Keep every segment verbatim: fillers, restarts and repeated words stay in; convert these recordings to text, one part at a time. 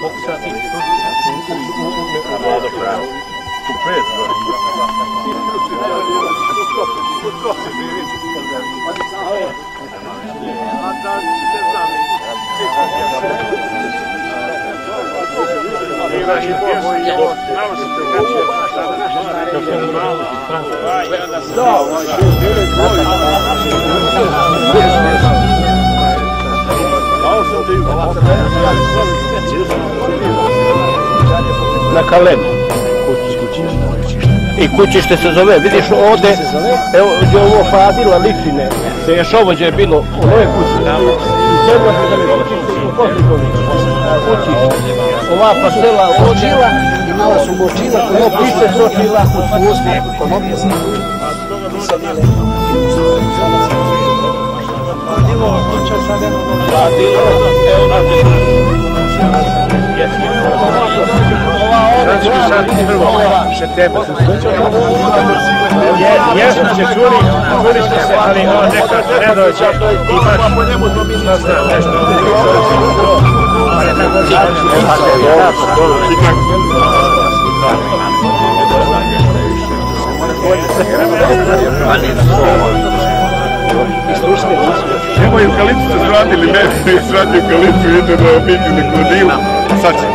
Pokušati voda pravo. U pet, na Kalemu. I kućište se zove, vidiš ovdje, evo gdje ovo Fadila Ličine, se još ovo gdje je bilo, ono je kućište. Zemlja se zove kućište u Koslikovi, kućište. Ova parcela Sočila, imala su močila, piše Sočila, u uspjehu, konopija se. Fadila, evo na Jesmo će čuli, čuli ste se, ali on nekad ne dođe i baš šta znam nešto. Evo eukalipsu se zvratili mene i svrati eukalipsu i ide na obitelji kladivu. Sad će.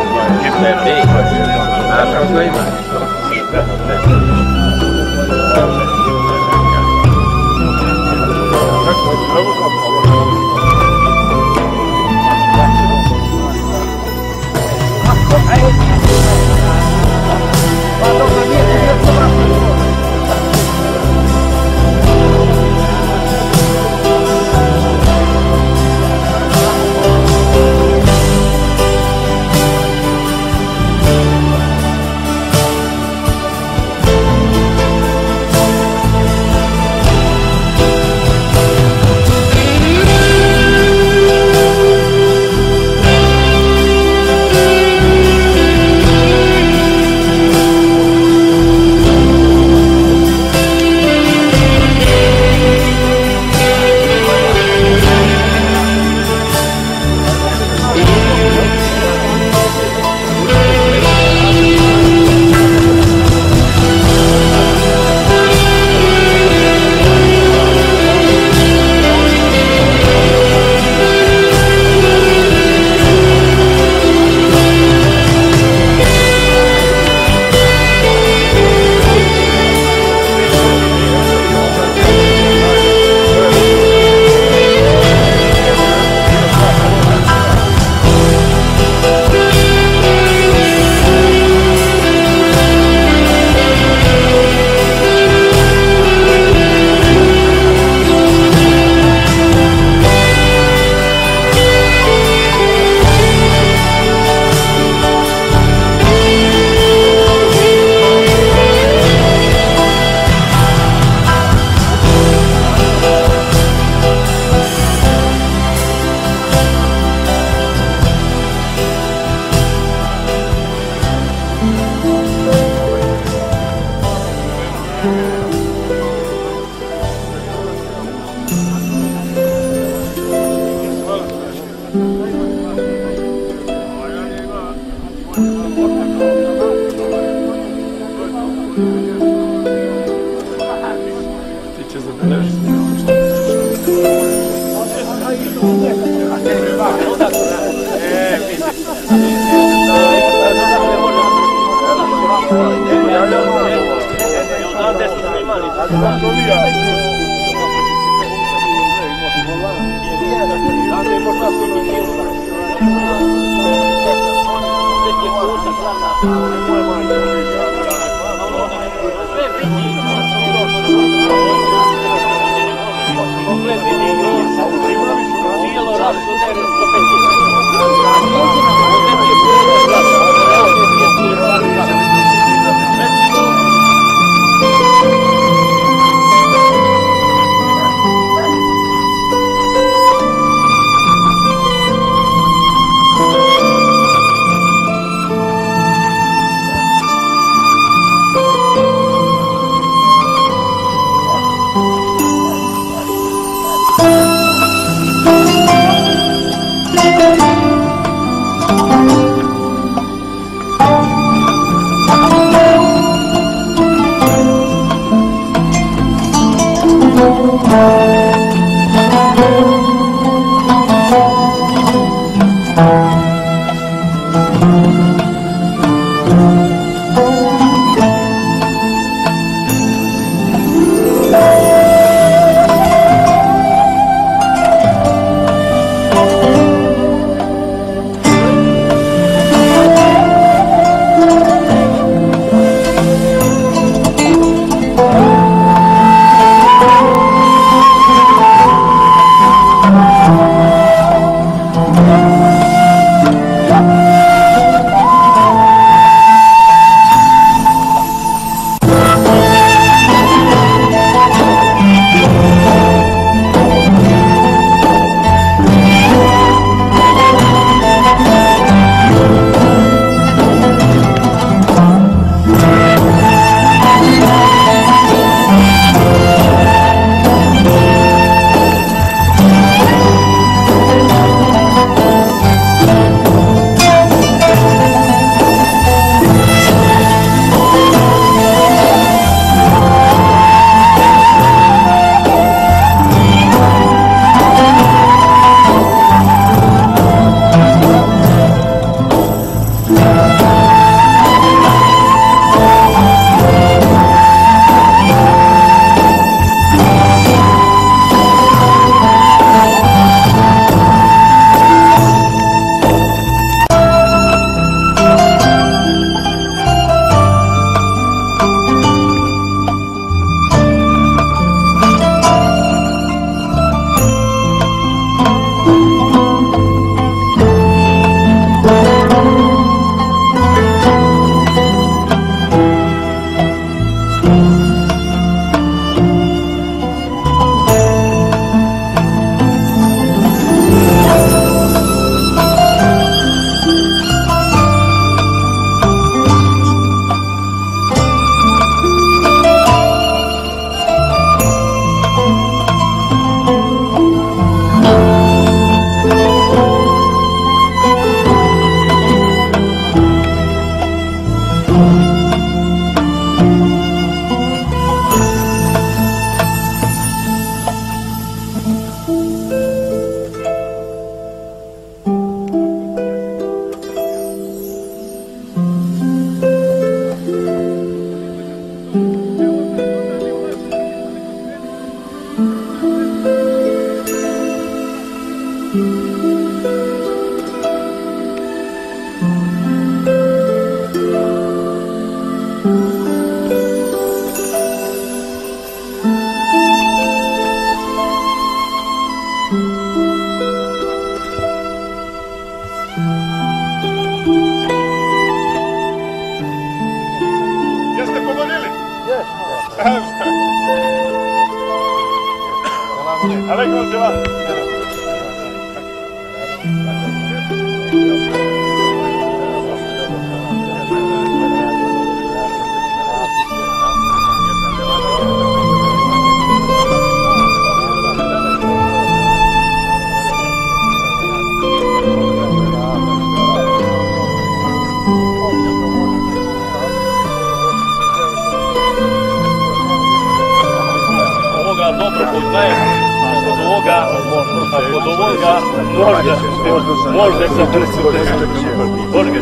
Dobro poznajem, a kod ovoga, a kod ovoga možda, možda se Božge,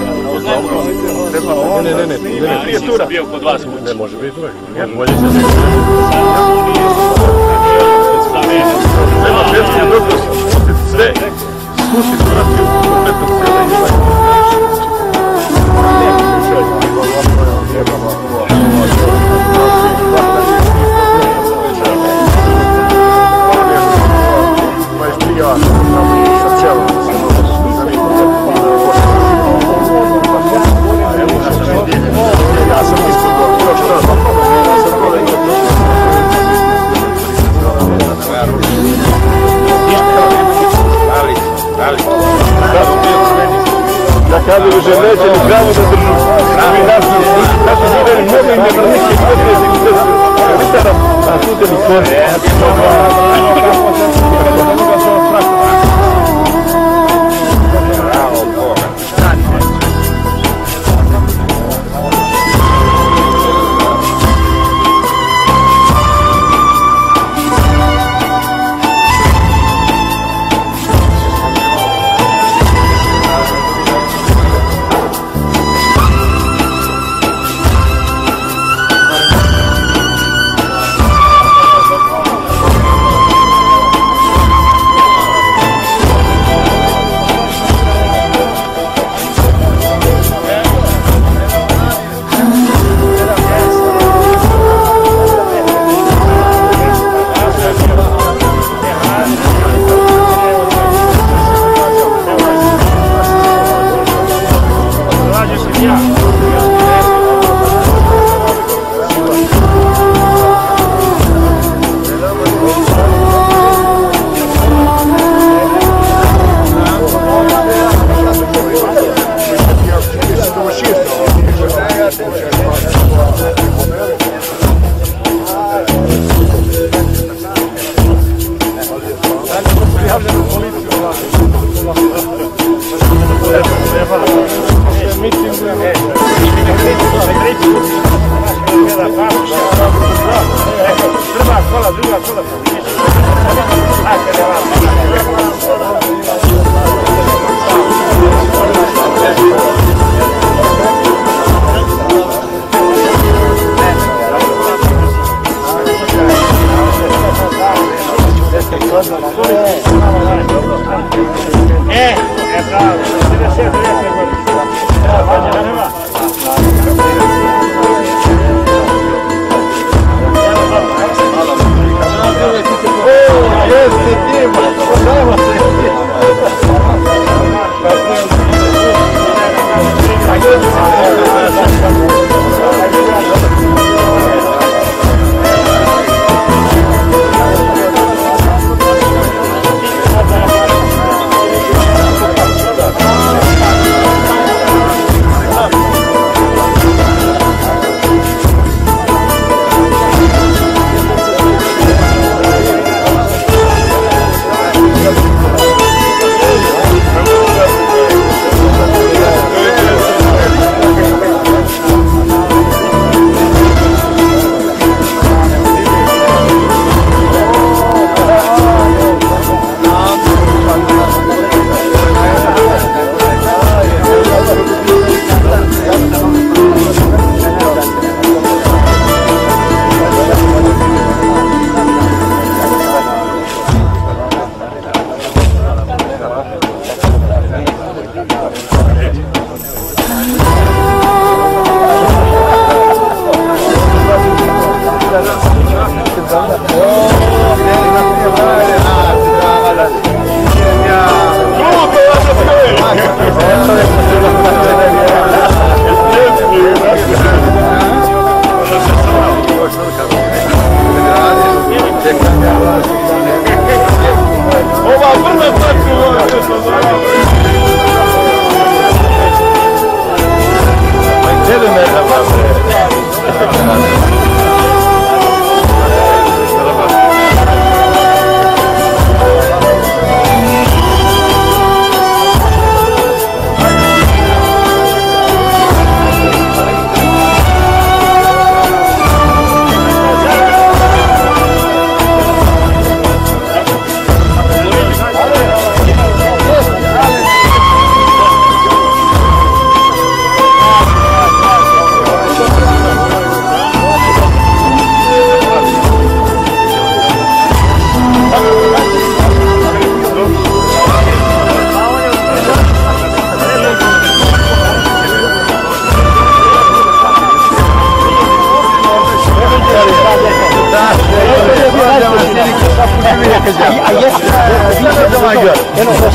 Ne, ne, ne, ne, prije tura. Bio kod vas kući. Ne može biti, bolje se ne. Nema šestki dobro, sve, skuši prati u kompletnom selu. Ja kažem, že neće ni kravu da držu. Mi naši, naši živeli mnogo im je vrnike potrebni u desu. Vitara, a tu te mi kore.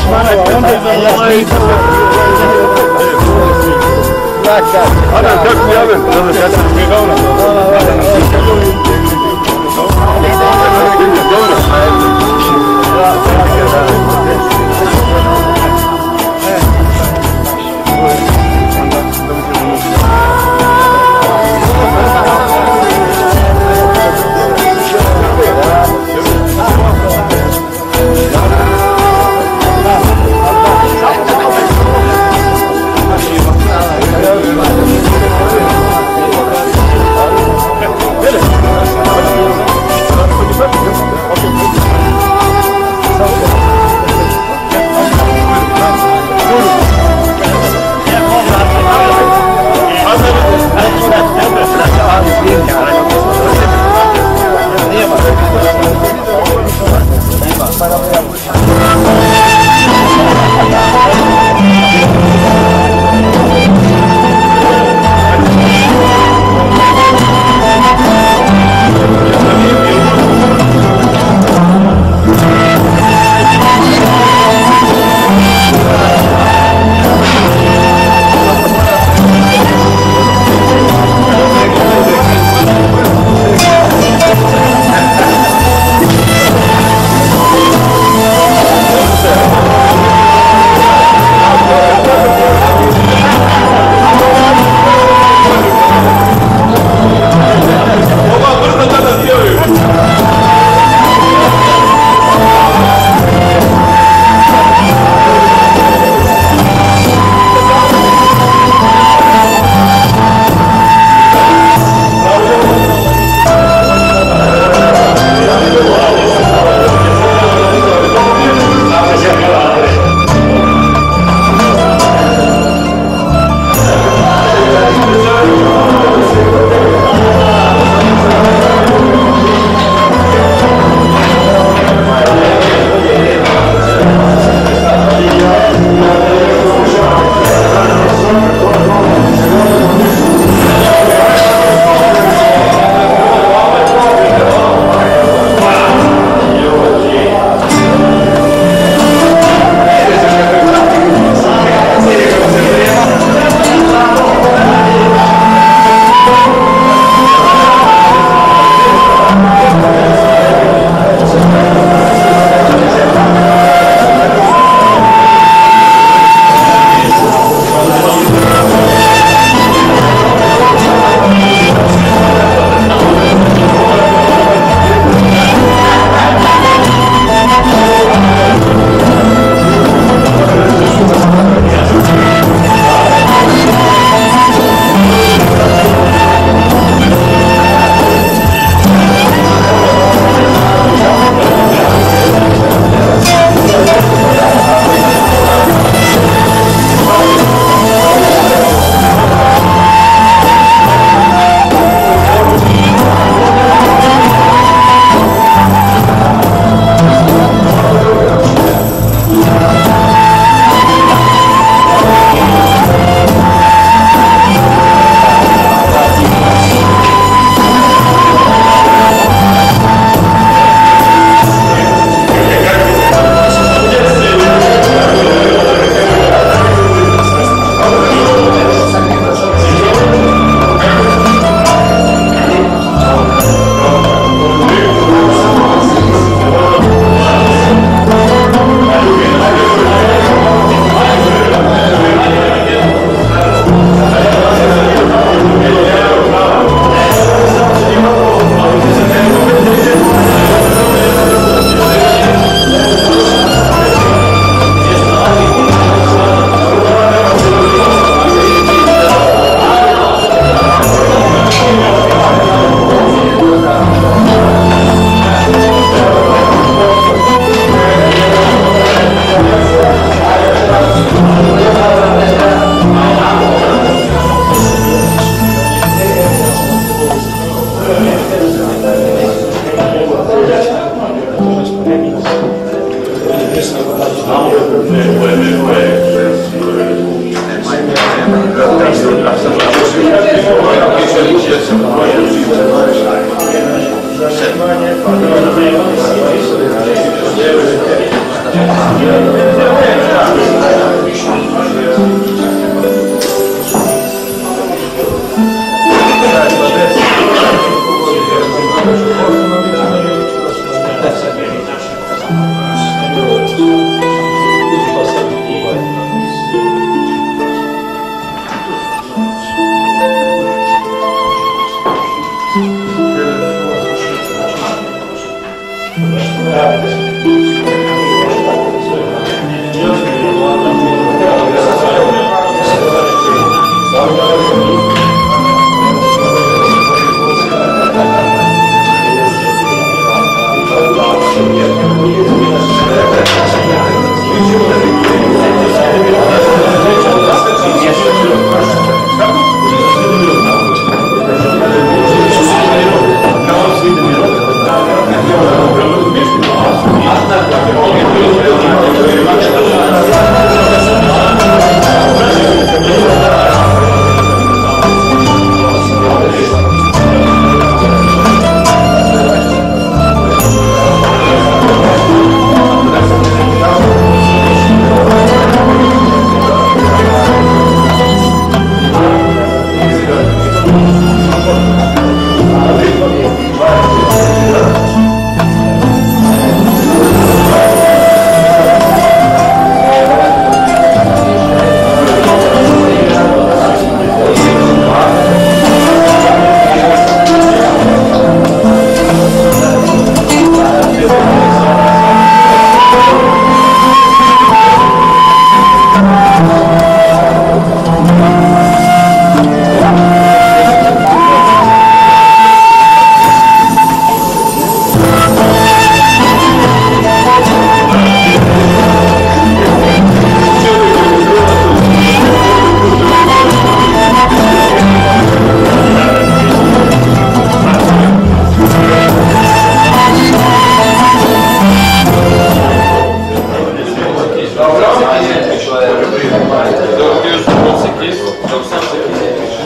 Adam, kako mi javim? Dobro, kada ćeš mi dobro?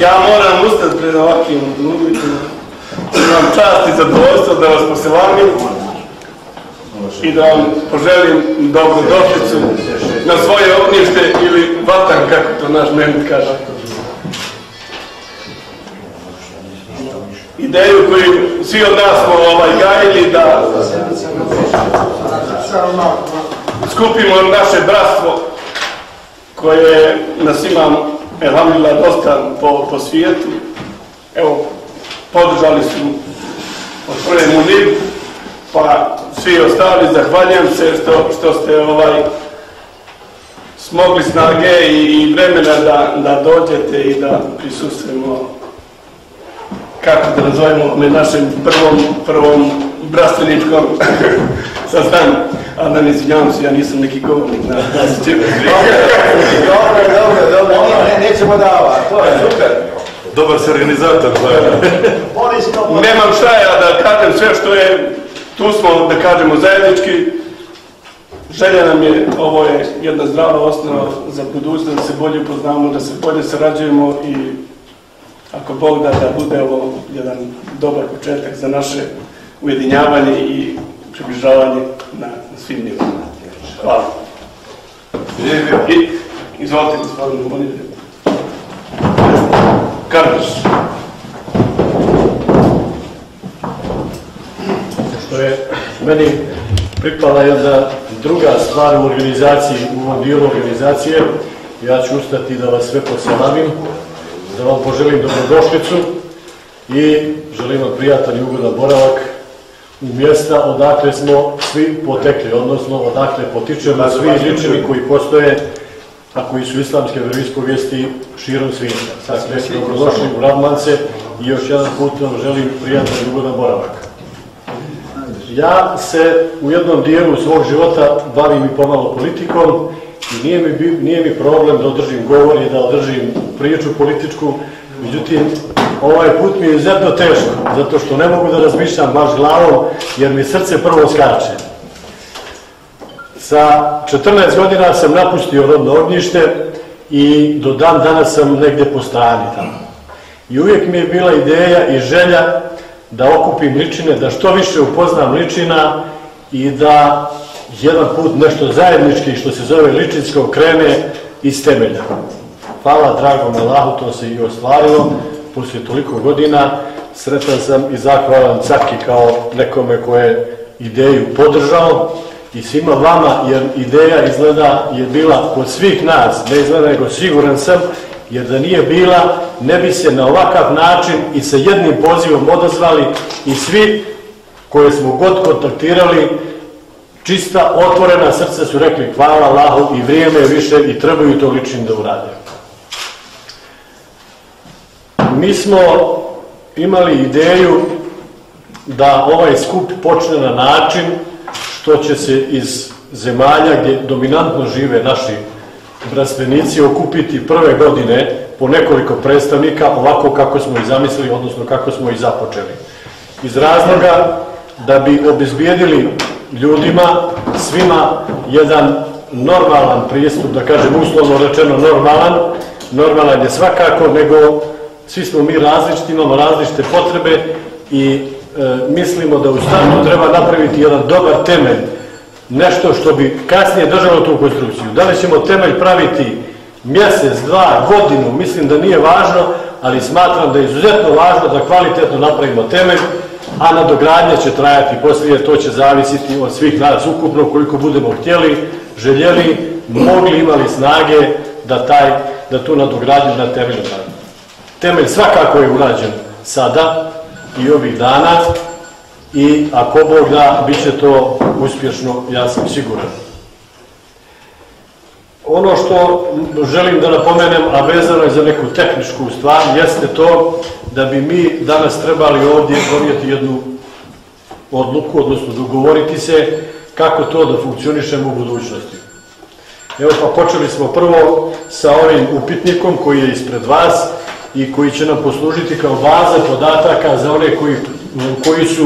Ja moram ustati pred ovakvim uvjetima. Imam čast i zadovoljstvo da vas poselamim i da vam poželim dobrodošlicu na svoje ognjište ili vatan, kako to naš Mehmet kaže. Ideju koju svi od nas smo ovaj, gajili da skupimo naše bratstvo koje nas ima, elhamdulillah, dosta po, po svijetu. Evo, podržali su od prve Munir, pa svi ostali, zahvaljujem se što, što ste ovaj, smogli snage i, i vremena da, da dođete i da prisustvujemo, kako da nazovemo, na našem prvom, prvom brastveničkom sastanku. A da ne izvinjavam se, ja nisam neki govornik. Dobro, dobro, dobro, nećemo davati, to je super. Dobar si organizator. Nemam šta ja da kažem, sve što je, tu smo, da kažemo, zajednički. Želja nam je, ovo je jedna zdrava osnova za budućnost, da se bolje upoznamo, da se bolje sarađujemo i ako Bog da, da bude ovo jedan dobar početak za naše ujedinjavanje i približavanje na svim nivoima. Hvala. I, izvolite, gospodine Bonite. Karpiš. Što je meni pripala jedna druga stvar u organizaciji, u ovom dijelu organizacije, ja ću ustati da vas sve poselamim, da vam poželim dobrodošlicu i želim vam prijatan i ugodan boravak u mjesta odakle smo svi potekli, odnosno odakle potičemo svi ličevi koji postoje, a koji su islamske veroispovijesti širom svijeta. Dakle, dobrodošli u Radmance i još jedan put vam želim prijatan i ugodan boravak. Ja se u jednom dijelu svog života bavim i pomalo politikom i nije mi, nije mi problem da održim govor i da održim priču političku, međutim, ovaj put mi je izuzetno teško, zato što ne mogu da razmišljam baš glavom, jer mi srce prvo skače. Sa četrnaest godina sam napustio rodno ognjište i do dan danas sam negdje po strani tamo. I uvijek mi je bila ideja i želja da okupim ličine, da što više upoznam ličina i da jedan put nešto zajednički, što se zove ličinsko, krene iz temelja. Hvala dragom Allahu, to se i ostvarilo. Poslije toliko godina sretan sam i zahvalan Caki kao nekome koje je ideju podržao i svima vama, jer ideja izgleda je bila kod svih nas, ne izgleda nego siguran sam, jer da nije bila ne bi se na ovakav način i sa jednim pozivom odazvali i svi koje smo god kontaktirali, čista, otvorena srca su rekli hvala Allahu i vrijeme je više i trebaju to ličnim da urade. Mi smo imali ideju da ovaj skup počne na način što će se iz zemalja gdje dominantno žive naši bratstevenici okupiti prve godine po nekoliko predstavnika ovako kako smo i zamislili, odnosno kako smo i započeli. Iz razloga da bi obezbijedili ljudima, svima, jedan normalan pristup, da kažem uslovno rečeno normalan, normalan je svakako, nego svi smo mi različiti, imamo različite potrebe i e, mislimo da u startu treba napraviti jedan dobar temelj, nešto što bi kasnije držalo tu konstrukciju. Da li ćemo temelj praviti mjesec, dva, godinu, mislim da nije važno, ali smatram da je izuzetno važno da kvalitetno napravimo temelj, a nadogradnja će trajati poslije, to će zavisiti od svih nas ukupno, koliko budemo htjeli, željeli, mogli, imali snage da, taj, da tu nadogradnju na temelju radimo. Temelj svakako je urađen sada i ovih dana i ako Bog da, bit će to uspješno, ja sam siguran. Ono što želim da napomenem, a vezano je za neku tehničku stvar, jeste to da bi mi danas trebali ovdje donijeti jednu odluku, odnosno dogovoriti se kako to da funkcionišemo u budućnosti. Evo pa počeli smo prvo sa ovim upitnikom koji je ispred vas i koji će nam poslužiti kao baza podataka za one koji, koji su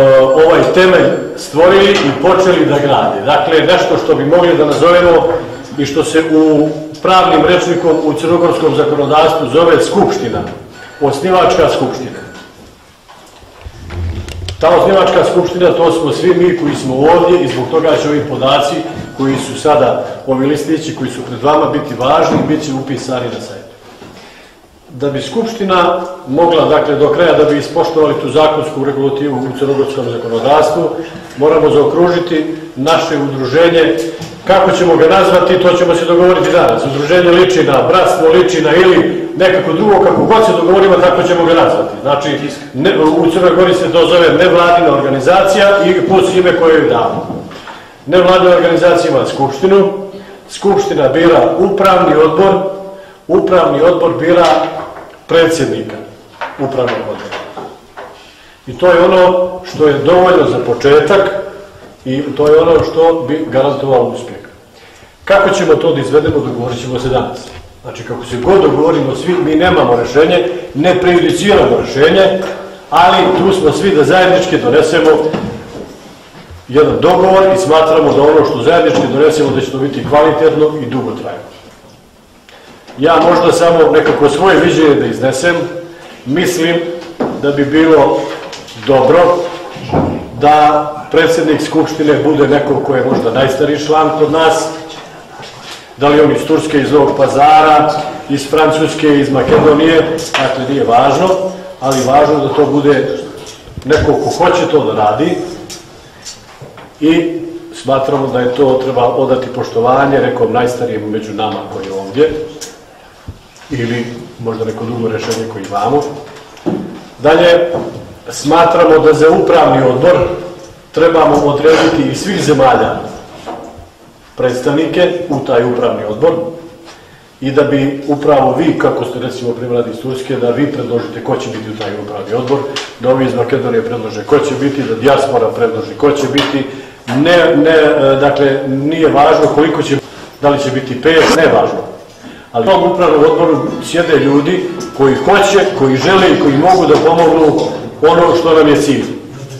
ovaj temelj stvorili i počeli da grade. Dakle, nešto što bi mogli da nazovemo i što se u pravnim rečnikom u crnogorskom zakonodavstvu zove skupština, osnivačka skupština. Ta osnivačka skupština, to smo svi mi koji smo ovdje i zbog toga će ovi podaci koji su sada, ovi listići koji su pred vama biti važni i bit će upisani na sajtu. Da bi skupština mogla, dakle, do kraja, da bi ispoštovali tu zakonsku regulativu u crnogorskom zakonodavstvu, moramo zaokružiti naše udruženje. Kako ćemo ga nazvati, to ćemo se dogovoriti danas. Udruženje liči na bratstvo, liči na ili nekako drugo, kako god se dogovorimo, tako ćemo ga nazvati. Znači, ne, u Crnoj Gori se to zove nevladina organizacija i plus ime koje joj damo. Nevladina organizacija ima skupštinu, skupština bira upravni odbor, upravni odbor bira predsjednika upravnog odbora. I to je ono što je dovoljno za početak i to je ono što bi garantovalo uspjeh. Kako ćemo to da izvedemo, dogovorit ćemo se danas. Znači, kako se god dogovorimo svi, mi nemamo rešenje, ne prejudiciramo rešenje, ali tu smo svi da zajednički donesemo jedan dogovor i smatramo da ono što zajednički donesemo da će to biti kvalitetno i dugotrajno. Ja možda samo nekako svoje viđenje da iznesem, mislim da bi bilo dobro da predsjednik Skupštine bude neko ko je možda najstariji član kod nas, da li on iz Turske, iz Novog Pazara, iz Francuske, iz Makedonije, dakle nije važno, ali važno da to bude neko ko hoće to da radi i smatramo da je to treba odati poštovanje nekom najstarijem među nama koji je ovdje ili možda neko drugo rešenje koje imamo. Dalje, smatramo da za upravni odbor trebamo odrediti iz svih zemalja predstavnike u taj upravni odbor i da bi upravo vi, kako ste recimo primjerali iz Turske, da vi predložite ko će biti u taj upravni odbor, da ovi iz Makedonije predlože ko će biti, da dijaspora predloži ko će biti, ne, ne, dakle, nije važno koliko će, da li će biti pet, ne važno. Ali u tom upravnom odboru sjede ljudi koji hoće, koji žele i koji mogu da pomognu ono što nam je cilj.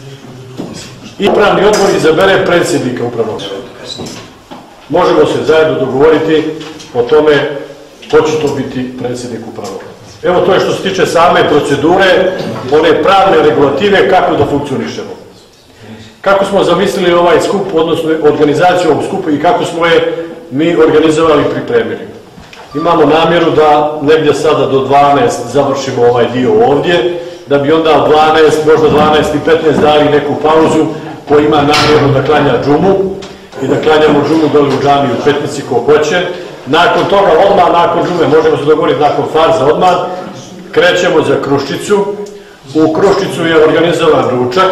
I upravni odbor izabere predsjednika upravnog odbora. Možemo se zajedno dogovoriti o tome ko će to biti predsjednik upravnog odbora. Evo, to je što se tiče same procedure, one pravne regulative, kako da funkcionišemo. Kako smo zamislili ovaj skup, odnosno organizaciju ovog skupa i kako smo je mi organizovali i pripremili. Imamo namjeru da negdje sada do dvanaest završimo ovaj dio ovdje, da bi onda od dvanaest, možda dvanaest i petnaest dali neku pauzu ko ima namjeru da klanja džumu i da klanjamo džumu dole u džamiji u Petnici ko hoće. Nakon toga, odmah nakon džume, možemo se dogovoriti nakon farza odmah, krećemo za Kruščicu. U Kruščicu je organizovan ručak.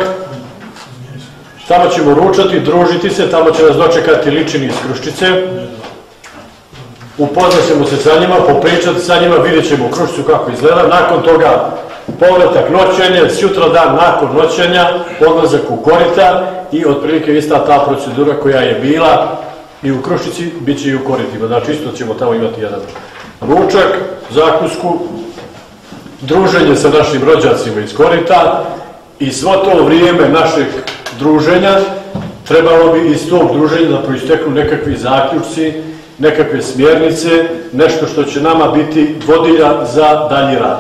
Tamo ćemo ručati, družiti se, tamo će nas dočekati ličini iz Kruščice. Upoznat ćemo se sa njima, popričati sa njima, vidjet ćemo u Kruščicu kako izgleda. Nakon toga povratak noćenje, sutra dan nakon noćenja, odlazak u Korita i otprilike ista ta procedura koja je bila i u Kruščici, bit će i u Koritima. Znači isto ćemo tamo imati jedan ručak, zakusku, druženje sa našim rođacima iz Korita i svo to vrijeme našeg druženja trebalo bi iz tog druženja da proisteknu nekakvi zaključci, nekakve smjernice, nešto što će nama biti vodilja za dalji rad.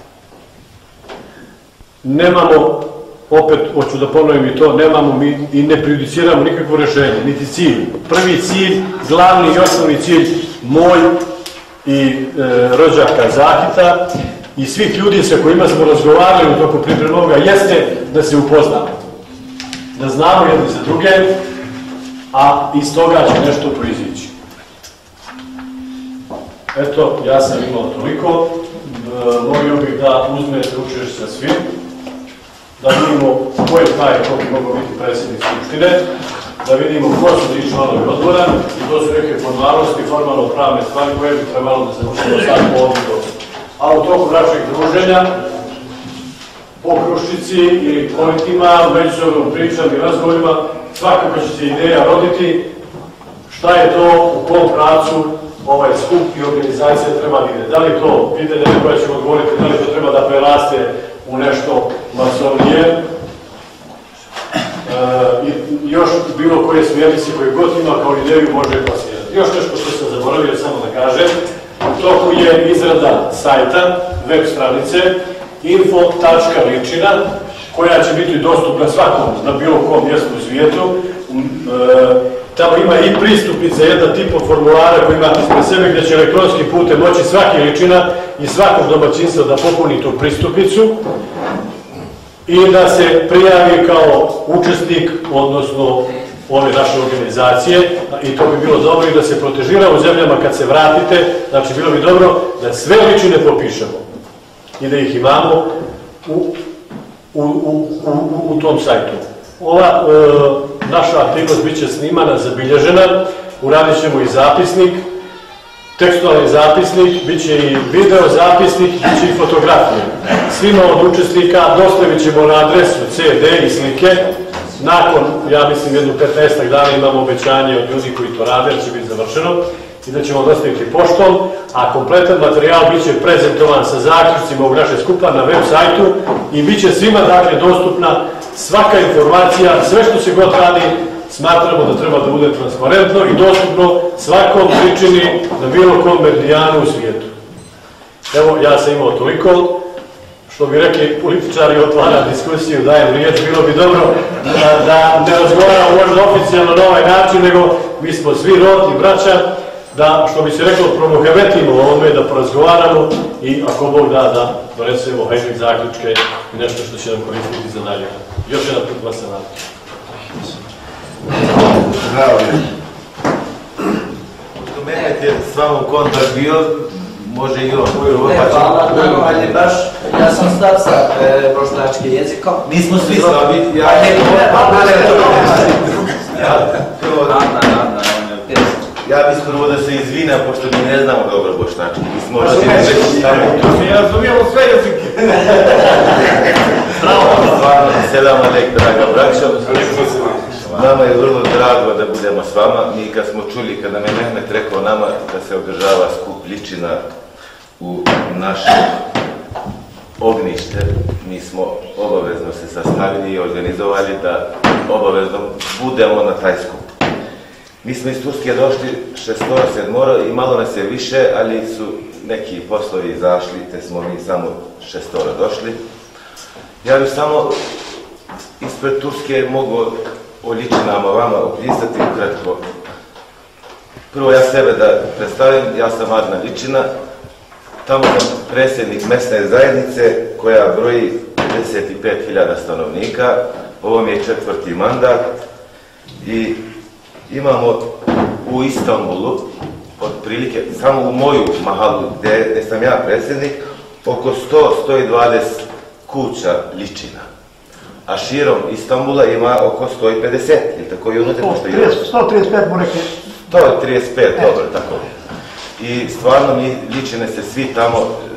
Nemamo, opet hoću da ponovim i to, nemamo mi i ne prejudiciramo nikakvo rešenje, niti cilj. Prvi cilj, glavni i osnovni cilj moj i e, rođaka Zahita i svih ljudi sa kojima smo razgovarali u toku pripreme ovoga jeste da se upoznamo. Da znamo jedni za druge, a iz toga će nešto proizići. Eto, ja sam imao toliko. Molio bih da uzmete učešće sa svim, da vidimo ko je taj ko bi mogao biti predsjednik Skupštine, da vidimo ko su ti članovi odbora i to su neke formalnosti, formalno pravne stvari koje bi trebalo da se učimo sad po ovdje dosta. A u toku našeg druženja, po Kruščici ili Koritima, međusobnom pričama i razgovorima, svakako će se ideja roditi šta je to, u kom pravcu ovaj skup i organizacija treba da ide. Da li to pitanje koje ćemo odgovoriti, da li to treba da preraste u nešto masovnije e, i još bilo koje smjernice koje god ima kao ideju može plasirati. Još nešto što sam zaboravio samo da kažem, u toku je izrada sajta, web stranice info tačka ličina, koja će biti dostupna svakom na bilo kom mjestu u svijetu. Tamo ima i pristupnica, jedna tipa formulara koji ima ispred sebe gdje će elektronskim putem moći svaki ličina i svakog domaćinstva da popuni tu pristupnicu i da se prijavi kao učesnik, odnosno ove naše organizacije, i to bi bilo dobro i da se protežira u zemljama kad se vratite, znači bilo bi dobro da sve ličine popišemo i da ih imamo u, u, u, u, u tom sajtu. Ova e, naša aktivnost bit će snimana, zabilježena, uradit ćemo i zapisnik, tekstualni zapisnik, bit će i video zapisnik, bit će i fotografije. Svima od učesnika dostavit ćemo na adresu ce de i slike. Nakon, ja mislim, jednu petnaestak dana imamo obećanje od ljudi koji to rade, jer će biti završeno, i da ćemo dostaviti poštom, a kompletan materijal bit će prezentovan sa zaključcima u naše skupa na web sajtu i bit će svima, dakle, dostupna svaka informacija, sve što se god radi, smatramo da treba da bude transparentno i dostupno svakom ličini na bilo kom meridijanu u svijetu. Evo, ja sam imao toliko. Što bi rekli političari, otvara diskusiju, dajem riječ, bilo bi dobro da, da ne razgovaramo možda oficijalno na ovaj način, nego mi smo svi rod i braća, da, što bi se reklo, promohavetimo o ovome, da porazgovaramo i ako Bog da, da donesemo hajde zaključke i nešto što će nam koristiti za dalje. Još jedan put vas se nadam. Bravo. Do mene je s vama kontakt bio, može i on. Ne, hvala, ali baš, ja sam stav sa bošnjačkim jezikom. Mi smo svi slavi, ja... Ja bih skoro da se izvina, pošto mi ne znamo dobro bošnjački. Mi smo možda... Mi razumijemo sve jezike. Stvarno, selam alek, draga braćo. Nama je vrlo drago da budemo s vama. Mi kad smo čuli, kada me Mehmet rekao nama da se održava skup ličina u naše ognjište, mi smo obavezno se sastavili i organizovali da obavezno budemo na taj skup. Mi smo iz Turske došli šestoro, sedmoro i malo nas je više, ali su neki poslovi izašli, te smo mi samo šestoro došli. Ja bih samo ispred Turske mogu o ličinama vama opisati ukratko. Prvo ja sebe da predstavim, ja sam Adna Ličina, tamo sam predsjednik mesne zajednice koja broji pedeset pet hiljada stanovnika, ovo mi je četvrti mandat i imamo u Istanbulu, otprilike, samo u moju mahalu gdje, gdje sam ja predsjednik, oko sto do sto dvadeset kuća ličina. A širom Istanbula ima oko sto pedeset, ili tako i unutra pošto je... sto trideset pet mu rekli. sto trideset pet, dobro, tako. I stvarno mi ličine se svi tamo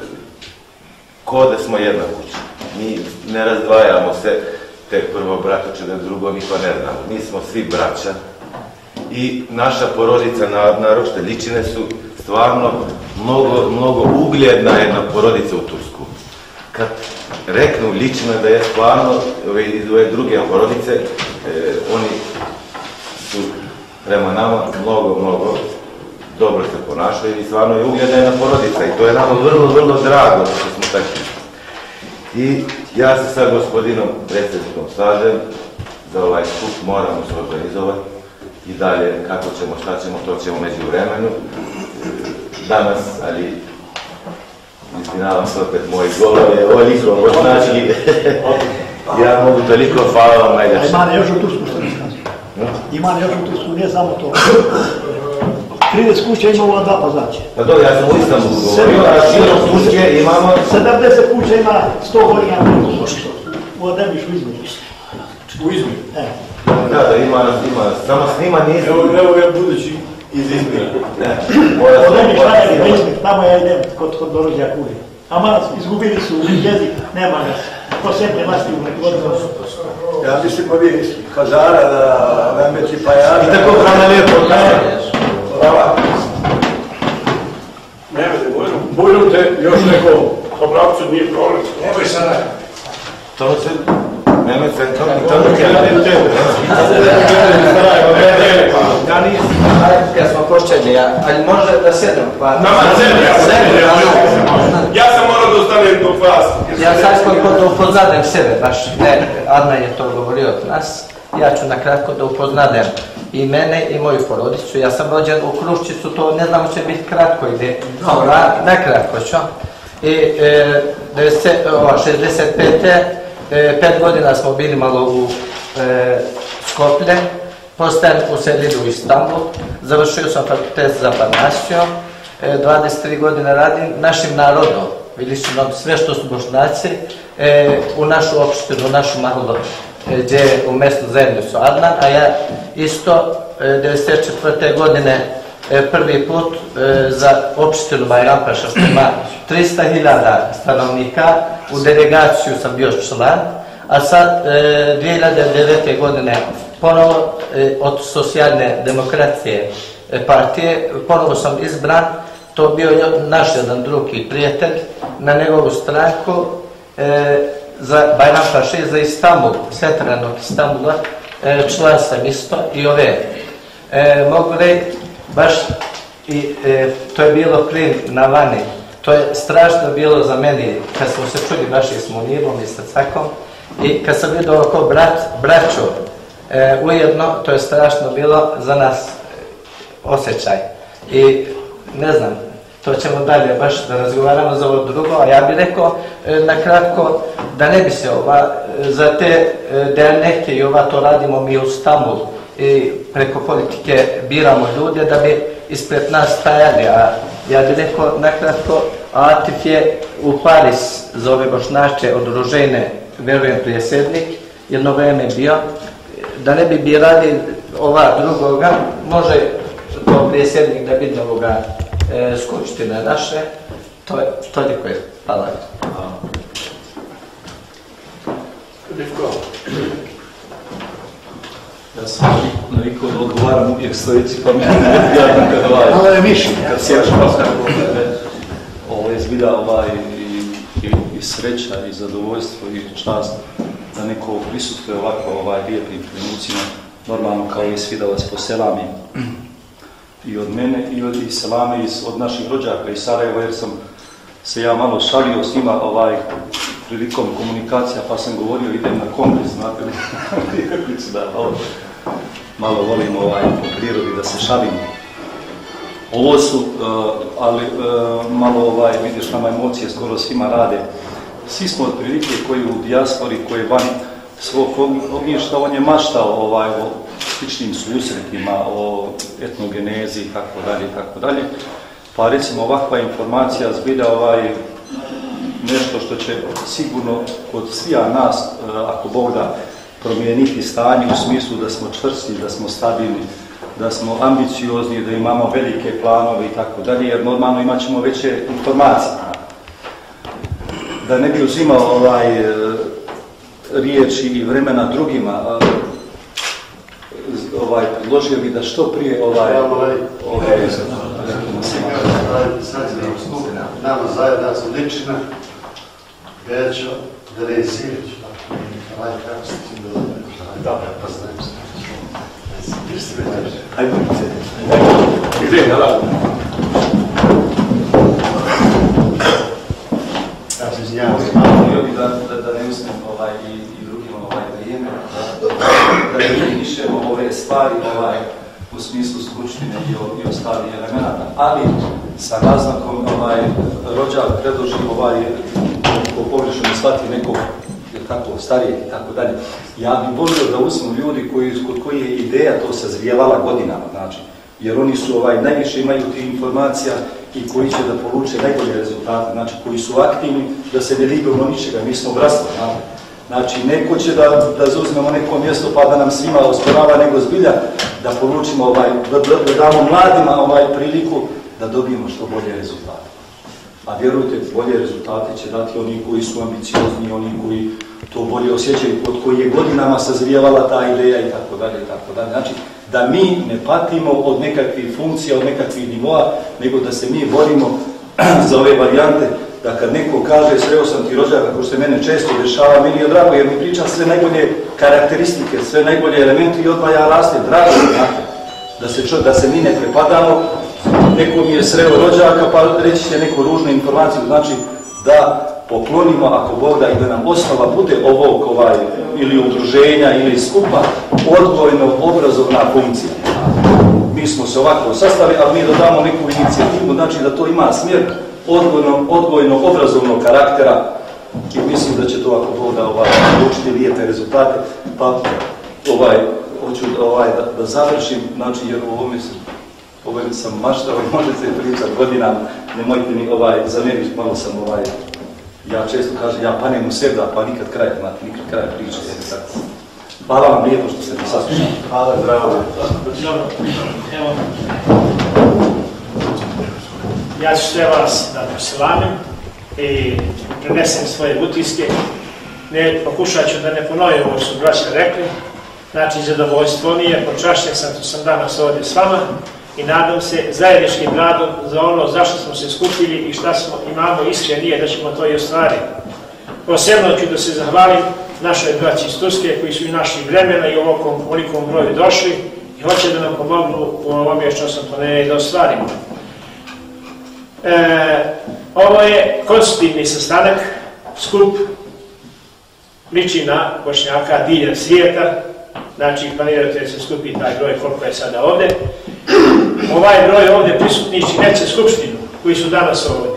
ko da smo jedna kuća. Mi ne razdvajamo se, tek prvo bratoče da drugo niko ne znamo. Mi smo svi braća i naša porodica, naročite ličine su stvarno mnogo, mnogo ugledna jedna porodica u Tursku. Kad reknu lično da je stvarno iz ove druge porodice, e, oni su prema nama mnogo, mnogo dobro se ponašaju i stvarno je ugledna jedna porodica i to je nama vrlo, vrlo drago što smo takvi. I ja se sa gospodinom predsjednikom slažem za ovaj skup moramo se organizovati i dalje kako ćemo, šta ćemo, to ćemo među vremenu. Danas, ali izvinavam se opet moj govor je ovoliko bošnjački. Ja mogu toliko, hvala vam najljepše. Ima ne još u Tursku što ne skazu. Ima ne još u Tursku, nije samo to. trideset kuća ima ova dva pazaće. Pa dobro, ja sam u Istanbulu govorio, a širom Turske imamo... sedamdeset kuća ima sto godina koliko pošto. U Ademiš u Izmiru. U Izmiru? E. Da, da, ima, ima, samo snima nije... Evo ja budući iz Izmira. U Ademiš, Ademiš, u Izmir, tamo ja idem kod, kod Dorođa Kuri. Ama izgubili su jezik, nema ga. Ko sedne masti u nekodno. Ja mislim pa vi Hazara, da Mehmeti Pajaža. I tako hrana lijepo, da. Hvala. Ne vede, Bujrute, još neko, po pravcu nije problem. Evo i sada. To se... Nemojte, to mi to mi je. Ja nisam, kad smo počeli, ali može da sedem. Nama sedem, ja sedem. Ja sam morao da ostanem do vas. Ja sad kod da upoznadem sebe, baš ne, Adnan je to govorio od nas. Ja ću nakratko da upoznadem i mene i moju porodicu. Ja sam rođen u Kruščicu, to ne znam će biti kratko ide. Nakratko ću. I e, šezdeset pete. E, pet godina smo bili malo u e, Skoplje, postajem uselili u Istanbul, završio sam fakultet za farmaciju, e, dvadeset tri godine radim našim narodom, Viličinom, sve što su Bošnjaci, e, u našu opštinu, u našu malu, e, gdje je u mjestu zajednicu Adnan, a ja isto e, devedeset četvrte godine e, prvi put e, za opštinu Bajrampaša što ima trista hiljada stanovnika, u delegaciju sam bio član, a sad e, dvije hiljade devete. godine ponovo e, od socijalne demokracije e, partije, ponovo sam izbran, to bio naš jedan drugi prijatelj, na njegovu stranku e, za Bajrampaša za Istanbul, Svetranog Istanbula, e, član sam isto i ove. E, mogu reći, baš i e, to je bilo plin na vani. To je strašno bilo za meni, kad smo se čuli baš i s Munirom i sa Cakom, i kad sam vidio oko brat, braću, e, ujedno, to je strašno bilo za nas osjećaj. I ne znam, to ćemo dalje baš da razgovaramo za ovo drugo, a ja bih rekao e, nakratko da ne bi se ova, za te e, derneke i ova to radimo mi u Istanbul i preko politike biramo ljude da bi ispred nas stajali, a ja bih rekao nakratko, Atif je u Paris za ove Bošnjače od Ružene, verujem prijesednik, jedno vreme bio, da ne bi birali ova drugoga, može to prijesednik da bi ovoga e, skupštine naše, to je toliko je, hvala. Ja sam navikao da odgovaram uvijek stojeći, pa mi ne odgovaram kad ovaj... Malo je mišljenje. Kad sjećam ovo je zbilja ovaj i, i, i sreća i zadovoljstvo i čast da neko prisutuje ovako ovaj lijepim trenucima, normalno kao i svi da vas poselamim. I od mene i od i selame iz, od naših rođaka iz Sarajeva, jer sam se ja malo šalio s njima ovaj, prilikom komunikacija, pa sam govorio idem na kongres, znate li, da malo, malo volim ovaj, po prirodi da se šalim. Ovo su, uh, ali uh, malo ovaj, vidiš nama emocije skoro svima rade. Svi smo od prilike koji u dijaspori, koji van svog ognjišta, on je maštao ovaj, o sličnim susretima, o etnogenezi i tako dalje i tako dalje. Pa recimo ovakva informacija zbilja ovaj, nešto što će sigurno kod svija nas, ako Bog da, promijeniti stanje u smislu da smo čvrsti, da smo stabilni, da smo ambiciozni, da imamo velike planove i tako dalje, jer normalno imat ćemo veće informacije. Da ne bi uzimao ovaj, riječi i vremena drugima, ovaj, predložio bi da što prije ovaj... ovaj nama zajednac Ličina, Bećo, Deresijević, ovaj kako ste ti bilo, dobro, poznajem se. Ajde, Gdje, da da? Ja se iznijavam. Volio bih da, da, da ne uzmem ovaj, i, i drugima ovaj, vrijeme, da, da definišemo ove stvari ovaj, u smislu skupštine i, i ostalih elemenata, ali sa naznakom ovaj, rođak predloži ovaj, ko pogrešno ne shvati nekog tako starijeg i tako dalje. Ja bih volio da uzmu ljudi koji, kod koji je ideja to sazrijevala godinama, znači, jer oni su ovaj, najviše imaju tih informacija i koji će da poluče najbolje rezultate, znači koji su aktivni, da se ne libimo ničega, mi smo bratstvo. Znači, neko će da, da zauzmemo neko mjesto pa da nam svima osporava, nego zbilja da polučimo, ovaj, da, da, da damo mladima ovaj, priliku da dobijemo što bolje rezultate. A vjerujte, bolje rezultate će dati oni koji su ambiciozni, oni koji to bolje osjećaju, kod koji je godinama sazrijevala ta ideja i tako dalje i tako dalje. Znači, da mi ne patimo od nekakvih funkcija, od nekakvih nivoa, nego da se mi borimo za ove varijante da kad neko kaže sreo sam ti rođaka, kako se mene često dešava, meni je drago jer mi pričam sve najbolje karakteristike, sve najbolje elemente i odmah ja rastem, drago mi, znate, da se, čo, da se mi ne prepadamo, neko mi je sreo rođaka pa reći će neku ružnu informaciju, znači da poklonimo ako Bog da i da nam osnova bude ovog ovaj, ili udruženja ili skupa odgojno-obrazovna funkcija. Mi smo se ovako sastavili, ali mi dodamo neku inicijativu, znači da to ima smjer odgojno-obrazovnog karaktera i mislim da će to ako Bog da ovaj, učiti lijepe rezultate. Pa ovaj, hoću ovaj, da, da završim, znači jer u ovome sam, ovome sam maštao i može se pričati godinama, nemojte mi ovaj, zamjeriti, malo sam ovaj, ja često kažem, ja panem u sebe, pa nikad kraj, znate, nikad kraj priče. Hvala vam lijepo što ste mi saslušali. Hvala, bravo. Evo, ja ću sve vas da poselamim i prenesem svoje utiske. Ne, pokušat ću da ne ponovim ovo što su braća rekli. Znači, zadovoljstvo mi je, počašćen sam što sam danas ovdje s vama i nadam se zajedničkim radom za ono zašto smo se skupili i šta smo imamo iskreni da ćemo to i ostvariti. Posebno ću da se zahvalim našoj braći iz Turske koji su i naših vremena i ovokom velikom broju došli i hoće da nam pomognu u ovome što sam planirao da ostvarimo. E, ovo je konstitutivni sastanak, skup liči na Bošnjaka diljem svijeta, znači planirate da se skupi taj broj koliko je sada ovdje. Ovaj broj ovdje prisutni neće skupštinu koji su danas ovdje,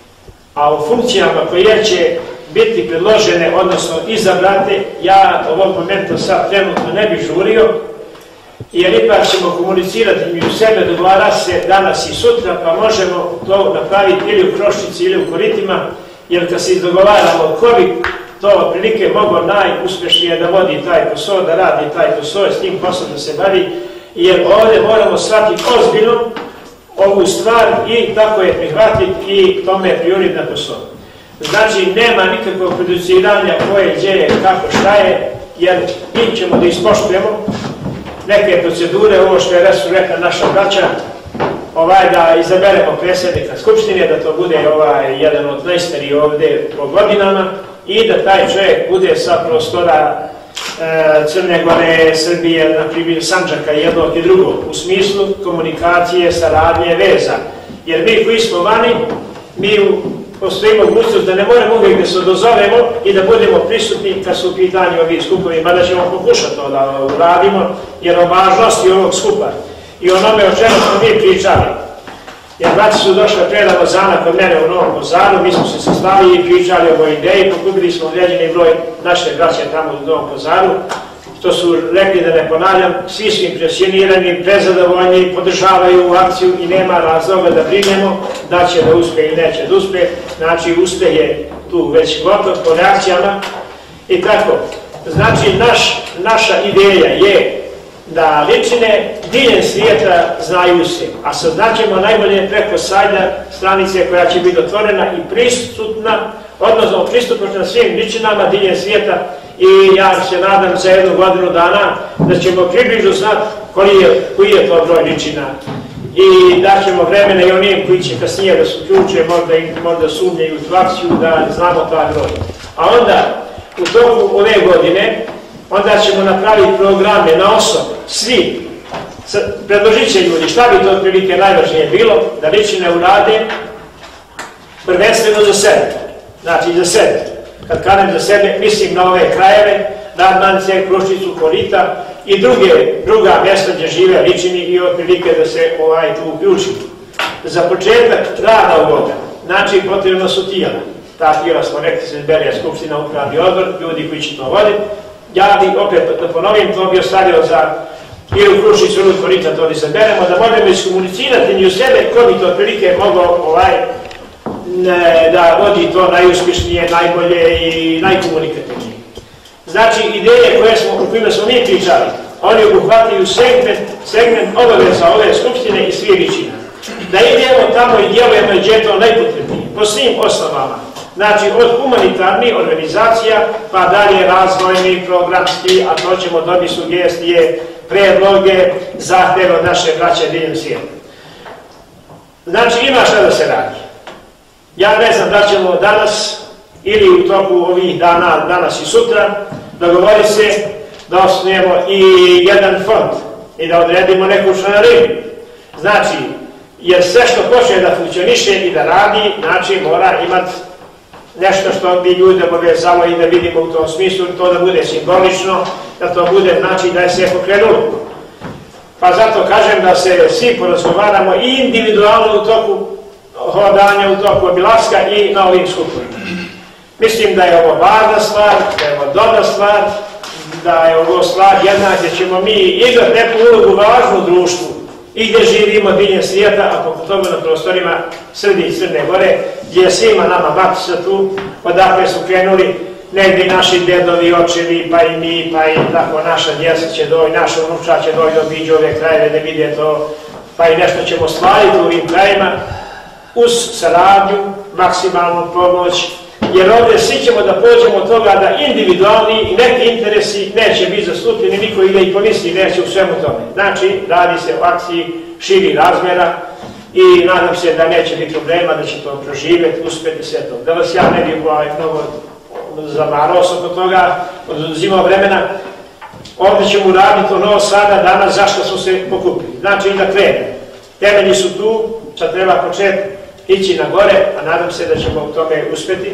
a u funkcijama koje će biti predložene, odnosno izabrate, ja ovog momentu sad trenutno ne bih žurio, jer ipak ćemo komunicirati među sebe, dogovara se danas i sutra, pa možemo to napraviti ili u Kroščici ili u Koritima, jer kad se izdogovaramo ko bi to otprilike mogo najuspješnije da vodi taj posao, da radi taj posao, s tim poslom da se bavi, jer ovdje moramo shvatiti ozbiljno ovu stvar i tako je prihvatiti i tome prioniti na posao. Znači, nema nikakvog produciranja koje, gdje je, kako, šta je, jer mi ćemo da ispoštujemo neke procedure, ovo što je su rekla naša braća, ovaj, da izaberemo predsjednika Skupštine, da to bude ovaj, jedan od najstarijih ovdje po godinama i da taj čovjek bude sa prostora e, Crne Gore, Srbije, na primjer Sandžaka jednog i drugog, u smislu komunikacije, saradnje, veza. Jer mi koji smo vani, mi u postoji mogućnost da ne moramo uvijek da se odozovemo i da budemo prisutni kad su u pitanju ovih skupovi, mada ćemo pokušati to da uradimo, jer o važnosti ovog skupa i onome o čemu smo mi pričali. Jer braći su došli pre Ramazana kod mene u Novom Pazaru, mi smo se sastali i pričali o ovoj ideji, pokupili smo određeni broj naše braće tamo u Novom Pazaru, što su rekli da ne ponavljam, svi su impresionirani, prezadovoljni, podržavaju akciju i nema razloga da brinemo da će da uspe ili neće da uspe. Znači, uspe je tu već gotov po reakcijama i tako. Znači, naš, naša ideja je da ličine diljem svijeta znaju se, a saznaćemo najbolje preko sajda stranice koja će biti otvorena i prisutna, odnosno pristupačna svim ličinama diljem svijeta. I ja se nadam za jednu godinu dana da ćemo približno znati koji je, koji je to broj ličina i da ćemo vremena i onim koji će kasnije da se uključe, možda, možda sumnjaju u akciju, da znamo taj broj. A onda, u toku ove godine, onda ćemo napraviti programe na osobu, svi, predložit će ljudi šta bi to otprilike najvažnije bilo, da ličine urade prvenstveno za sebe, znači za sebe. Kad kažem za sebe, mislim na ove krajeve, Radmance, Kruščicu, Korita i druge, druga mjesta gdje žive ličini i otprilike da se ovaj, tu uključimo. Za početak rada ovoga, znači potrebno su tijela. Ta tijela smo rekli se zbere Skupština, upravni odbor, ljudi koji će to voditi. Ja bih opet da ponovim, to bi ostavio za ili u Kruščicu ili u Korita to izaberemo, da možemo iskomunicirati ni u sebe ko bi to otprilike mogao ovaj, Ne, da vodi to najuspješnije, najbolje i najkomunikativnije. Znači, ideje koje smo, u kojima smo mi pričali, oni obuhvataju segment, segment obaveza ove skupštine i svih ličina. Da idemo tamo i djelujemo gdje je to najpotrebnije, po svim osnovama. Znači, od humanitarnih organizacija, pa dalje razvojni, programski, a to ćemo dobiti sugestije, predloge, zahtjeve od naše braće diljem svijeta. Znači, ima šta da se radi. Ja ne znam da ćemo danas ili u toku ovih dana, danas i sutra, dogovori se da osnujemo i jedan fond i da odredimo neku članarinu. Znači, jer sve što počne da funkcioniše i da radi, znači mora imati nešto što bi ljudi obavezalo i da vidimo u tom smislu, to da bude simbolično, da to bude znači da je sve pokrenulo. Pa zato kažem da se svi porazgovaramo i individualno u toku hodanja, u toku obilaska i na ovim skupovima. Mislim da je ovo važna stvar, da je ovo dobra stvar, da je ovo stvar jedna gdje ćemo mi igrati neku ulogu važnu u društvu i gdje živimo diljem svijeta, a pogotovo na prostorima Srbije i Crne Gore, gdje je svima nama matica tu, odakle su krenuli negdje naši dedovi, očevi, pa i mi, pa i tako naša djeca će doći, naša unuča će doći da obiđu ove krajeve, da vide to, pa i nešto ćemo stvariti u ovim krajima, uz saradnju, maksimalnu pomoć, jer ovdje svi ćemo da pođemo od toga da individualni i neki interesi neće biti zastupljeni, niko ide i pomisli neće u svemu tome. Znači, radi se o akciji širi razmjera i nadam se da neće biti problema, da će to proživjeti, uspjeti sve to. Da vas ja ne bih mnogo zamarao sam oko toga, oduzimao vremena. Ovdje ćemo raditi od Novog Sada danas zašto smo se pokupili. Znači, i da krene. Temelji su tu, sad treba početi ići na gore, a nadam se da ćemo u tome uspjeti.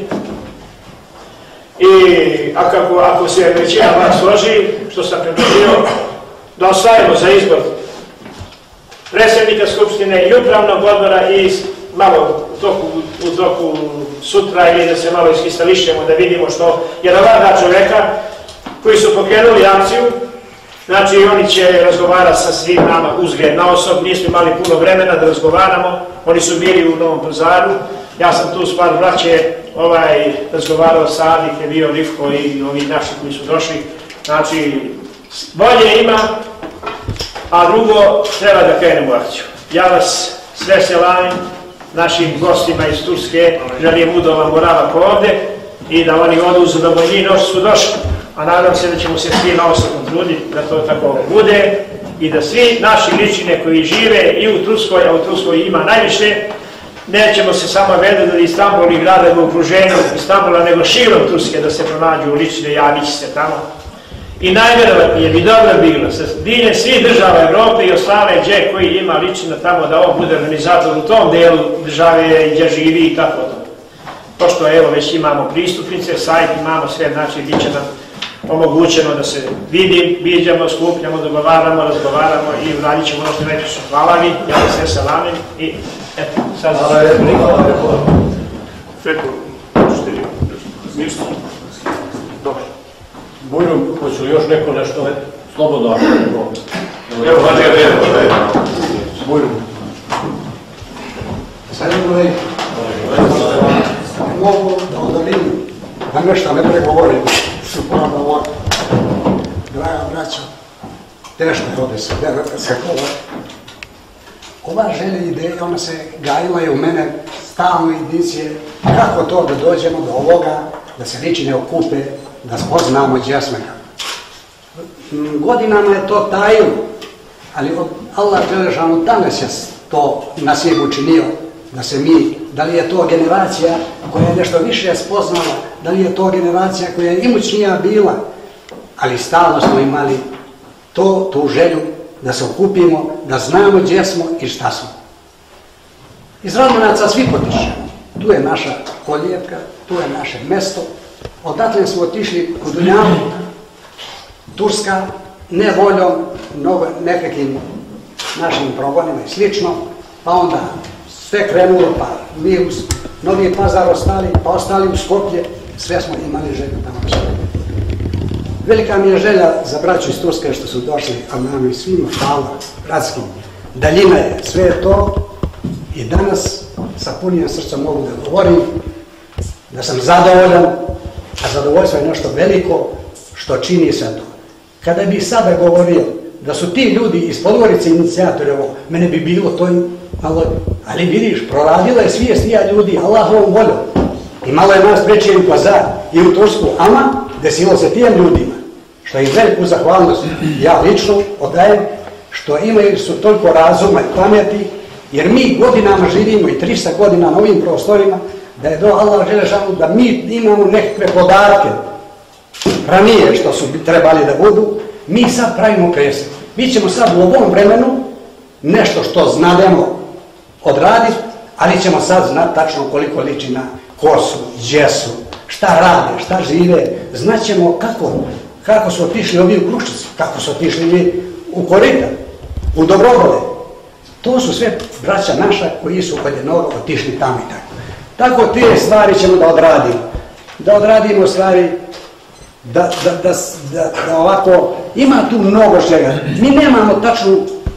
I ako, ako se većina vas složi, što sam predložio, da ostavimo za izbor predsjednika Skupštine i upravnog odbora i malo u toku, u toku sutra ili da se malo iskristališemo da vidimo što, jer ova dva čovjeka koji su pokrenuli akciju, znači oni će razgovarati sa svim nama uzgled na osob, nismo imali puno vremena da razgovaramo, oni su bili u Novom Pazaru, ja sam tu s par braće ovaj, razgovarao sa Adik, je bio Rifko i ovi naši koji su došli, znači volje ima, a drugo treba da krenemo u akciju. Ja vas sve selamim, našim gostima iz Turske, želim udova boravak ovdje i da oni odu u zadovoljniji noć su došli. A nadam se da ćemo se svi na osobno truditi da to tako bude i da svi naši ličine koji žive i u Turskoj, a u Turskoj ima najviše, nećemo se samo vedeti da Istanbul i grada u okruženju Istanbula, nego širom Turske da se pronađu ličine, javići se tamo. I najvjerovatnije bi dobro bilo sa diljem svih država Evrope i ostale gdje koji ima ličina tamo da on bude organizator u tom delu države gdje živi i tako to. Pošto evo već imamo pristupnice, sajt imamo sve, znači bit će nam omogućeno da se vidi, viđamo, skupljamo, dogovaramo, razgovaramo i uradit ćemo ono što reći. Hvala mi, ja vas sve salamim i eto, sad za sve. Feko, možete li ništa? Dobro. Bujrum, hoću li još neko nešto slobodno? Evo, hvala ja vjerujem. Bujrum. Sad je mogu da odalim, da nešto ne pregovorim, su pravda ovako. Draga braćo, teško je ovdje se govori. Ova želja ideja, ona se gajila je u mene stalno indicije kako to da dođemo do ovoga, da se ličine okupe, da spoznamo gdje smo kako. Godinama je to tajilo, ali Allah Đelešanu danas je to nas je učinio, da se mi, da li je to generacija koja je nešto više spoznala, da li je to generacija koja je imućnija bila, ali stalno smo imali to, tu želju da se okupimo, da znamo gdje smo i šta smo. Iz Radmanaca svi potišemo. Tu je naša kolijevka, tu je naše mesto. Odatle smo otišli u Dunjavu, Turska, ne voljom, nekakvim našim progonima i slično, pa onda sve krenulo, pa mi u Novi Pazar ostali, pa ostali u Skoplje, sve smo imali želju tamo sve. Velika mi je želja za braću iz Turske što su došli, a nam i svima hvala, bratskim. Daljina je, sve je to i danas sa punim srcem mogu da govorim da sam zadovoljan, a zadovoljstvo je nešto veliko što čini sve to. Kada bih sada govorio da su ti ljudi iz Podgorice inicijatori ovo, mene bi bilo to malo, ali vidiš, proradila je svijest ja ljudi, Allahovom voljom. I malo je nas prečijen Pazar i u Tursku, ama desilo se tijem ljudima, što im veliku zahvalnost ja lično odajem, što imaju su toliko razuma i pameti, jer mi godinama živimo i trista godina na ovim prostorima, da je do Allah Želešanu, da mi imamo nekakve podatke ranije što su trebali da budu, mi sad pravimo presek. Mi ćemo sad u ovom vremenu nešto što znademo odraditi, ali ćemo sad znati tačno koliko liči na ko su, gdje su, šta rade, šta žive, znaćemo kako, kako su otišli ovi u Kruščicu, kako su otišli u Korita, u Dobrogole. To su sve braća naša koji su kod jednog otišli tamo i tako. Tako te stvari ćemo da odradimo. Da odradimo stvari, da, da, da, da, da ovako, ima tu mnogo čega. Mi nemamo tačnu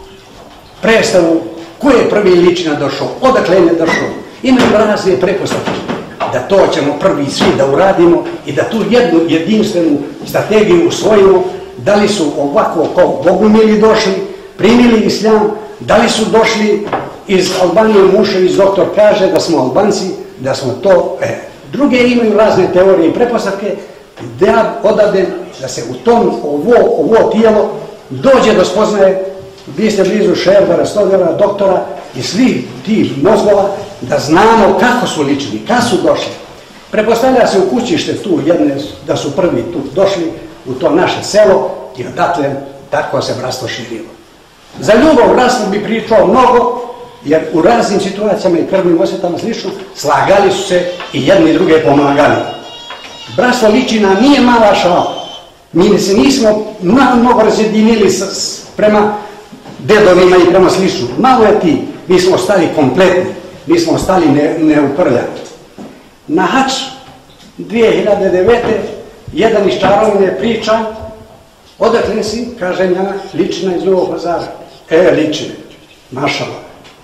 predstavu ko je prvi Ličina došao, odakle je došao. Imaju razne prepostavke. Da to ćemo prvi svi da uradimo i da tu jednu jedinstvenu strategiju usvojimo. Da li su ovako kao bogumili došli, primili islam, da li su došli iz Albanije, Mušević, doktor kaže da smo Albanci, da smo to, e, druge imaju razne teorije i prepostavke, da odavde, da se u tom, ovo, ovo tijelo dođe do spoznaje, vi ste blizu Šerdara, Stodera, doktora i svih tih mozgova, da znamo kako su lični, kad su došli. Prepostavlja se u kućište tu jedne, da su prvi tu došli u to naše selo i odatle tako se bratstvo širilo. Za ljubav bratstvo bi pričao mnogo, jer u raznim situacijama i krvnim osjetama slično, slagali su se i jedni i druge pomagali. Bratstvo Ličina nije mala šala. Mi se nismo mnogo razjedinili prema dedovima i prema slično. Malo je ti, mi smo ostali kompletni, mi smo ostali neuprljani. Na hač dvije hiljade devete. jedan iz Čarovine priča, odakle si, kažem ja, Ličina iz Novog Pazara. E, Ličine, mašala.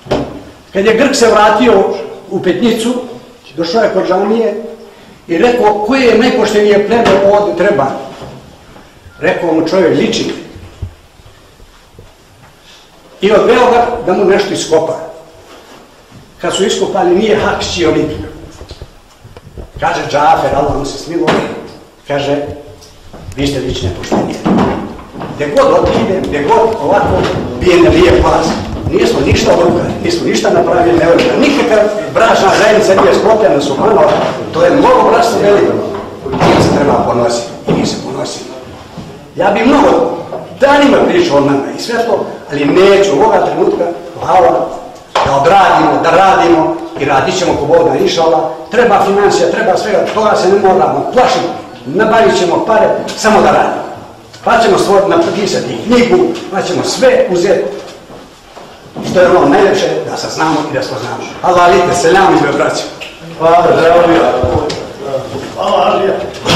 Kad je Grk se vratio u Petnicu, došao je kod džamije i rekao, koje je najpoštenije pleme ovdje treba? Rekao mu čovjek Ličine. I odveo ga da mu nešto iskopa. Kad su iskopali, nije hakšćio nikog. Kaže Džafer, Allah mu se smilo, kaže, vi ste Ličine poštenije. Gdje god odidem, gdje god ovako, bijene lije pas. Nismo ništa odrukali, nismo ništa napravili, ne vrlo. Nikakva bračna zajednica nije sklopljena su manova, to je mnogo bračna veliko. Nije se treba ponositi i nije se ponositi. Ja bi mnogo danima pričao o nama i sve to, ali neću ovoga trenutka, hvala, da odradimo, da radimo i radit ćemo ko Bog da inšala. Treba financija, treba svega, toga se ne moramo plašiti, nabavit ćemo pare, samo da radimo. Pa ćemo stvoriti, napisati knjigu, pa ćemo sve uzeti. Što je ono najlepše, da saznamo i da spoznamo. Allah alite, selam izme braću. Hvala, zdravlja. Hvala, Alija.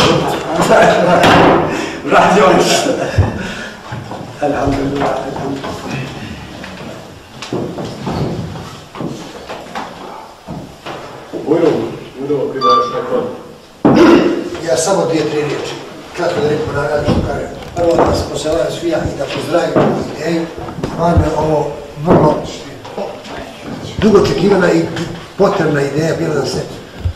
Vradio on se. Alhamdulillah, alhamdulillah. Ujo, ujo, ti daš neko? Ja samo dvije, tri riječi. Kako da rekao na radu što kažem. Prvo da se poselam svija i da pozdravim ideju. Stvarno je ovo vrlo dugo očekivana i potrebna ideja bila da se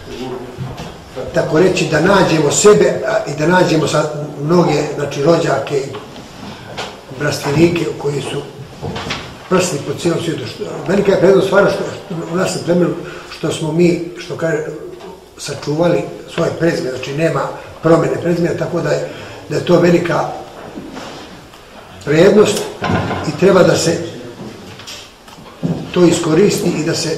tako reći da nađemo sebe i da nađemo sad mnoge znači, rođake i brastvenike koji su prsni po cijelom svijetu. Velika je prednost stvarno što u našem plemenu što smo mi, što kaže, sačuvali svoje prezime, znači nema promjene prezime, tako da je, da je to velika prednost i treba da se to iskoristi i da se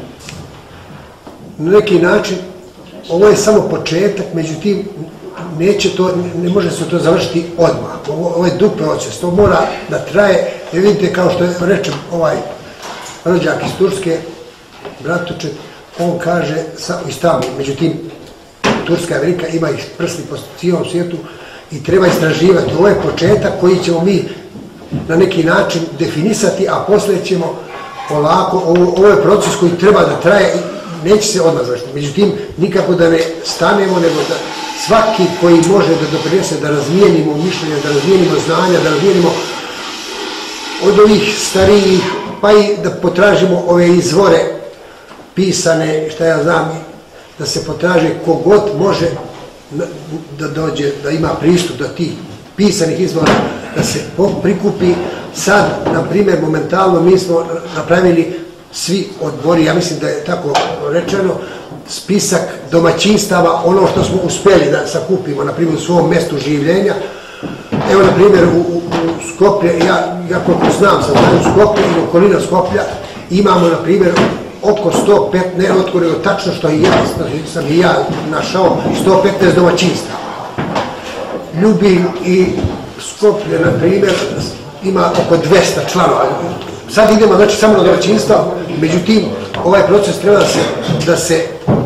na neki način, ovo je samo početak, međutim neće to, ne može se to završiti odmah. Ovo, ovo je dug proces, to mora da traje, jer vidite kao što reče ovaj rođak iz Turske, Bratučet, on kaže iz tamo, međutim Turska i Amerika ima ih prsti po cijelom svijetu i treba istraživati. Ovo je početak koji ćemo mi na neki način definisati, a poslije ćemo polako, ovo, ovo je proces koji treba da traje i neće se odmah završiti. Međutim, nikako da ne stanemo, nego da svaki koji može da doprinese da razmijenimo mišljenja, da razmijenimo znanja, da razmijenimo od ovih starijih, pa i da potražimo ove izvore pisane, šta ja znam, da se potraže kogod može da dođe, da ima pristup do tih pisanih izvora, da se prikupi. Sad, na primjer, momentalno mi smo napravili svi odbori, ja mislim da je tako rečeno, spisak domaćinstava, ono što smo uspjeli da sakupimo, na primjer, u svom mjestu življenja. Evo, na primjer, u, u, u Skoplje, ja, ja koliko znam, sam znam u Skoplje i okolina Skoplja, imamo, na primjer, oko sto petnaest, ne otko nego tačno što je, sam i ja našao, sto petnaest domaćinstava. Ljubim i Skoplje, na primjer, ima oko dvesta članova. Sad idemo, znači, samo na domaćinstva, međutim, ovaj proces treba da se, da se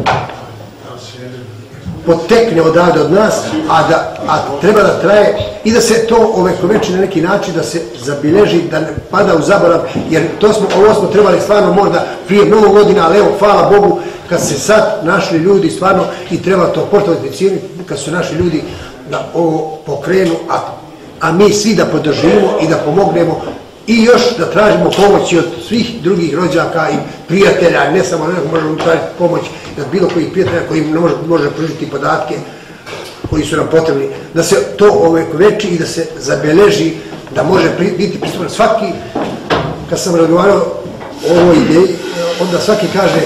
potekne odavde od nas, a, da, a treba da traje i da se to ovekoveči na neki način, da se zabilježi, da ne pada u zaborav, jer to smo, ovo smo trebali stvarno možda prije mnogo godina, ali evo, hvala Bogu, kad se sad našli ljudi stvarno i treba to poštovati cijeniti, kad su naši ljudi da ovo pokrenu, a, a mi svi da podržimo i da pomognemo i još da tražimo pomoći od svih drugih rođaka i prijatelja, ne samo nekako možemo tražiti pomoć od bilo kojih prijatelja koji im može, može pružiti podatke koji su nam potrebni, da se to ovekoveči i da se zabeleži, da može biti pristupan svaki. Kad sam razgovarao o ovoj ideji, onda svaki kaže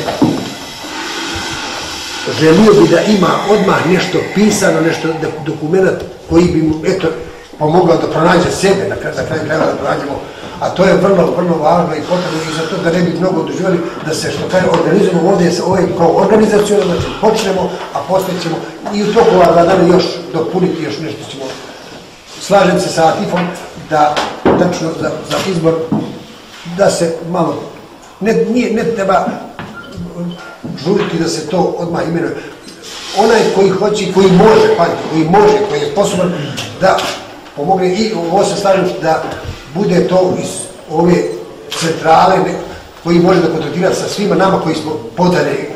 želio bi da ima odmah nešto pisano, nešto dokument koji bi mu, eto, pomogao da pronađe sebe, na kraju krajeva da pronađemo, a to je vrlo, vrlo važno i potrebno i za to da ne bi mnogo oduživali, da se što kaže organizujemo ovdje ovaj, kao organizacijalno, znači počnemo, a poslije ćemo i u toku ova dva dana još dopuniti, još nešto ćemo. Slažem se sa Atifom da, tačno za, za izbor, da se malo, ne, nije, ne treba žuriti da se to odmah imenuje. Onaj koji hoće, koji može, pazite, koji može, koji je sposoban da pomogne i ovo se slažem da bude to iz ove centrale koji može da kontaktira sa svima nama koji smo podali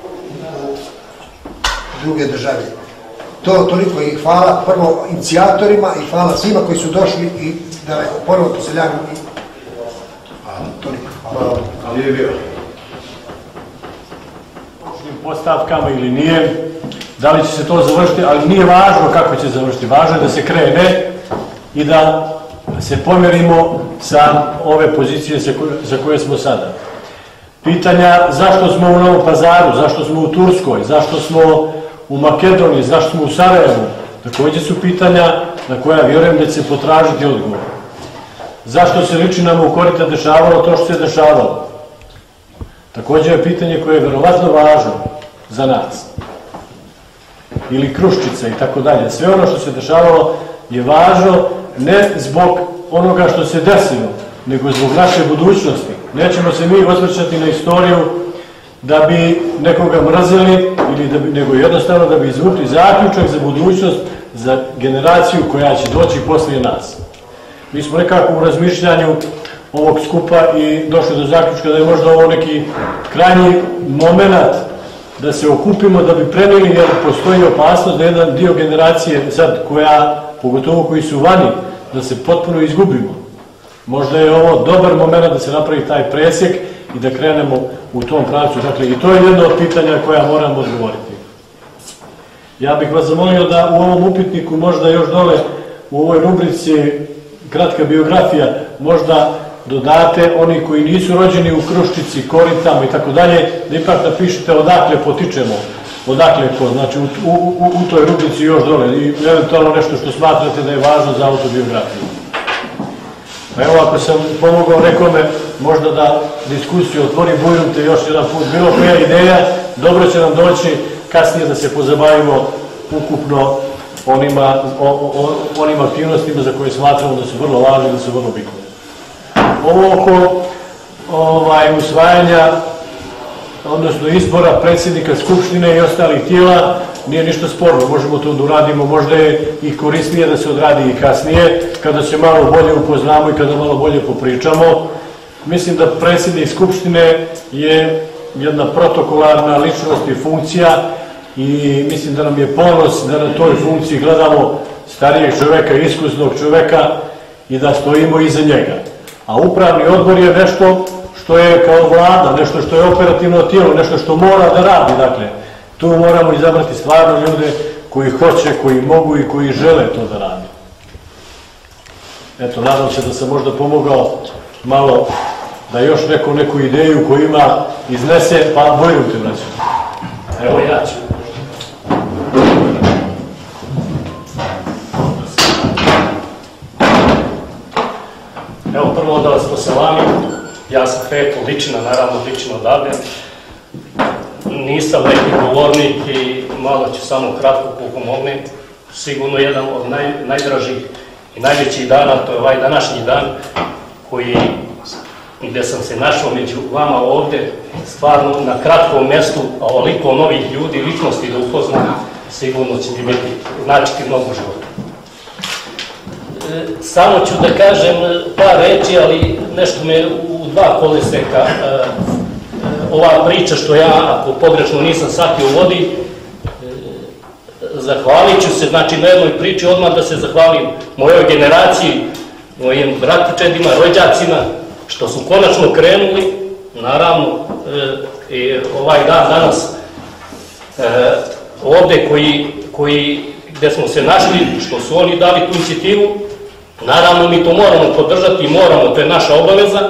u druge države. To toliko i hvala prvo inicijatorima i hvala svima koji su došli i da je ponovo poseljavim i hvala, toliko hvala. Ali je bio postavkama ili nije, da li će se to završiti, ali nije važno kako će završiti, važno je da se krene i da se pomjerimo sa ove pozicije za koje smo sada. Pitanja zašto smo u Novom Pazaru, zašto smo u Turskoj, zašto smo u Makedoniji, zašto smo u Sarajevu, također su pitanja na koja vjerujem da će se potražiti odgovor. Zašto se Ličinama u Korita dešavalo to što se dešavalo? Također je pitanje koje je verovatno važno za nas. Ili Kruščica i tako dalje. Sve ono što se dešavalo je važno ne zbog onoga što se desilo, nego zbog naše budućnosti. Nećemo se mi osvrćati na istoriju da bi nekoga mrzeli, ili da bi, nego jednostavno da bi izvukli zaključak za budućnost, za generaciju koja će doći poslije nas. Mi smo nekako u razmišljanju ovog skupa i došli do zaključka da je možda ovo neki krajnji moment da se okupimo, da bi prenijeli, jer postoji opasnost da jedan dio generacije sad koja, pogotovo koji su vani, da se potpuno izgubimo. Možda je ovo dobar moment da se napravi taj presjek i da krenemo u tom pravcu. Dakle, i to je jedno od pitanja koja moramo odgovoriti. Ja bih vas zamolio da u ovom upitniku možda još dole u ovoj rubrici kratka biografija možda dodate oni koji nisu rođeni u Kruščici, Koritama i tako dalje, da ipak napišete odakle potičemo, odakle ko, znači u, u, u, u toj rubrici još dole i eventualno nešto što smatrate da je važno za autobiografiju. Pa evo, ako sam pomogao nekome možda da diskusiju otvori, bujrumte još jedan put, bilo koja ideja, dobro će nam doći kasnije da se pozabavimo ukupno onima, o, o, onim aktivnostima za koje smatramo da su vrlo važne, da su vrlo bitne. Ovo oko ovaj, usvajanja, odnosno izbora predsjednika Skupštine i ostalih tijela, nije ništa sporno, možemo to da uradimo, možda je i korisnije da se odradi i kasnije, kada se malo bolje upoznamo i kada malo bolje popričamo. Mislim da predsjednik Skupštine je jedna protokolarna ličnost i funkcija i mislim da nam je ponos da na toj funkciji gledamo starijeg čoveka, iskusnog čoveka i da stojimo iza njega. A upravni odbor je nešto što je kao vlada, nešto što je operativno tijelo, nešto što mora da radi. Dakle, tu moramo izabrati stvarno ljude koji hoće, koji mogu i koji žele to da radi. Eto, nadam se da sam možda pomogao malo da još neko neku ideju koju ima iznese, pa bojujte, braćo. Evo ja ću. Evo prvo da vas poselamim, ja sam Feto Ličina, naravno Ličina odavde. Nisam neki govornik i malo ću samo kratko koliko mogne. Sigurno jedan od naj, najdražih i najvećih dana, to je ovaj današnji dan koji, gde sam se našao među vama ovde, stvarno na kratkom mjestu, a ovoliko novih ljudi, ličnosti da upoznam, sigurno će mi biti značiti mnogo života. Samo ću da kažem par reči, ali nešto me u dva koleseka. Ova priča što ja, ako pogrešno nisam shvatio, vodi, zahvalit ću se, znači na jednoj priči odmah da se zahvalim mojoj generaciji, mojim bratičedima, rođacima, što su konačno krenuli, naravno, e, ovaj dan danas, e, ovde koji, koji, gde smo se našli, što su oni dali tu inicijativu, naravno mi to moramo podržati i moramo, to je naša obaveza,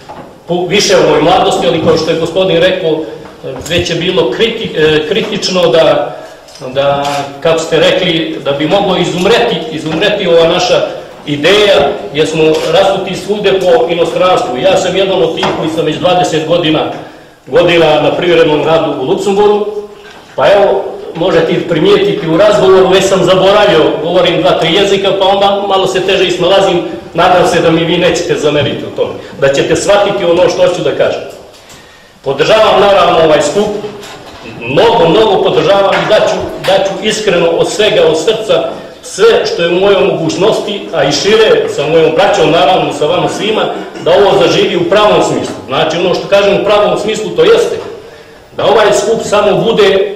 više u ovoj mladosti, ali kao što je gospodin rekao, već je bilo kriti, kritično da, da, kako ste rekli, da bi moglo izumreti, izumreti ova naša ideja, jer smo rasuti svugde po inostranstvu. Ja sam jedan od tih koji sam već dvadeset godina godina na privremenom radu u Luksemburgu, pa evo, možete primijetiti u razgovoru, već sam zaboravio, govorim dva, tri jezika, pa onda malo se teže isnalazim, nadam se da mi vi nećete zameriti u tome, da ćete shvatiti ono što ću da kažem. Podržavam naravno ovaj skup, mnogo, mnogo podržavam i daću, daću iskreno od svega, od srca, sve što je u mojoj mogućnosti, a i šire, sa mojom braćom, naravno, sa vama svima, da ovo zaživi u pravom smislu. Znači, ono što kažem u pravom smislu, to jeste da ovaj skup samo bude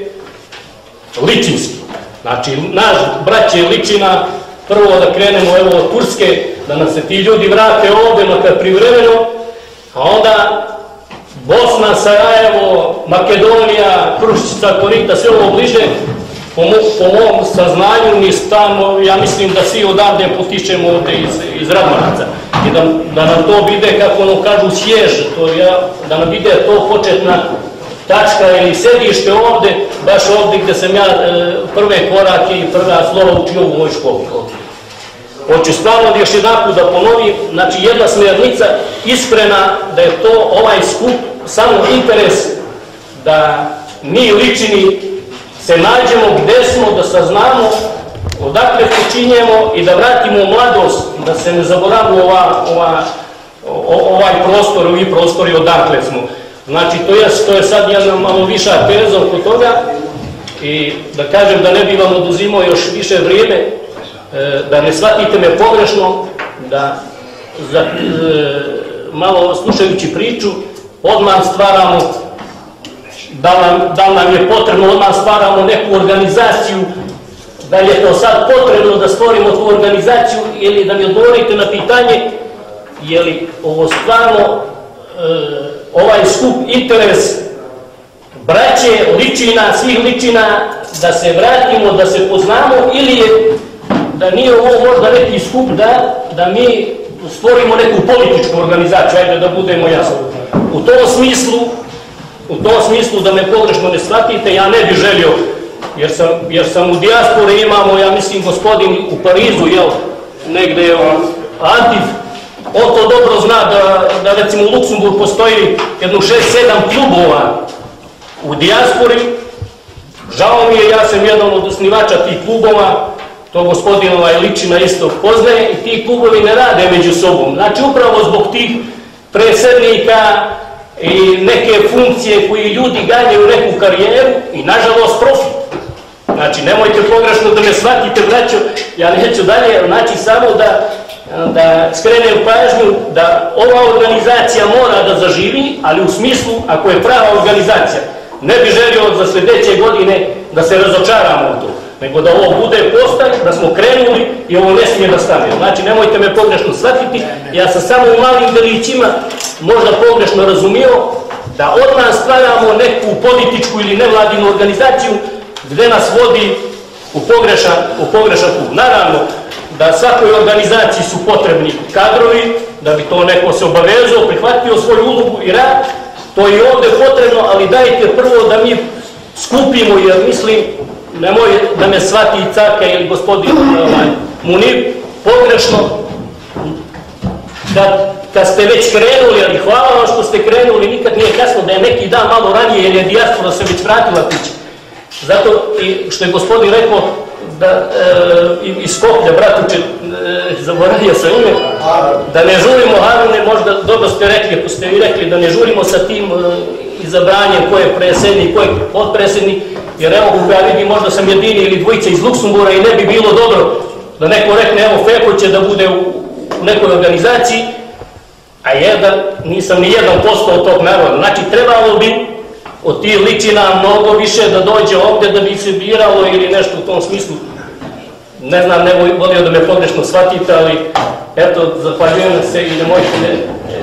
ličinski. Znači, naš braće Ličina, prvo da krenemo evo od Turske, da nam se ti ljudi vrate ovde, makar privremeno, a onda Bosna, Sarajevo, Makedonija, Kruščica, Korita, sve ovo bliže, po, po mom saznanju, mi tamo, ja mislim da svi odavde potičemo ovde iz, iz Radmanaca. I da, da nam to bide, kako ono kažu, sješ, to ja, da nam bide to početna tačka ili sedište ovde, baš ovde gde sam ja e, prve korake i prva slova učio u mojoj školi. Hoću stvarno još jednako da ponovim, znači jedna smjernica iskrena da je to ovaj skup samo interes da mi Ličini se nađemo gde smo, da saznamo odakle počinjemo i da vratimo mladost, da se ne zaboravi ova, ova, ovaj prostor, ovi prostori odakle smo. Znači, to je, to je sad jedna malo viša teza oko toga i da kažem da ne bi vam oduzimao još više vrijeme, da ne shvatite me pogrešno, da za, e, malo slušajući priču, odmah stvaramo, da nam, da nam je potrebno, odmah stvaramo neku organizaciju, da je to sad potrebno da stvorimo tu organizaciju ili da mi odgovorite na pitanje, je li ovo stvarno e, ovaj skup interes braće, Ličina, svih Ličina, da se vratimo, da se poznamo, ili je da nije ovo možda neki skup da, da mi stvorimo neku političku organizaciju, ajde da budemo jasni. U tom smislu, u tom smislu da me pogrešno ne shvatite, ja ne bih želio, jer sam, jer sam u dijaspori imamo, ja mislim, gospodin u Parizu, jel, negde je Antif, on to dobro zna da, da recimo u Luksemburgu postoji jedno šest sedam klubova u dijaspori. Žao mi je, ja sam jedan od osnivača tih klubova, to gospodin ovaj Ličina isto poznaje, i ti klubovi ne rade među sobom. Znači, upravo zbog tih predsjednika i neke funkcije koji ljudi ganjaju neku karijeru i, nažalost, profit. Znači, nemojte pogrešno da me shvatite, braćo, ja neću dalje, znači samo da, da skrenem pažnju da ova organizacija mora da zaživi, ali u smislu, ako je prava organizacija, ne bi želio za sljedeće godine da se razočaramo u to, nego da ovo bude postaj, da smo krenuli i ovo ne smije da stane. Znači, nemojte me pogrešno shvatiti, ja sam samo u malim delićima možda pogrešno razumio da od nas stvaramo neku političku ili nevladinu organizaciju gde nas vodi u pogrešan, u pogrešan put. Naravno, da svakoj organizaciji su potrebni kadrovi, da bi to neko se obavezao, prihvatio svoju ulogu i rad, to je ovde potrebno, ali dajte prvo da mi skupimo, jer mislim, nemoj da me shvati Caka ili gospodin Munir, pogrešno, kad ste već krenuli, ali hvala vam što ste krenuli, nikad nije kasno da je neki dan malo ranije, jer je dijaspora se već vratila kući. Zato i što je gospodin rekao, da iz Skoplja, bratuče, zaboravio sam ime, da ne žurimo, Harune, možda dobro ste rekli, ako ste vi rekli, da ne žurimo sa tim izabranjem ko je predsjednik, ko je potpredsjednik, jer evo, kako ja vidim, možda sam jedini ili dvojica iz Luksembura i ne bi bilo dobro da neko rekne, evo, Feko će da bude u nekoj organizaciji, a jedan, nisam ni jedan posto od tog naroda. Znači, trebalo bi od tih ličina mnogo više da dođe ovdje da bi se biralo ili nešto u tom smislu. Ne znam, ne volio da me pogrešno shvatite, ali eto, zahvaljujem se i nemojte ne,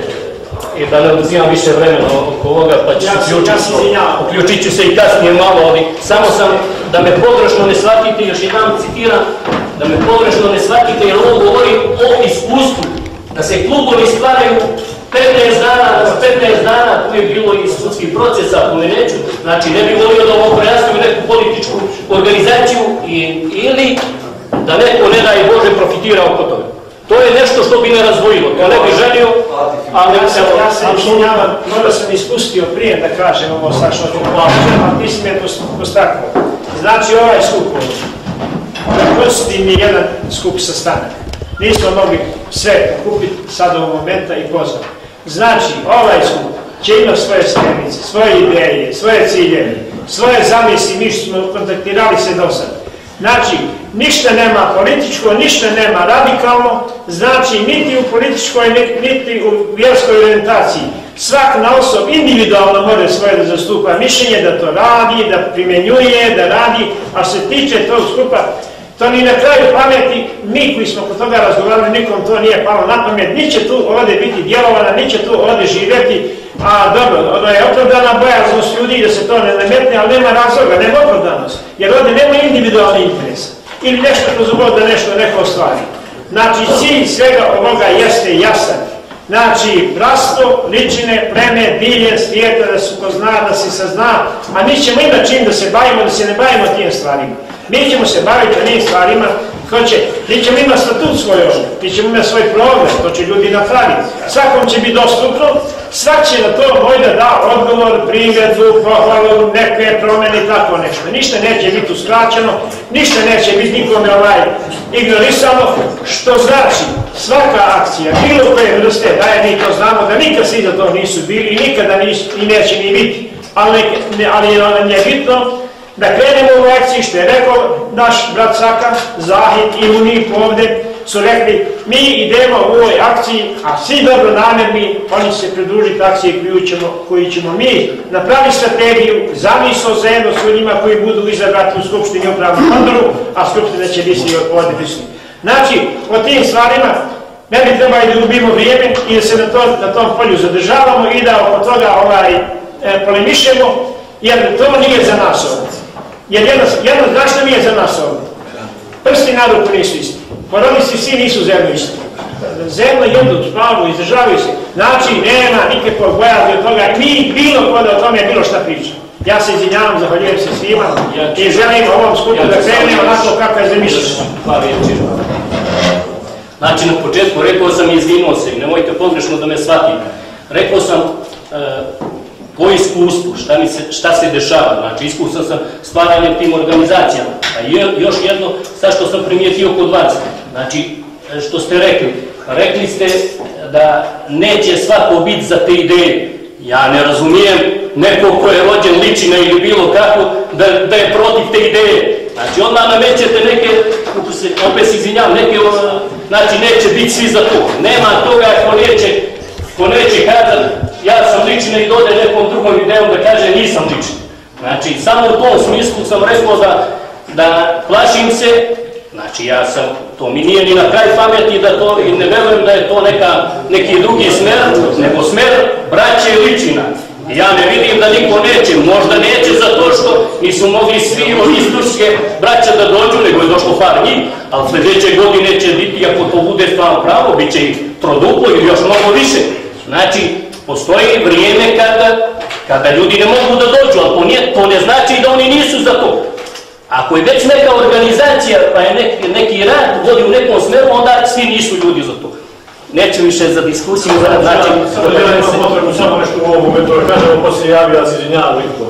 i da ne oduzimam više vremena oko ovoga, pa ću uključit ću se i kasnije malo, ali samo sam, da me pogrešno ne shvatite, još jedan citiram, da me pogrešno ne shvatite, jer ovo govori o iskustvu, da se klubovi stvaraju petnaest dana, petnaest dana, tu je bilo i sudskih procesa, ako ne neću, znači ne bih volio da ovo prejasniju neku političku organizaciju ili da neko, ne daj Bože, profitira oko toga. To je nešto što bi ne razvojilo, to ne bih želio, ali ja se izvinjavam, možda sam ispustio prije da kažem ovo sad što ću plaćati, ali mislim je postaknuo. Znači ovaj skup ovdje, podsjeti mi jedan skup sastanak. Nismo mogli sve kupiti sad ovog momenta i pozvati. Znači, ovaj skup će imati svoje smjernice, svoje ideje, svoje ciljeve, svoje zamisli, mi smo kontaktirali se do sada. Znači, ništa nema političko, ništa nema radikalno, znači niti u političkoj, niti u vjerskoj orientaciji. Svak na osob individualno može svoje da zastupa mišljenje, da to radi, da primjenjuje, da radi, a se tiče tog skupa, to ni na kraju pameti, mi koji smo kod toga razgovarali, nikom to nije palo na pamet, ni će tu ovdje biti djelovana, ni će tu ovdje živjeti, a dobro, ono je opravdana bojaznost ljudi da se to ne nametne, ali nema razloga, nema opravdanost, jer ovdje nema individualni interes, ili nešto kroz ubod da nešto neko ostvari. Znači, cilj svega ovoga jeste jasan. Znači, bratstvo, ličine, pleme, dilje, svijeta, da se pozna, da se sazna, a mi ćemo imati čim da se bavimo, da se ne bavimo tim stvarima. Mi ćemo se baviti o njim stvarima, će, mi ćemo imati statut svoj ovdje, mi ćemo imati svoj program, to će ljudi napraviti. Svakom će biti dostupno, svak će na to možda da odgovor, primjedbu, pohvalu, neke promjene i tako nešto. Ništa neće biti uskraćeno, ništa neće biti nikome ovaj ignorisano, što znači svaka akcija, bilo koje vrste, daje mi to znamo da nikad svi za to nisu bili i nikada nisu, i neće ni biti, ali, ne, ali nam je bitno da krenemo u akciji, što je rekao naš brat Saka, Zahid i Munir ovdje, su rekli, mi idemo u ovoj akciji, a svi dobro namjerni, oni se pridružiti akciji koju ćemo, koju ćemo mi napraviti strategiju, zamisao zajedno s ljudima koji budu izabrati u Skupštini u upravnom odboru, a Skupština će biti ovdje prisutni. Znači, o tim stvarima ne bi trebali da gubimo vrijeme i da se na, to, na tom polju zadržavamo i da oko toga ovaj, e, polemišemo, jer to nije za nas ovdje. Jer jedno, jedno znaš nije za nas ovdje. Prsti na ruku nisu isti. Porodici svi nisu zemlju isti. Zemlju jedu, spavu, izdržavaju se. Znači, nema nikakvog bojazni od toga. Mi bilo ko da o tome bilo šta priča. Ja se izvinjavam, zahvaljujem se svima i želim ovom skupu da krene onako kako je zamišljeno. Hvala riječi. Znači, na početku rekao sam i izvinuo se i nemojte pogrešno da me shvatite. Rekao sam po iskustvu, šta, mi se, šta se dešava, znači iskusan sam stvaranjem tim organizacijama. A još jedno, sad što sam primijetio kod vas, znači što ste rekli, rekli ste da neće svako biti za te ideje. Ja ne razumijem neko ko je rođen ličina ili bilo kako da, da je protiv te ideje. Znači odmah namećete neke, opet se izvinjam, neke, znači neće biti svi za to. Nema toga ko neće, ko neće kazati ja sam ličina i dode nekom drugom idejom da kaže nisam ličina. Znači, samo u tom smislu sam rekao da, da plašim se, znači ja sam, to mi nije ni na kraj pameti da to, i ne verujem da je to neka, neki drugi smer, nego smer braće i ličina. Ja ne vidim da niko neće, možda neće zato što nisu mogli svi od isturske braća da dođu, nego je došlo par njih, ali sljedeće godine će biti, ako to bude stvarno pravo, bit će i troduplo ili još mnogo više. Znači, postoji vrijeme kada, kada ljudi ne mogu da dođu, ali to ne znači da oni nisu za to. Ako je već neka organizacija, pa je neki, neki rad vodi u nekom smeru, onda svi nisu ljudi za to. Neću više za diskusiju, za znači... Ja imam potrebu samo nešto u ovom momentu, da kažem, poslije javio, ja se izvinjavam lično.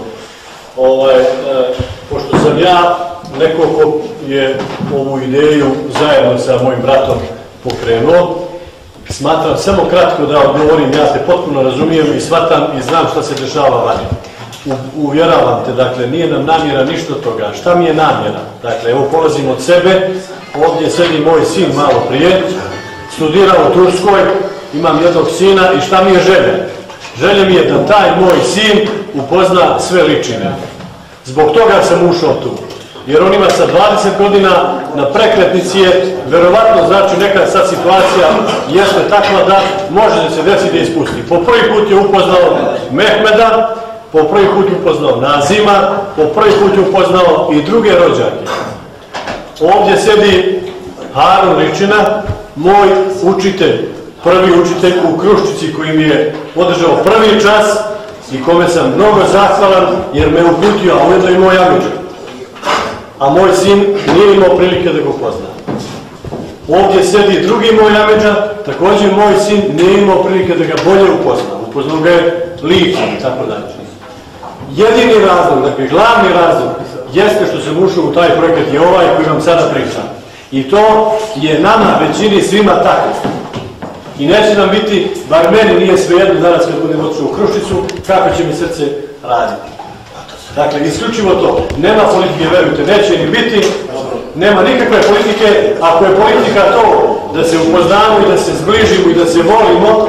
Pošto sam ja neko ko je ovu ideju zajedno sa mojim bratom pokrenuo, smatram samo kratko da odgovorim, ja te potpuno razumijem i shvatam i znam šta se dešava vani. Uvjeravam te, dakle, nije nam namjera ništa od toga. Šta mi je namjera? Dakle, evo polazim od sebe, ovdje sedi moj sin malo prije, studira u Turskoj, imam jednog sina i šta mi je želja? Želja mi je da taj moj sin upozna sve Ličine. Zbog toga sam ušao tu. Jer on ima sa dvadeset godina na prekretnici je, verovatno znači neka sad situacija jeste takva da može da se desi da ispusti. Po prvi put je upoznao Mehmeda, po prvi put je upoznao Nazima, po prvi put je upoznao i druge rođake. Ovdje sedi Harun Ličina, moj učitelj, prvi učitelj u Kruščici koji mi je održao prvi čas i kome sam mnogo zahvalan jer me uputio, a ujedno i moj amidža. A moj sin nije imao prilike da ga upozna. Ovdje sedi drugi moj amidža, također moj sin nije imao prilike da ga bolje upozna. Upoznao ga je likom i tako dalje. Jedini razlog, dakle glavni razlog, jeste što sam ušao u taj projekat je ovaj koji vam sada pričam. I to je nama, većini, svima tako. I neće nam biti, bar meni nije svejedno danas kad budem otišao u Kruščicu, kako će mi srce raditi. Dakle, isključivo to. Nema politike, verujte, neće ni biti, nema nikakve politike. Ako je politika to da se upoznamo i da se zbližimo i da se volimo,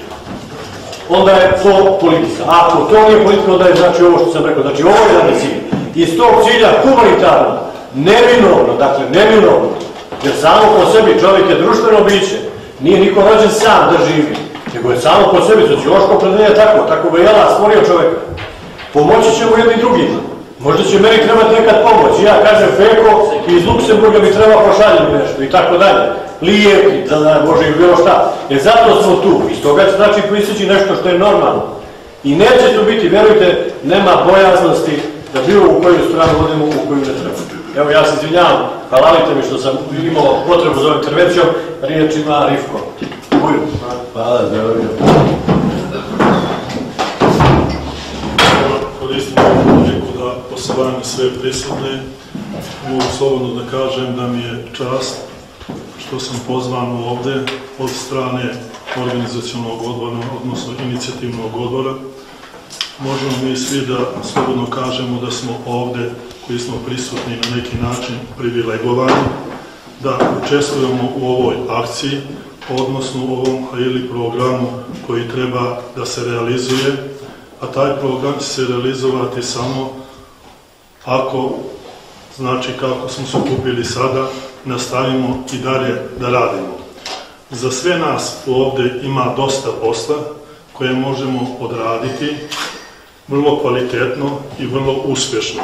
onda je to politika. A ako to nije politika, onda je znači ovo što sam rekao. Znači, ovo je jedan cilj. Iz tog cilja humanitarno, neminovno, dakle, neminovno, jer samo po sebi čovjek je društveno biće. Nije niko rođen sam da živi, nego je samo po sebi, sociološko predelje tako, tako ga je Allah stvorio čovjeka. Pomoći ćemo jedni drugima. Možda će meni trebati nekad pomoć. Ja kažem Feko, iz Luksemburga mi treba pošaljiti nešto i tako dalje. Lijek, da da Bože ili bilo šta. Jer zato smo tu. Iz toga će znači pristići nešto što je normalno. I neće to biti, verujte, nema bojaznosti da bilo u koju stranu odemo, u koju ne treba. Evo, ja se izvinjavam, halalite mi što sam imao potrebu za ovom intervencijom, riječ ima Rifko. Bujru. Hvala, zavrljeno. Koristim ovu priliku da posavljam sve prisutne. Mogu slobodno da kažem da mi je čast što sam pozvan ovde od strane organizacionog odbora, odnosno inicijativnog odbora. Možemo mi svi da slobodno kažemo da smo ovde, koji smo prisutni na neki način privilegovani, da učestvujemo u ovoj akciji, odnosno u ovom ili programu koji treba da se realizuje, a taj program će se realizovati samo ako, znači kako smo se okupili sada, nastavimo i dalje da radimo. Za sve nas ovde ima dosta posla koje možemo odraditi vrlo kvalitetno i vrlo uspješno.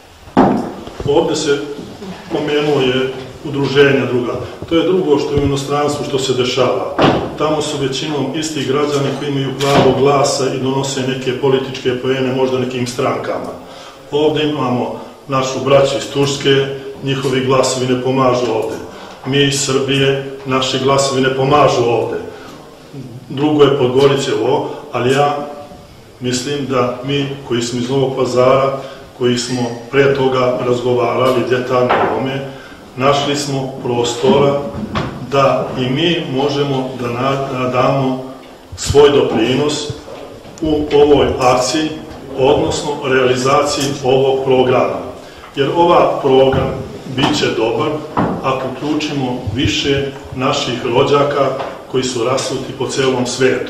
Ovde se pomenuo je udruženja druga. To je drugo što je u inostranstvu što se dešava. Tamo su većinom isti građani koji imaju pravo glasa i donose neke političke poene možda nekim strankama. Ovde imamo našu braću iz Turske, njihovi glasovi ne pomažu ovde. Mi iz Srbije, naši glasovi ne pomažu ovde. Drugo je Podgorice ovo, ali ja mislim da mi koji smo iz Novog Pazara, koji smo pre toga razgovarali detaljno o tome, našli smo prostora da i mi možemo da damo svoj doprinos u ovoj akciji, odnosno realizaciji ovog programa. Jer ova program bit će dobar ako uključimo više naših rođaka koji su rasuti po celom svetu.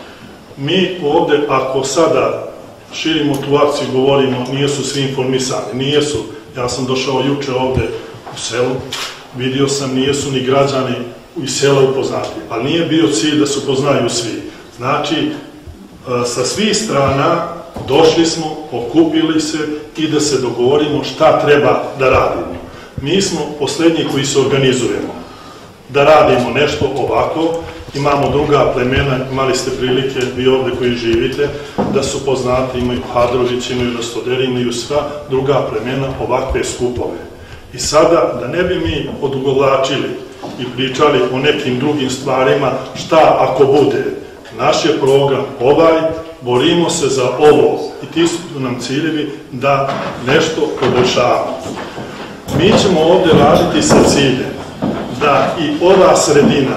Mi ovde, ako sada širimo tu akciju, govorimo, nijesu svi informisani, nijesu, ja sam došao juče ovde u selu, vidio sam, nijesu ni građani iz sela upoznati, ali nije bio cilj da se upoznaju svi. Znači, sa svih strana došli smo, okupili se i da se dogovorimo šta treba da radimo. Mi smo posljednji koji se organizujemo, da radimo nešto ovako Imamo druga plemena, imali ste prilike, vi ovde koji živite, da su poznati, imaju Hadrović, imaju Rastoderi, imaju sva druga plemena ovakve skupove. I sada, da ne bi mi odugovlačili i pričali o nekim drugim stvarima, šta ako bude, naš je program ovaj, borimo se za ovo i ti su nam ciljevi da nešto podešavamo. Mi ćemo ovde raditi sa ciljem da i ova sredina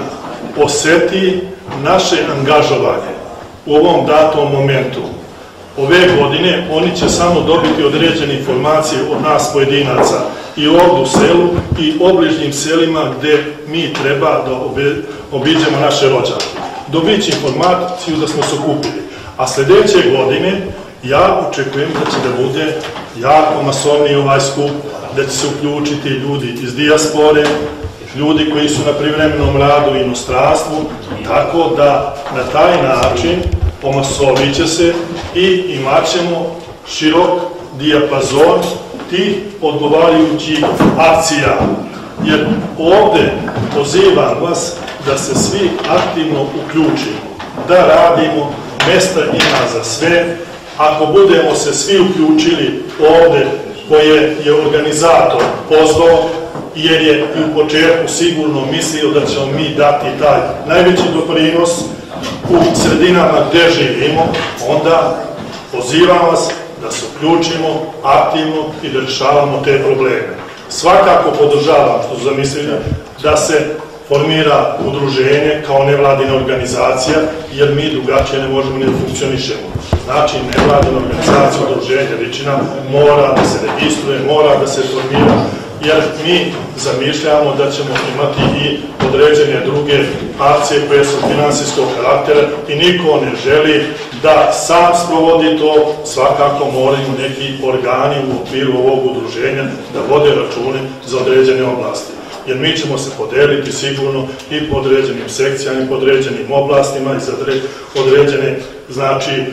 oseti naše angažovanje u ovom datom momentu. Ove godine oni će samo dobiti određene informacije od nas pojedinaca i ovdje u selu i obližnjim selima gde mi treba da obiđemo naše rođake. Dobit će informaciju da smo se okupili. A sljedeće godine ja očekujem da će da bude jako masovniji ovaj skup, da će se uključiti ljudi iz dijaspore, ljudi koji su na privremenom radu u inostranstvu, tako da na taj način omasovit će se i imat ćemo širok dijapazon tih odgovarajućih akcija. Jer ovde pozivam vas da se svi aktivno uključimo, da radimo, mesta ima za sve. Ako budemo se svi uključili ovde koje je organizator pozvao, jer je u početku sigurno mislio da ćemo mi dati taj najveći doprinos u sredinama gde živimo, onda pozivam vas da se uključimo aktivno i da rešavamo te probleme. Svakako podržavam što su zamislili da se formira udruženje kao nevladina organizacija, jer mi drugačije ne možemo ni da funkcionišemo. Znači, nevladina organizacija, udruženje, ličina mora da se registruje, mora da se formira, jer mi zamišljamo da ćemo imati i određene druge akcije koje su finansijskog karaktera i niko ne želi da sam sprovodi to, svakako moraju neki organi u okviru ovog udruženja da vode račune za određene oblasti. Jer mi ćemo se podeliti sigurno i po određenim sekcijama i po određenim oblastima i za određene, znači,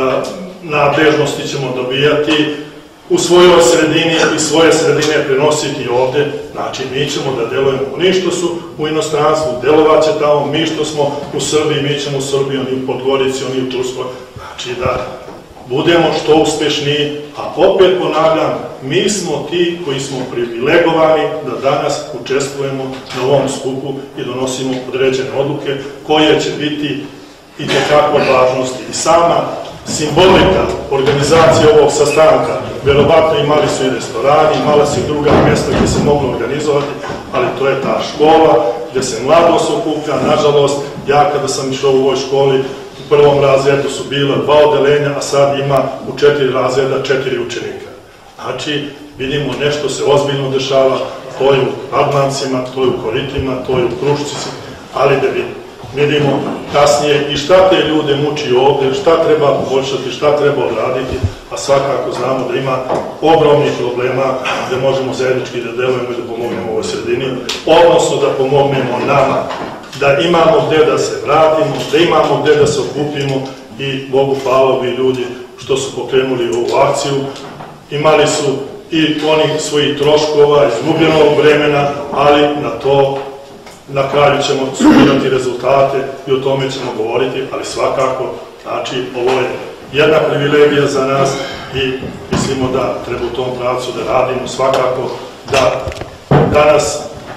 nadležnosti ćemo dobijati u svojoj sredini i svoje sredine prenositi ovde. Znači, mi ćemo da delujemo. Oni što su u inostranstvu, delovat će tamo, mi što smo u Srbiji, mi ćemo u Srbiji, oni u Podgorici, oni u Turskoj. Znači, da budemo što uspešniji, a opet ponavljam, mi smo ti koji smo privilegovani da danas učestvujemo na ovom skupu i donosimo određene odluke koje će biti i tekako važnosti. I sama simbolika organizacije ovog sastanka, verovatno imali su i restorani, imala su i druga mjesta gdje se moglo organizovati, ali to je ta škola gdje se mladost okuplja. Nažalost, ja kada sam išao u ovoj školi, u prvom razredu su bila dva odelenja, a sad ima u četiri razreda četiri učenika. Znači, vidimo nešto se ozbiljno dešava, to je u Radmancima, to je u Koritima, to je u Kruščici, ali da vidimo kasnije i šta te ljude muči ovde, šta treba poboljšati, šta treba odraditi, a svakako znamo da ima ogromnih problema gde možemo zajednički da delujemo i da pomognemo ovoj sredini, odnosno da pomognemo nama, da imamo gde da se vratimo, da imamo gde da se okupimo i Bogu hvala ovi ljudi što su pokrenuli ovu akciju. Imali su i oni svojih troškova, izgubljenog vremena, ali na to na kraju ćemo sumirati rezultate i o tome ćemo govoriti, ali svakako, znači, ovo je jedna privilegija za nas i mislimo da treba u tom pravcu da radimo, svakako da danas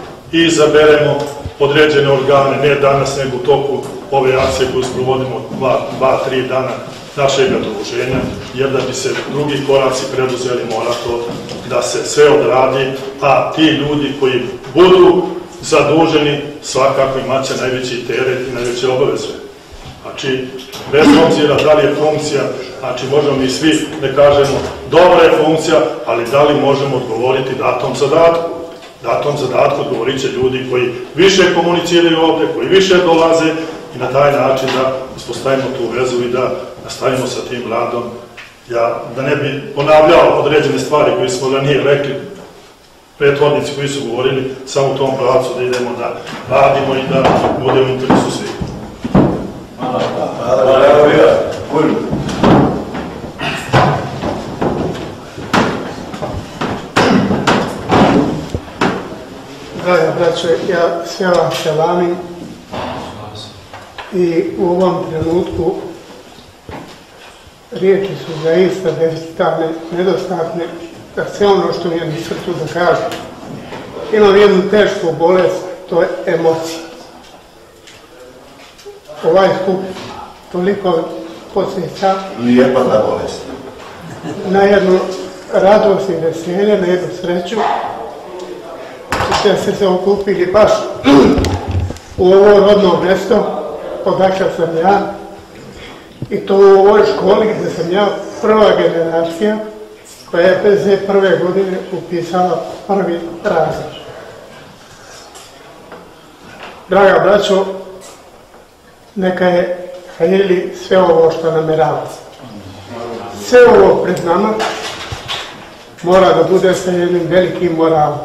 izaberemo određene organe, ne danas, nego u toku ove akcije koju sprovodimo dva, tri dana našeg druženja, jer da bi se drugi koraci preduzeli, mora to da se sve odradi, a ti ljudi koji budu zaduženi svakako imat će najveći teret i najveće obaveze. Znači, bez obzira da li je funkcija, znači možemo mi svi da kažemo dobra je funkcija, ali da li možemo odgovoriti datom zadatku. Datom zadatku odgovorit će ljudi koji više komuniciraju ovde, koji više dolaze i na taj način da uspostavimo tu vezu i da nastavimo sa tim radom. Ja, da ne bi ponavljao određene stvari koje smo ranije rekli, prethodnici koji su govorili, samo u tom pravcu da idemo da radimo i da budemo u interesu svih. Hvala. Hvala. Draga braćo, ja sve vam selamim i u ovom trenutku riječi su zaista deficitarne, nedostatne, da sve ono što mi je na srcu da kažem. Imam jednu tešku bolest, to je emocija. Ovaj skup toliko podsjeća lijepa ta bolest. Na jednu radost i veselje, na jednu sreću, da ste se okupili baš u ovo rodno mjesto odakle sam ja, i to u ovoj školi gdje sam ja prva generacija koja je bez prve godine upisala prvi razred. Draga braćo, neka je hajili sve ovo što namerava. Sve ovo pred nama mora da bude sa jednim velikim moralom,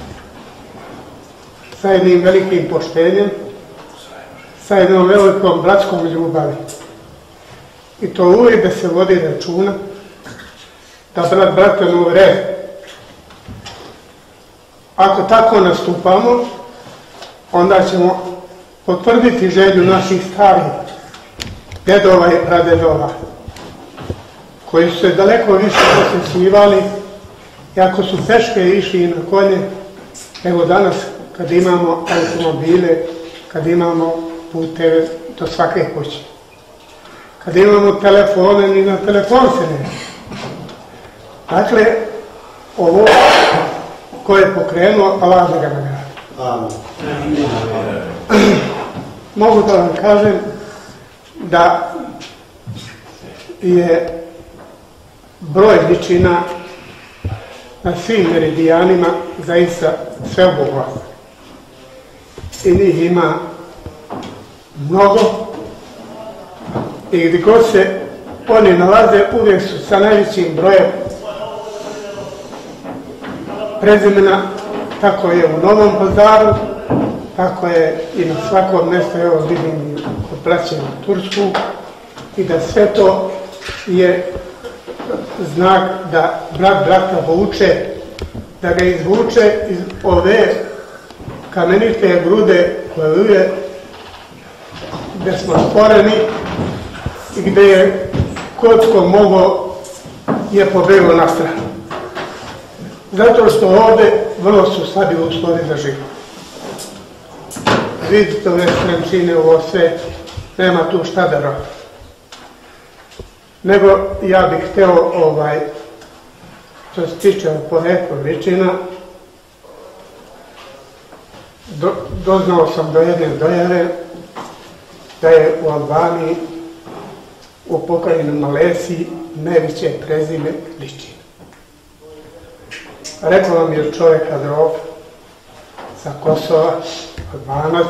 sa jednim velikim poštenjem, sa jednom velikom bratskom ljubavi. I to uvijek da se vodi računa, da brat brata ne uvredi. Ako tako nastupamo, onda ćemo potvrditi želju naših starih dedova i pradedova, koji su se daleko više posvećivali, iako su peške išli na konje, nego danas kad imamo automobile, kad imamo puteve do svake kuće. Kad imamo telefone, ni na telefon se ne. Dakle, ovo ko je pokrenuo, Allah da ga nagradi. Mogu da vam kažem da je broj ličina na svim meridijanima zaista sveobuhvatan. I njih ima mnogo i gdje god se oni nalaze uvijek su sa najvećim brojem prezimena, tako je u Novom Pazaru, tako je i na svakom mjestu, evo vidim kod braće u Tursku, i da sve to je znak da brat brata vuče, da ga izvuče iz ove kamenite grude koje je gdje smo stvoreni i gdje je kod ko mogo je pobegao na stranu. Zato što ovdje vrlo su slabi uslovi za život. Vidite ove strančine, ovo sve, nema tu šta da rodi. Nego ja bih hteo, ovaj, što se tiče porekla ličina, do, doznao sam do jedne dojave da je u Albaniji, u pokrajini Maleziji, najveće prezime ličina. Rekao vam je čovjek Adrov sa Kosova, Albanac,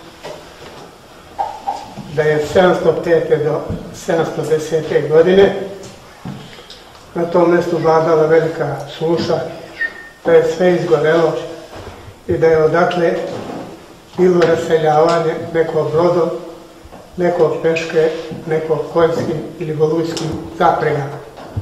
da je sedamsto pete do sedamsto desete godine na tom mjestu vladala velika suša, da je sve izgorelo i da je odakle bilo raseljavanje neko brodom, neko peške, neko konjskim ili golujskim zapregama.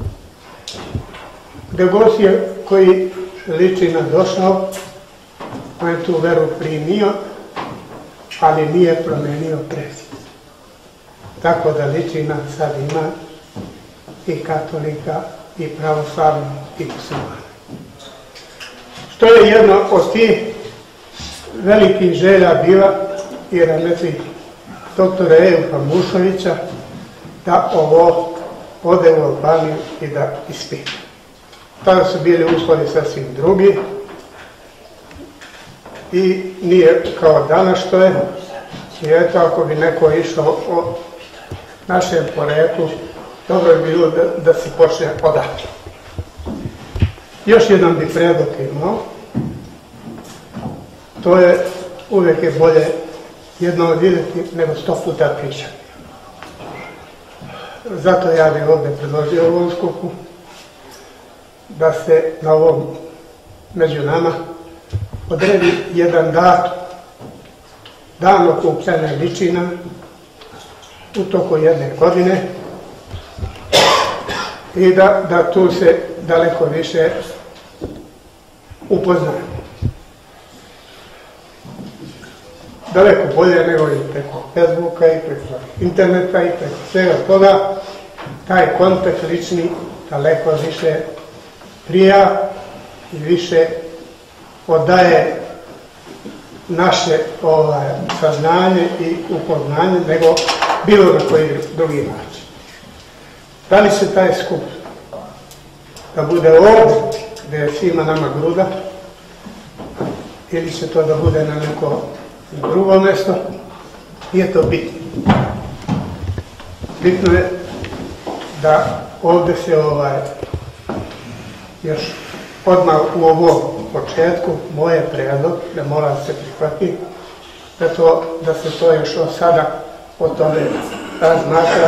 Gde god je koji ličina došao, on je tu veru primio, ali nije promenio prezime. Tako da ličina sad ima i katolika, i pravoslavni, i muslimani. Što je jedno od tih velikih želja bila i rameti doktora Ejupa Mušovića da ovo ode u Albaniju i da ispita. Tada su bili uslovi sasvim drugi i nije kao danas što je. I eto, ako bi neko išao o našem poreklu, dobro je bilo da, da se počne odakle. Još jedan bi predlog imao. To je, uvijek je bolje jedno vidjeti nego sto puta pričati. Zato ja bih ovdje predložio ovom skupu da se na ovom među nama odredi jedan datum, dan okupljanja ličina u toku jedne godine i da, da tu se daleko više upoznamo. daleko bolje nego i preko Facebooka i preko interneta i preko svega toga. Taj kontakt lični daleko više prija i više odaje naše ovaj, saznanje i upoznanje nego bilo na koji drugi način. Da li se taj skup da bude ovdje gdje je svima nama gruda ili će to da bude na neko drugo mjesto, nije to bitno. Bitno je da ovdje se ovaj, još odmah u ovom početku moje prijedlog da mora se prihvatiti da, to, da se to još od sada o tome razmatra,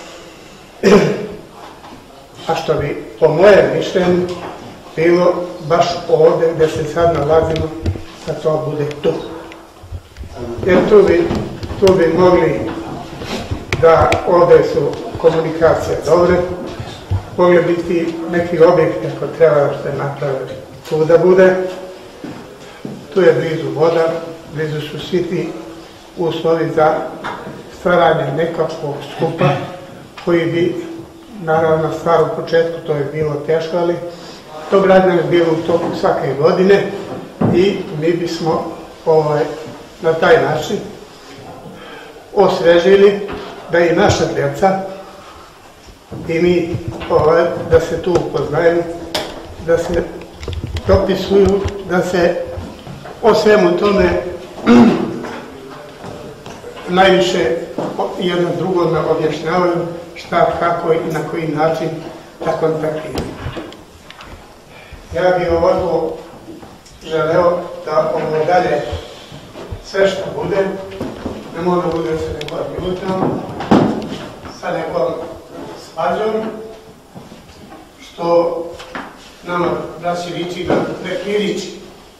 a što bi po mojem mišljenju bilo baš ovdje gdje se sad nalazimo, da to bude tu. Jer tu bi, tu bi mogli da ovdje su komunikacije dobre, mogli biti neki objekti ako treba što je napravili tu da bude. Tu je blizu voda, blizu su svi ti uslovi za stvaranje nekakvog skupa koji bi, naravno, stvar u početku to je bilo teško, ali to gradnja je bilo u toku svake godine i mi bismo ovaj, na taj način osvežili da i naša djeca i mi ovaj, da se tu upoznajemo, da se dopisuju, da se o svemu tome najviše jedno drugome objašnjavaju šta, kako i na koji način da kontaktiraju. Ja bih ovako želeo da ovo dalje sve što bude, ne mora bude sa nekom ljutnom, sa nekom svađom, što nama braći liči da neki liči.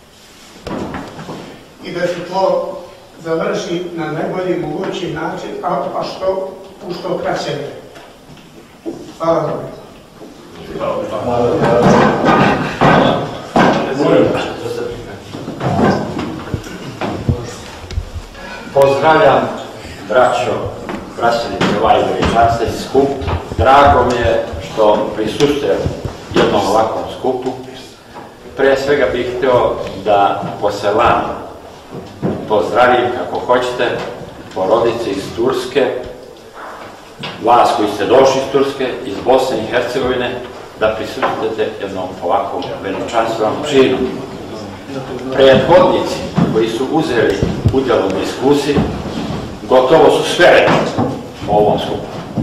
I da se to završi na najbolji mogući način, a, a što u što kraće vreme. Hvala vam. Pozdravljam braćo, braćenik ovaj veličanstveni skup. Drago mi je što prisustvujem jednom ovakvom skupu. Pre svega bih htio da poselam, pozdravim kako hoćete, porodice iz Turske, vas koji ste došli iz Turske, iz Bosne i Hercegovine, da prisustvujete jednom ovakvom veličanstvenom činu. Prethodnici koji su uzeli udjel u diskusiji, gotovo su sve rekli o ovom skupu.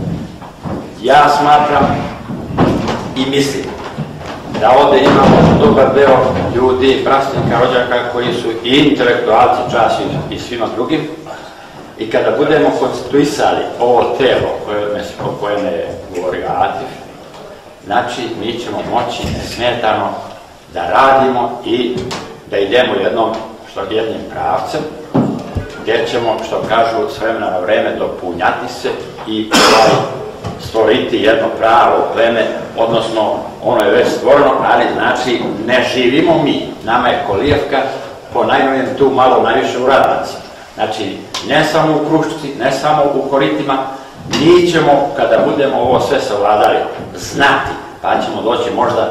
Ja smatram i mislim da ovdje imamo dobar deo ljudi, prasnika, rođaka koji su i intelektualci čas i svima drugim. I kada budemo konstituisali ovo telo o kojem je govorio Atif, znači mi ćemo moći nesmetano da radimo i da idemo jednom što jednim pravcem, gdje ćemo, što kažu, s vremena na vreme dopunjati se i stvoriti jedno pravo pleme, odnosno ono je već stvoreno, ali znači ne živimo mi, nama je kolijevka po najnovijem tu malo najviše u Radnici. Znači, ne samo u Kruščici, ne samo u Koritima, mi ćemo, kada budemo ovo sve savladali, znati, pa ćemo doći možda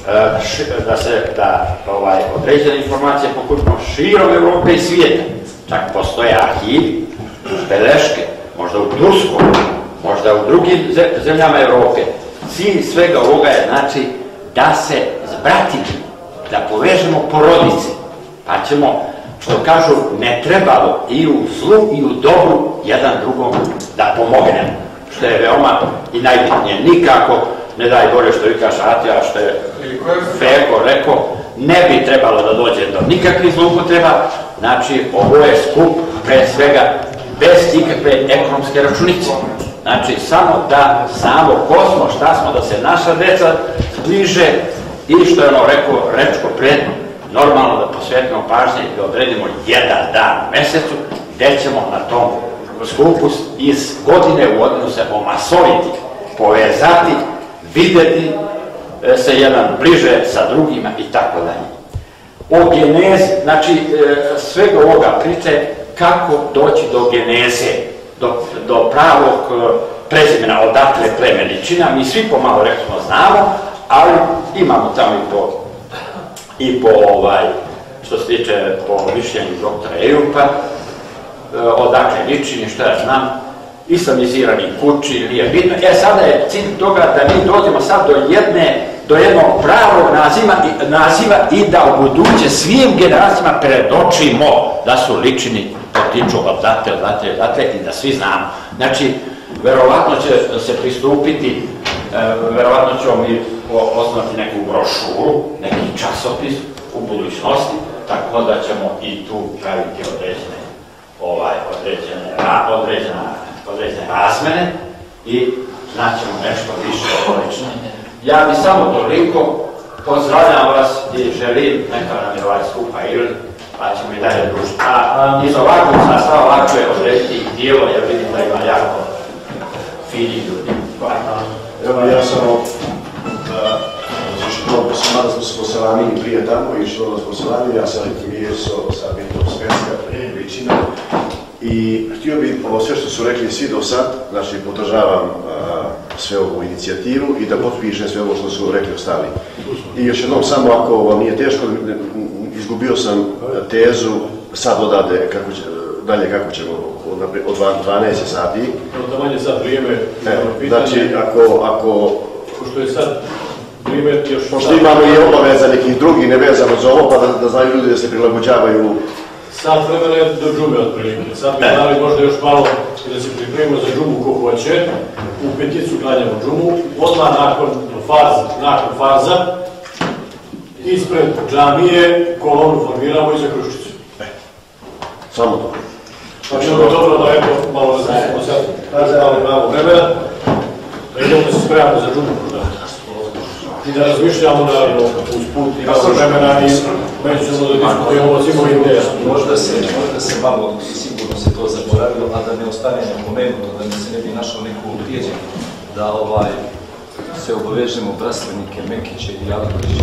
da se, da ovaj, određene informacije pokupimo širom Evrope i svijeta. Čak postoje arhivi, beleške, možda u Turskoj, možda u drugim zemljama Evrope. Cilj svega ovoga je, znači, da se zbratimo, da povežemo porodice, pa ćemo, što kažu, ne trebalo i u zlu i u dobru jedan drugom da pomognemo, što je veoma i najbitnije. Nikako, ne daj Bože što vi kaže Atija, što je Feko rekao, ne bi trebalo da dođe do nikakvih zloupotreba. Znači, ovo je skup, pre svega, bez ikakve ekonomske računice. Znači, samo da znamo ko smo, šta smo, da se naša deca bliže i što je ono rekao Rečko pred, normalno da posvetimo pažnje i da odredimo jedan dan u mesecu gdje ćemo na tom skupu iz godine u godinu se omasoviti, povezati, vidjeti se jedan bliže sa drugima i tako dalje. O genezi, znači svega ovoga priče kako doći do geneze, do, do pravog prezimena, odatle pleme Ličina. Mi svi pomalo recimo znamo, ali imamo tamo i po, i po ovaj, što se tiče po mišljenju doktora Ejupa, odakle Ličini, što ja znam, islamizirani kući, nije bitno. E, sada je cilj toga da mi dođemo sad do jedne, do jednog pravog naziva, naziva i da u buduće svim generacijama predočimo da su Ličini potiču odatle, odatle, odatle i da svi znamo. Znači, verovatno će se pristupiti, verovatno ćemo mi osnovati neku brošuru, neki časopis u budućnosti, tako da ćemo i tu praviti određene, ovaj, određene, određene, određene razmene i znaćemo nešto više o Ličini. Ja bi samo toliko, pozdravljam vas i želim neka nam je ovaj skupa ili, pa ćemo i dalje družiti. A iz ovakvog sastava ovako je odrediti dijelo, ja vidim da ima jako fini ljudi. Evo ja samo, što smo smo se poselanili prije tamo i što nas poselanili, ja sam Mijeso sa Bitom Svenska, prije Ličina. I htio bih ovo sve što su rekli svi do sad, znači podržavam sve ovu inicijativu i da potpišem sve ovo što su rekli ostali. I još jednom, samo ako vam nije teško, izgubio sam tezu sad odade kako će, dalje kako ćemo od dvanaest sati. Da manje sad vrijeme. Znači, ako, ako... Što je sad vrijeme još... Pošto imamo i obaveza nekih drugih nevezano za ovo, pa da, da znaju ljudi da se prilagođavaju. Sad vremena je do džume otprilike. Sad bi dali možda još malo da se pripremimo za džumu ko hoće. U peticu klanjamo džumu. Odmah nakon farza, nakon farza, ispred džamije kolonu formiramo i za Kruščicu. Samo to. Pa ćemo dobro da eto malo razmislimo sad. Kaže malo pravo vremena. Da idemo da se spremamo za džumu. I da razmišljamo naravno uz put i malo vremena i međusobno da diskutujemo o svim ovim idejama. Možda se, možda se malo, sigurno se to zaboravilo, a da ne ostane napomenuto, da mi se ne bi našao neko uprijeđenje, da ovaj, se obavežemo bratstvenike, Mekiće i Jaloviće.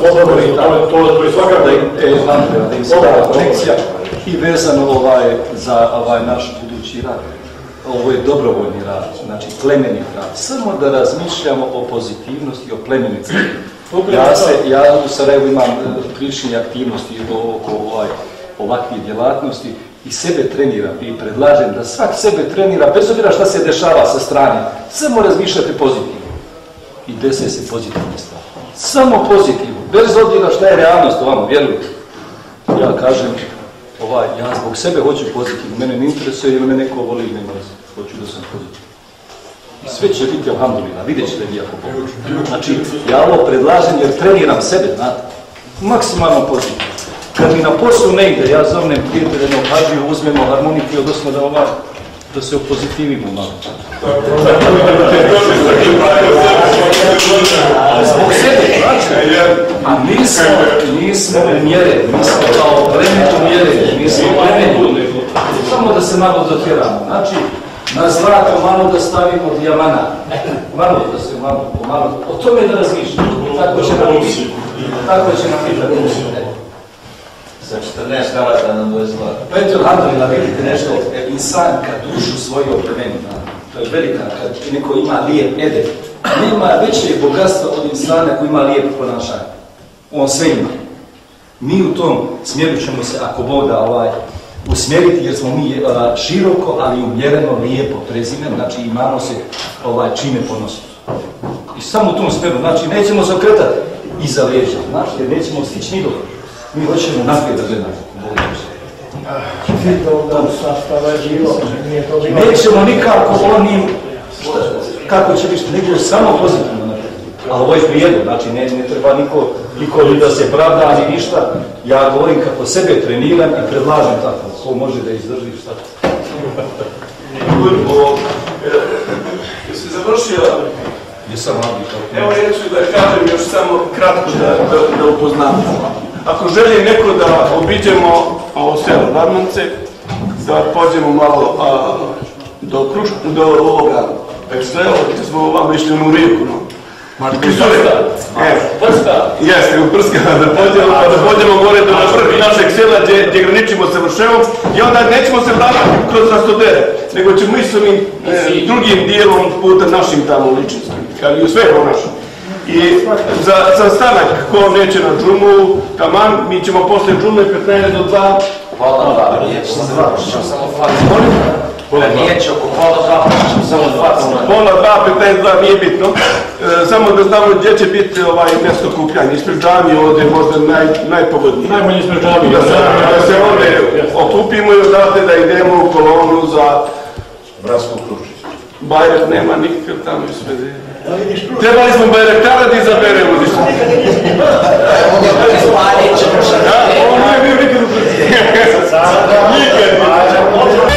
To je svakako. Da im se da konekcija i vezano ovaj, za ovaj naš budući rad. Ovo je dobrovoljni rad, znači plemenit rad. Samo da razmišljamo o pozitivnosti, o plemenici. Ja, se, ja u Sarajevu imam prilične aktivnosti oko ovaj, ovakvih djelatnosti i sebe treniram i predlažem da svak sebe trenira, bez obzira šta se dešava sa strane. Samo razmišljate pozitivno i dese se pozitivne stvari. Samo pozitivno, bez obzira šta je realnost ovamo, vjerujte. Ja kažem, ovaj, ja zbog sebe hoću pozitivno, mene ne interesuje ili me neko voli ili ne mrzi. Hoću da sam pozitivno. I sve će biti alhamdulillah, vidjet ćete vi ako Bog. Znači, ja ovo predlažem jer treniram sebe, znate, maksimalno pozitivno. Kad mi na poslu ne ide, ja zovnem prijatelje na hađiju, uzmemo harmoniku i odnosno da ovaj, da se opozitivimo malo. Zbog sebe, znači, a nismo, nismo mjere, nismo kao plemetu mjere, nismo plemetu, samo da se malo dotjeramo. Znači, na zlato malo da stavimo dijamana, malo da se malo, malo, o tome da razmišljamo, tako će nam biti, tako će nam biti. Sa četrnaest karata nam doje zlata. Pa eto, alhamdulillah, vidite nešto, insan kad dušu svoju oplemeni, to je velika, kad neko ima lijep edep, nema veće bogatstva od insana koji ima lijep ponašanje. On sve ima. Mi u tom smjeru ćemo se, ako Bog da, ovaj, usmjeriti jer smo mi a, široko, ali umjereno, lijepo prezime, znači imamo se ovaj, čime ponositi. I samo u tom smjeru, znači nećemo se okretati iza leđa, znači jer nećemo stići ni dobro. Mi hoćemo naprijed da gledamo. Nećemo nikako onim, kako će biti, nego samo pozitivno naprijed. Ali ovo je prijedno, znači ne, ne treba niko, niko da se pravda, ani ništa. Ja govorim kako sebe treniram i predlažem tako. Ko može da izdrži šta. Jesi završio? Jesam radi. Evo ja ću da kažem još samo kratko da, da, da upoznam. Ako želi neko da obiđemo ovo selo Radmance, da pođemo malo a, do, kruš, do ovoga ekstrela, gdje smo ovamo išli u Rijeku, no. Prska. Jeste, u Prska, da pođemo, pa da pođemo gore do vrh našeg sela gdje graničimo sa Vrševom i onda nećemo se vratiti kroz Rastodere, nego ćemo ići s ovim drugim dijelom puta našim tamo ličinskim, ali u sve našem. I za stanak, ko neće na džumu, taman, mi ćemo posle džume petnaest do dva. Pola dva, riječ se završio samo facu. Riječ oko pola dva, samo facu. Pola dva, petnaest dva, nije bitno. Samo da znamo gdje će biti mjesto kupljanja. Ispred džamije ovdje je možda najpogodnije. Najmanje ispred džamije. Da se ovdje okupimo i odavde da idemo u kolonu za Bratsku Krušicu. Bajrak nema nikakav tamo ispred. Trebali smo Bajraktara da izaberemo. On nije bio nikad u Krušici. Nikad.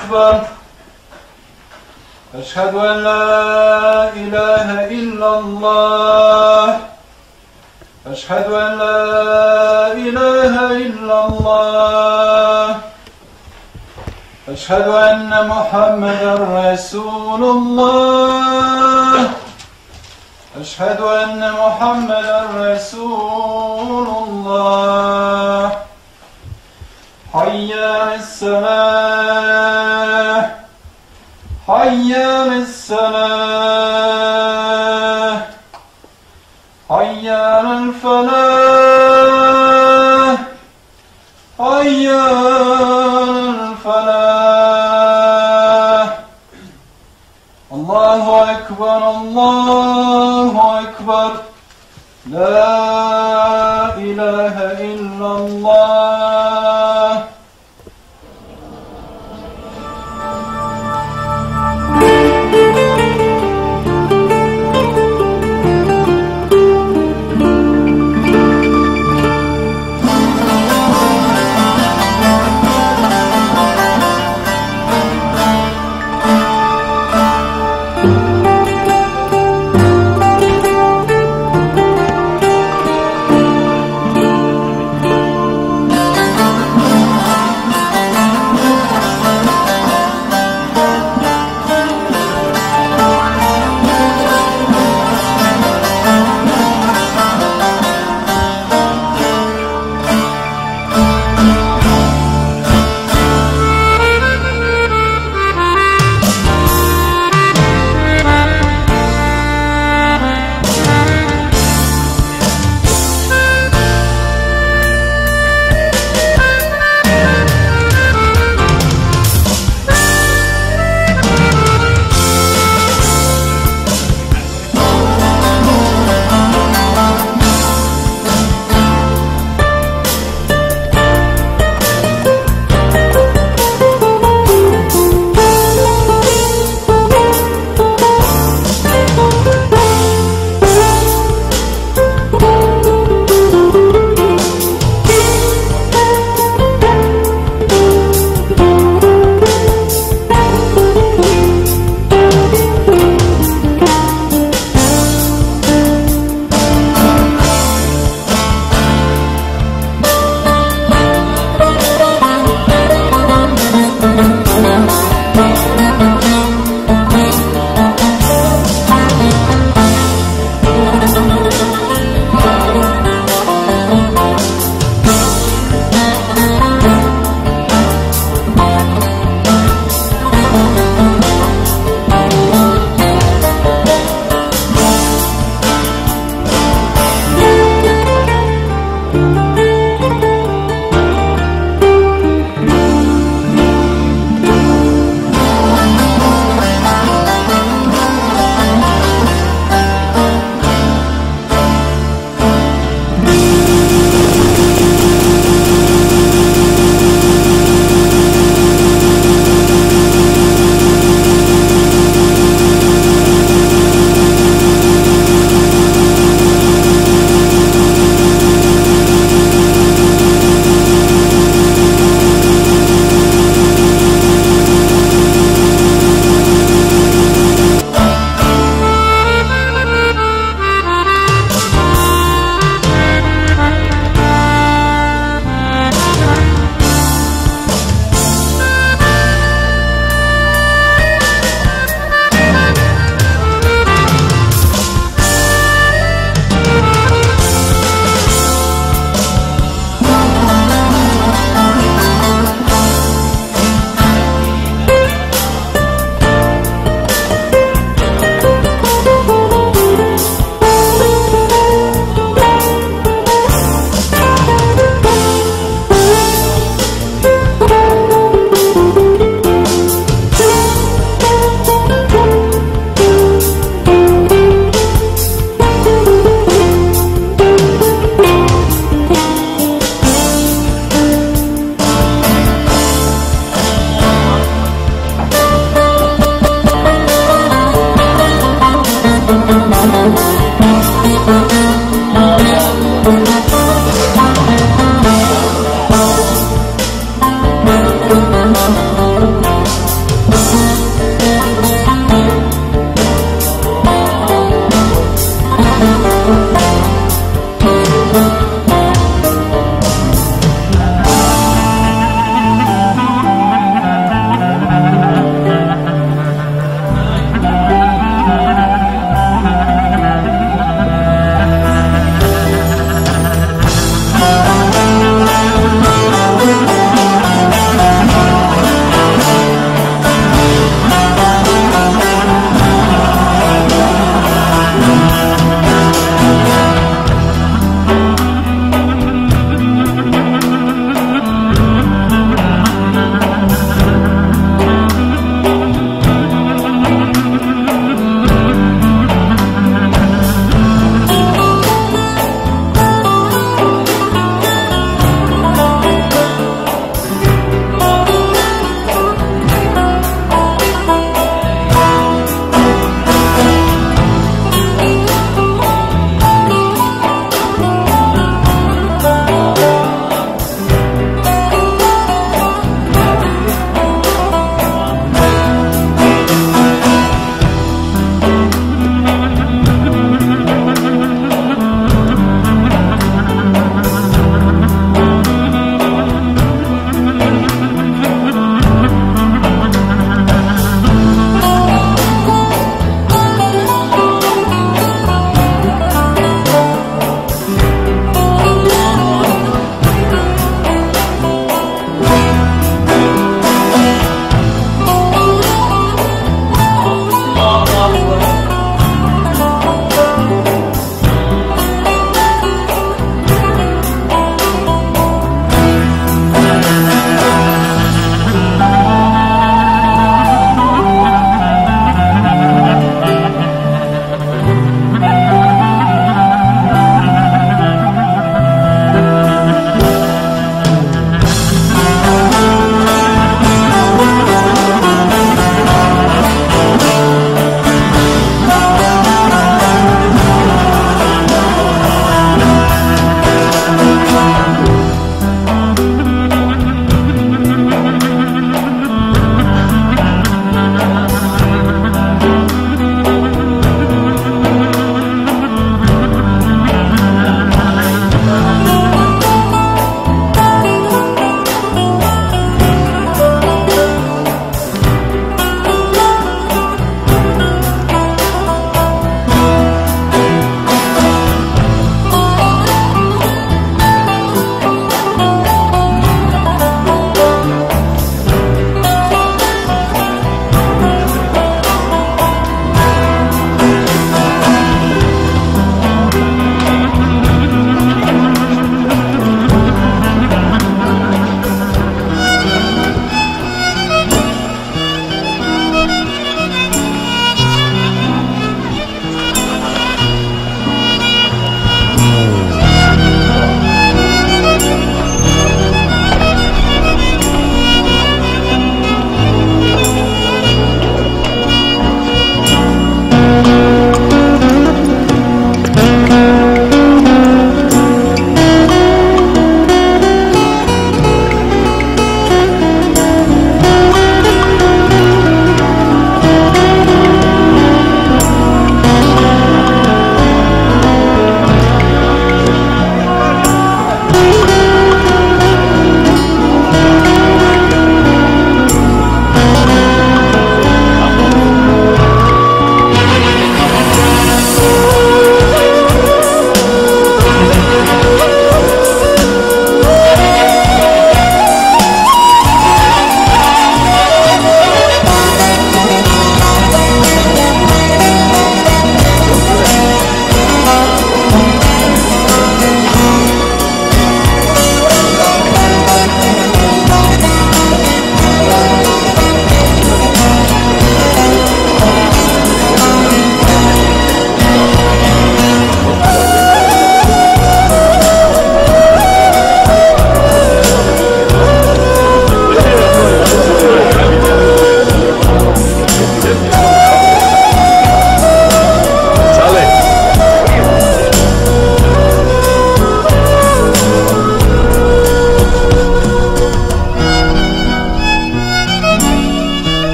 أكبر أشهد أن لا إله إلا الله أشهد أن لا إله إلا الله أشهد أن محمدا رسول الله أشهد أن محمدا رسول الله حي على الصلاة حي على الصلاة حي على الفلاح حي على الفلاح الله أكبر الله أكبر لا إله إلا الله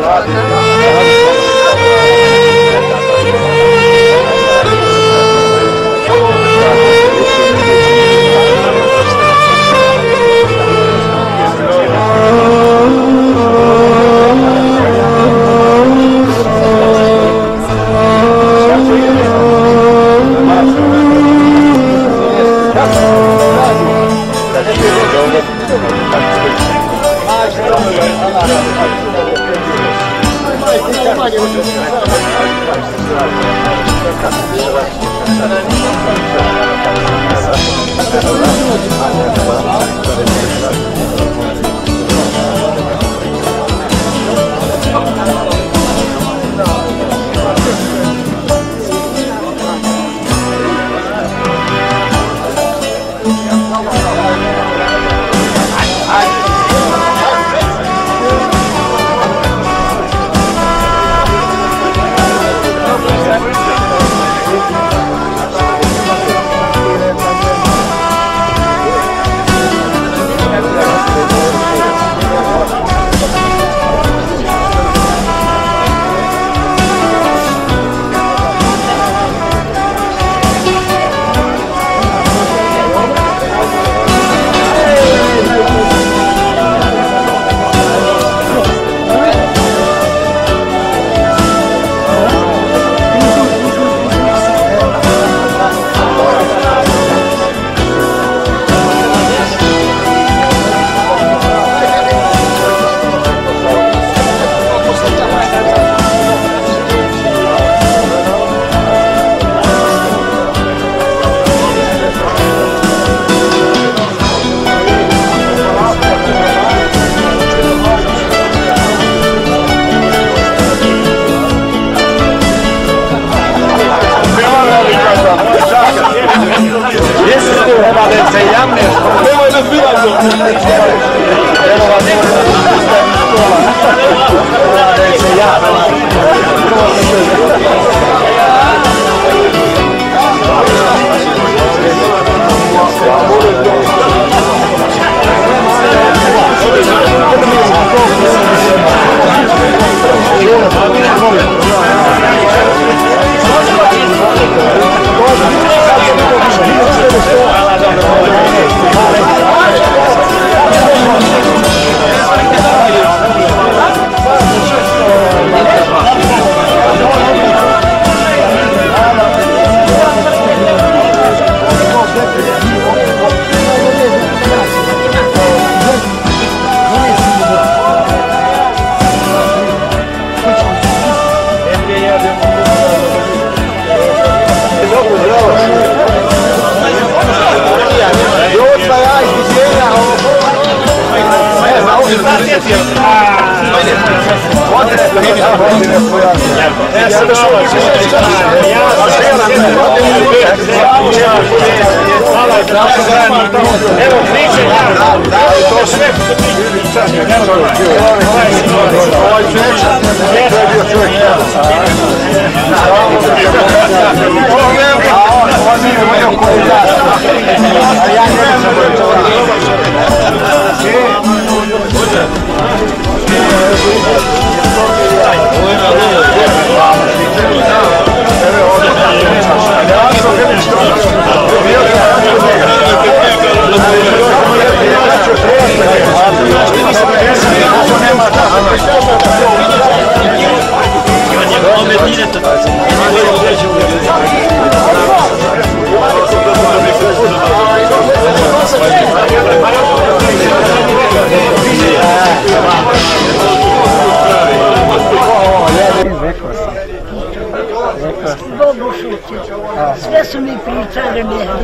Bogu šuti. Sve su mi pričali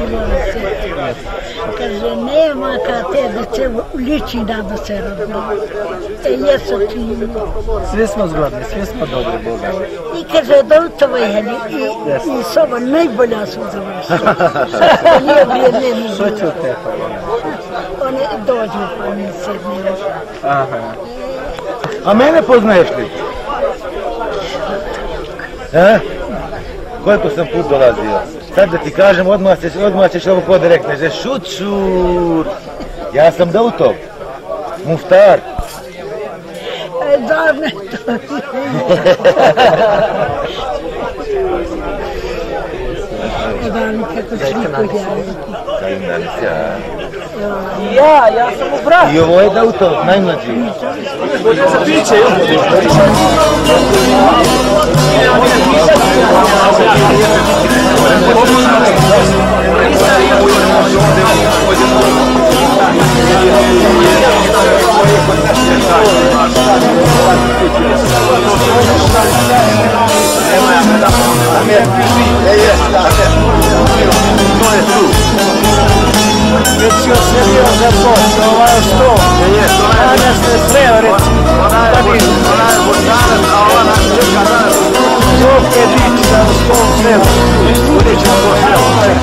se. Kaže, nema kad te da se liči da da se razgleda. E, jesu ti. Svi smo zgodni, svi smo dobri Boga. I kaže, Dautova je i, i Soba najbolja su završila. Nije vrijedne mi. Što će u te pa? Oni dođu pa mi sedne. Aha. A mene poznaješ li? E? Koliko sam put dolazio? Sad da ti kažem, odmah, ćeš, odmah ćeš ovo kod rekne, že šut šut. Ja sam Dautov, Muftar. zar ne to? Kako sliku ja. Ja, ja sam u bratu. I ovo je Dautov, najmlađi. Biće, već si osjetio za to, ovaj što, danas ne treba reći, da bi dok je biti za svom selu, budući to selo.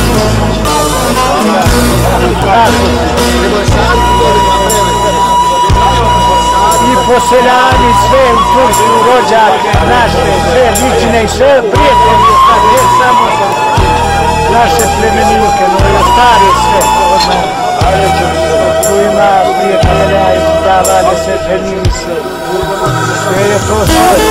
I poseljani, sve u Tursku, rođake, naše, sve ličine i sve prijatelje, ne samo naše plemenike, no i stari sve. Tu ima prijatelja i davane se, ženili se. Sve je to sve.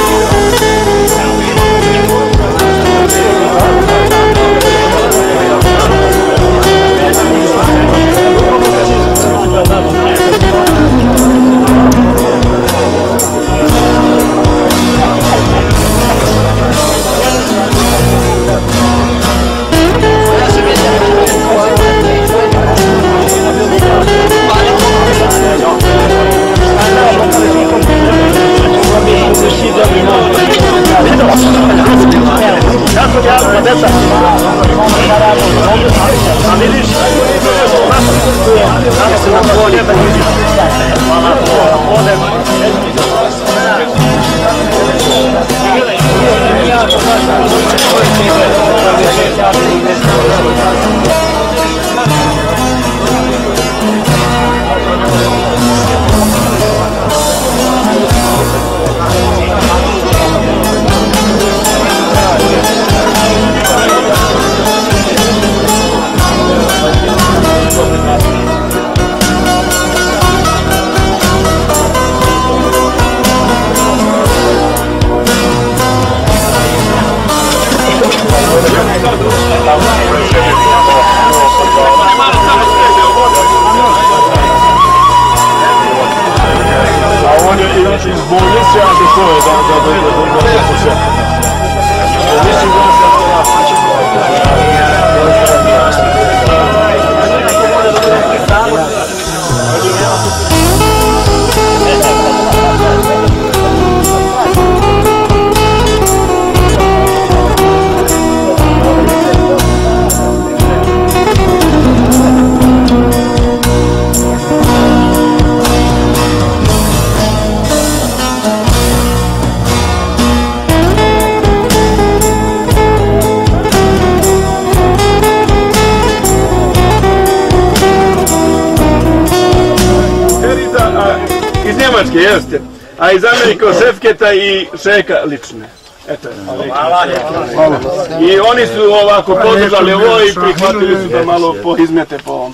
Jeste, a iz Amerike od Šefketa i Šeka lične. Eto je. Hvala. I oni su ovako podržali ovo i prihvatili su da malo poizmete po ovom.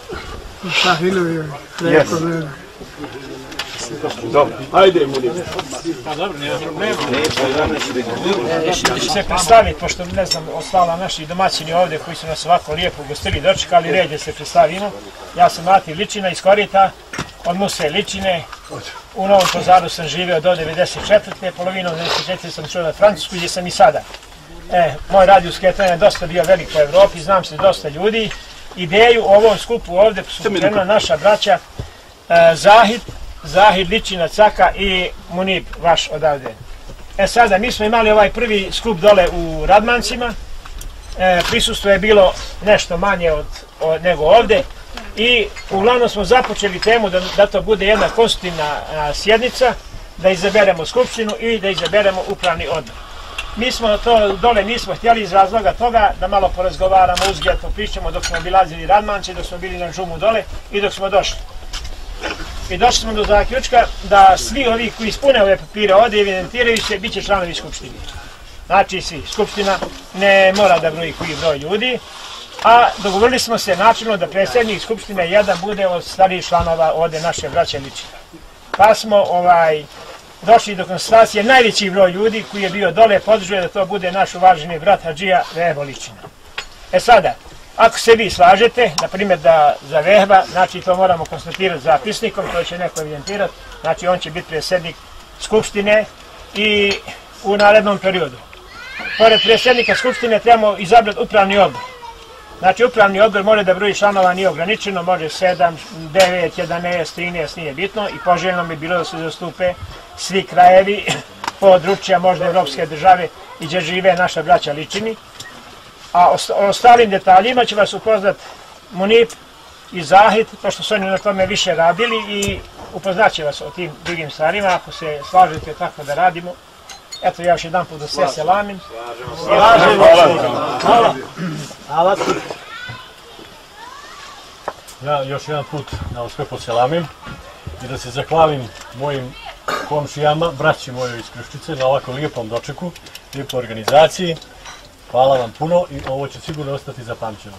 Yes. Dobro, ajde Munir. Pa dobro, nema problema. Neću se predstaviti, pošto ne znam, ostala naši domaćini ovdje koji su nas ovako lijepo ugostili, dočekali, red je se predstavimo. Ja sam Mati Ličina iz Korita, od Muse Ličine. U Novom Pazaru sam živio do devedeset četvrte Polovinom devedeset četvrte sam čuo na Francusku, gdje sam i sada. E, moj radio skretanje je dosta bio velik po Evropi, znam se dosta ljudi. Ideju o ovom skupu ovdje su pokrenula naša braća e, Zahid, Zahid Ličina Caka i Munib, vaš odavde. E sada, mi smo imali ovaj prvi skup dole u Radmancima, e, prisustvo je bilo nešto manje od, od nego ovdje. I uglavnom smo započeli temu da, da to bude jedna konstitutivna a, sjednica, da izaberemo skupštinu i da izaberemo upravni odbor. Mi smo to dole nismo htjeli iz razloga toga da malo porazgovaramo, uzgledno pričamo dok smo obilazili Radmanče, dok smo bili na žumu dole i dok smo došli. I došli smo do zaključka da svi ovi koji ispune ove papire ovdje evidentiraju se, bit će članovi skupštine. Znači svi, skupština ne mora da broji koji broj ljudi, a dogovorili smo se načelno da predsjednik skupštine jedan bude od starijih članova ovdje naše braće Ličine. Pa smo ovaj, došli do konstatacije, najveći broj ljudi koji je bio dole podržuje da to bude naš uvaženi brat Hadžija Vehba Ličina. E sada, ako se vi slažete, na primjer da za Vehba, znači to moramo konstatirati zapisnikom, to će neko evidentirati, znači on će biti predsjednik Skupštine i u narednom periodu. Pored predsjednika Skupštine trebamo izabrati upravni odbor. Znači upravni odbor može da broji članova nije ograničeno, može sedam, devet, jedanaest, trinaest, nije bitno i poželjno bi bilo da se zastupe svi krajevi, područja, možda evropske države i gdje žive naša braća Ličini. A o ostalim detaljima će vas upoznat Munip i Zahid, pošto su oni na tome više radili i upoznat će vas o tim drugim stvarima, ako se slažete tako da radimo. Eto, ja još jedan put da sve selamim. Slažemo. Hvala. Hvala. Ja još jedan put na ovo sve poselamim i da se zahvalim mojim komšijama, braći mojoj iz Kruščice, na ovako lijepom dočeku, lijepoj organizaciji. Hvala vam puno i ovo će sigurno ostati zapamćeno.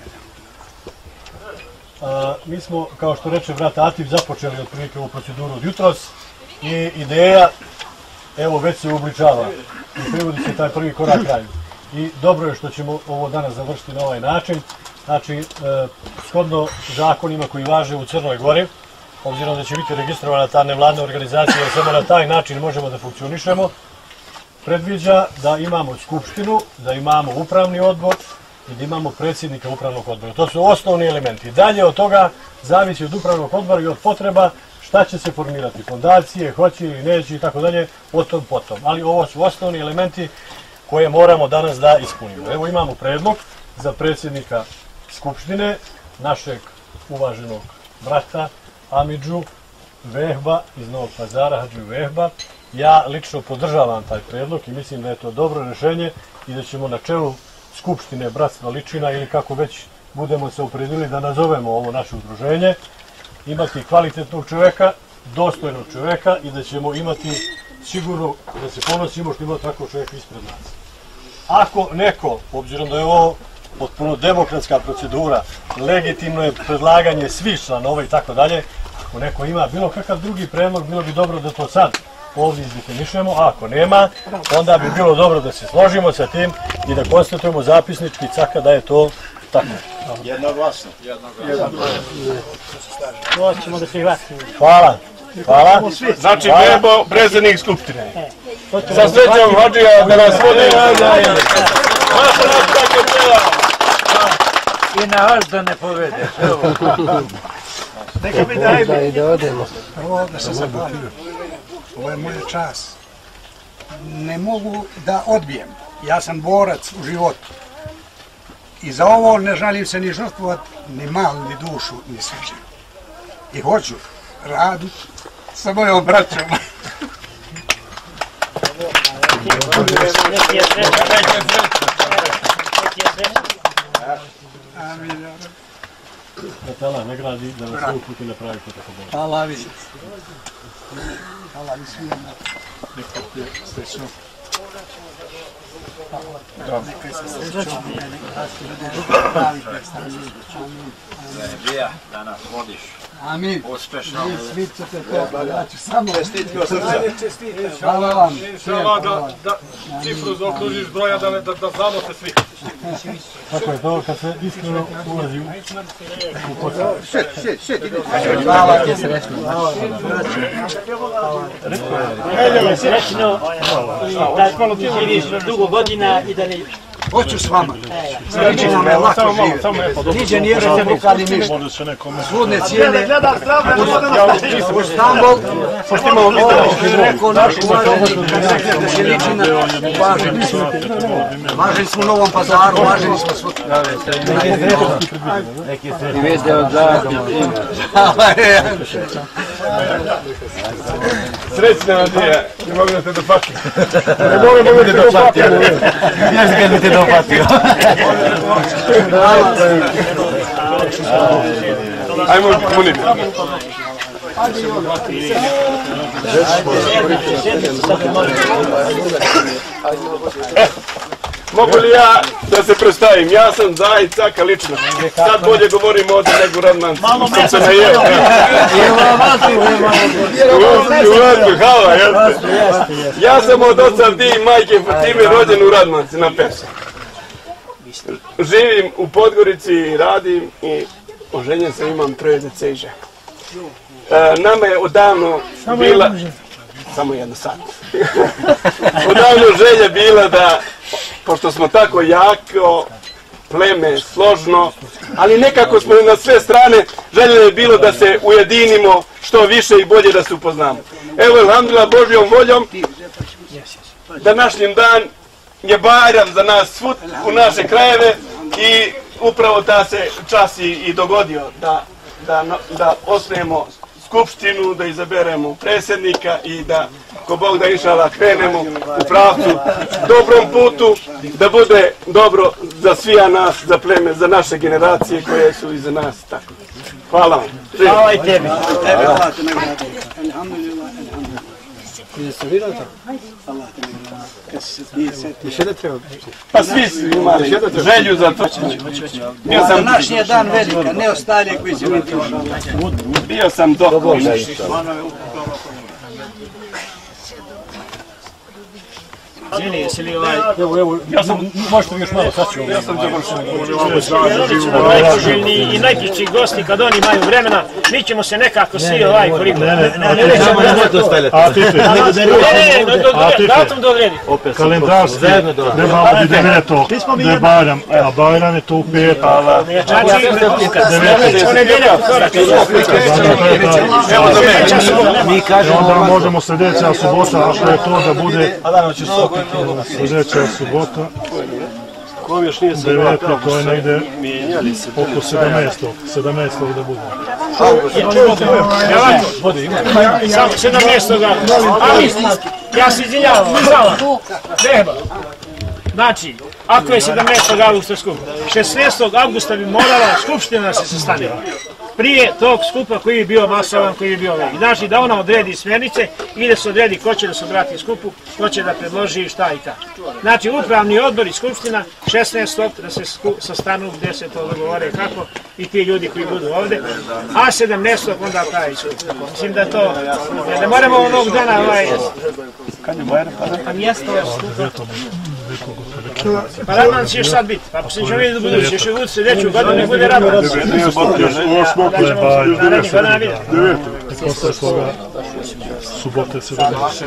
A, mi smo, kao što reče brat Atif, započeli otprilike ovu proceduru od jutros i ideja, evo, već se uobličava i privodi se taj prvi korak kraju. I dobro je što ćemo ovo danas završiti na ovaj način. Znači, e, shodno zakonima koji važe u Crnoj Gori, obzirom da će biti registrovana ta nevladna organizacija, jer samo na taj način možemo da funkcionišemo, predviđa da imamo skupštinu, da imamo upravni odbor i da imamo predsjednika upravnog odbora. To su osnovni elementi. Dalje od toga zavisi od upravnog odbora i od potreba šta će se formirati, fondacije, hoće ili neće i tako dalje, potom, potom. Ali ovo su osnovni elementi koje moramo danas da ispunimo. Evo imamo predlog za predsjednika skupštine, našeg uvaženog brata Amidžu Vehba iz Novog Pazara, Hadžiju Vehba. Ja lično podržavam taj predlog i mislim da je to dobro rješenje i da ćemo na čelu Skupštine Bratstva Ličina ili kako već budemo se opredelili da nazovemo ovo naše udruženje, imati kvalitetnog čovjeka, dostojnog čovjeka i da ćemo imati sigurno da se ponosimo što ima takvog čovjeka ispred nas. Ako neko, obzirom da je ovo potpuno demokratska procedura, legitimno je predlaganje svih članova i tako dalje, ako neko ima bilo kakav drugi predlog, bilo bi dobro da to sad ovdje izdefinišemo, a ako nema, onda bi bilo dobro da se složimo sa tim i da konstatujemo zapisnički caka da je to tako. Jednoglasno. To ćemo da prihvatimo. Hvala. Hvala. Znači, Vehbo, predsjednik skupštine. Sa srećom Hadžija da nas vodi. Maša nas tako treba. I na vas da ne povedeš. Neka mi dajme. Da odemo. Ovo da se zabavim. Ovo je moja čast. Ne mogu da odbijem. Ja sam borac u životu. I za ovo ne žalim se ni žrtvovat, ni mal, ni dušu, ni sviđu. I hoću raditi sa mojom braćom. Da tala ne gradi, da nas sve uputi na pravi put. Hvala vi. Hvala vi svima. Nekako je srećno. Neka se srećno. Hadžija, da nas vodiš. Amin. Uspešno. Vi svi ćete to, ja ću samo... Čestitke od srca. Hvala vam. Hvala da cifru zaokružiš broja da znamo se svi. Tako je to kad se iskreno ulazi u posao. Šet, šet, šet. Hvala ti srećno. Hvala srećno i da živiš dugo godina i da ne... Hoću s vama. Sreći nam je lako živjeti. Niđe nije republikani ništa. Svudne cijene. U Stambol. Ovo što je rekao naš uvaženi da se liči na važeni smo. Važeni smo u Novom Pazaru, važeni smo svud. I vede od zadnje. Srećna Hadžija, ne mogu da te dopatim. Ne mogu da te dopatim. Ja se kad bi te dopatio. Ajmo Munip. Mogu li ja da se predstavim? Ja sam Zajic Caka lično. Sad bolje govorim ovdje nego Radman. Malo sam se najeo. Hvala, jeste. Ja sam od oca Di i majke Fatime rođen u Radmanci na Persu. Živim u Podgorici, radim i oženjen sam, imam troje djece i ženu. Nama je odavno bila... Samo jedno sad. Odavno želja bila da, pošto smo tako jako, pleme, složno, ali nekako smo na sve strane, želja je bilo da se ujedinimo što više i bolje da se upoznamo. Evo, alhamdulillah, Božjom voljom, današnjim dan je Bajram za nas svud u naše krajeve i upravo ta se čas i, i dogodio da, da, da osnujemo skupštinu, da izaberemo predsjednika i da, ko Bog da inšala, krenemo u pravcu dobrom putu, da bude dobro za svija nas, za pleme, za naše generacije koje su iza nas. Tako. Hvala vam. Hvala i tebi. Hvala. Pa svi su imali želju za to. Današnji je dan velika, ne ostali koji će biti. Bio sam dobro. Izvini, jesi li ovaj... Evo, evo, ja sam, možete mi još malo, sad ću ovo. Ja sam najpoželjni i najpišći gosti, kad oni imaju vremena, mi ćemo se nekako svi ovaj korigati. Ne, ne, ne, nećemo ne ostavljati. A ti te, ne, ne, datum da odredi. Kalendarski, ne malo bi deveto, ne Bajram, a Bajram je to u pet. Znači, ponedeljak, Mi kažemo da možemo sljedeća subota, ako je to da bude sljedeća subota, deveto, to je negdje oko sedamnaestog, sedamnaestog da bude. Samo sedamnaestog, ali ja se izvinjavam, treba. Znači, ako je sedamnaestog avgusta skup, šesnaestog avgusta bi morala skupština se sastane. Prije tog skupa koji je bio masovan, koji je bio veliki. Znači da ona odredi smjernice i da se odredi ko će da se obrati skupu, ko će da predloži šta i kako. Znači upravni odbor i skupština šesnaestog da se sastanu gdje se to dogovore kako i ti ljudi koji budu ovdje, a sedamnaestog onda taj skup. Mislim da to, da moramo onog dana ovaj... Kad je Bajram? A mjesto skupa... Pa Radman će još sad biti, pa ako se ćemo vidjeti u budući, još je u sljedeću godinu ne bude Radman. Narednih godina vidjeti. Posle toga subote sedamnaeste.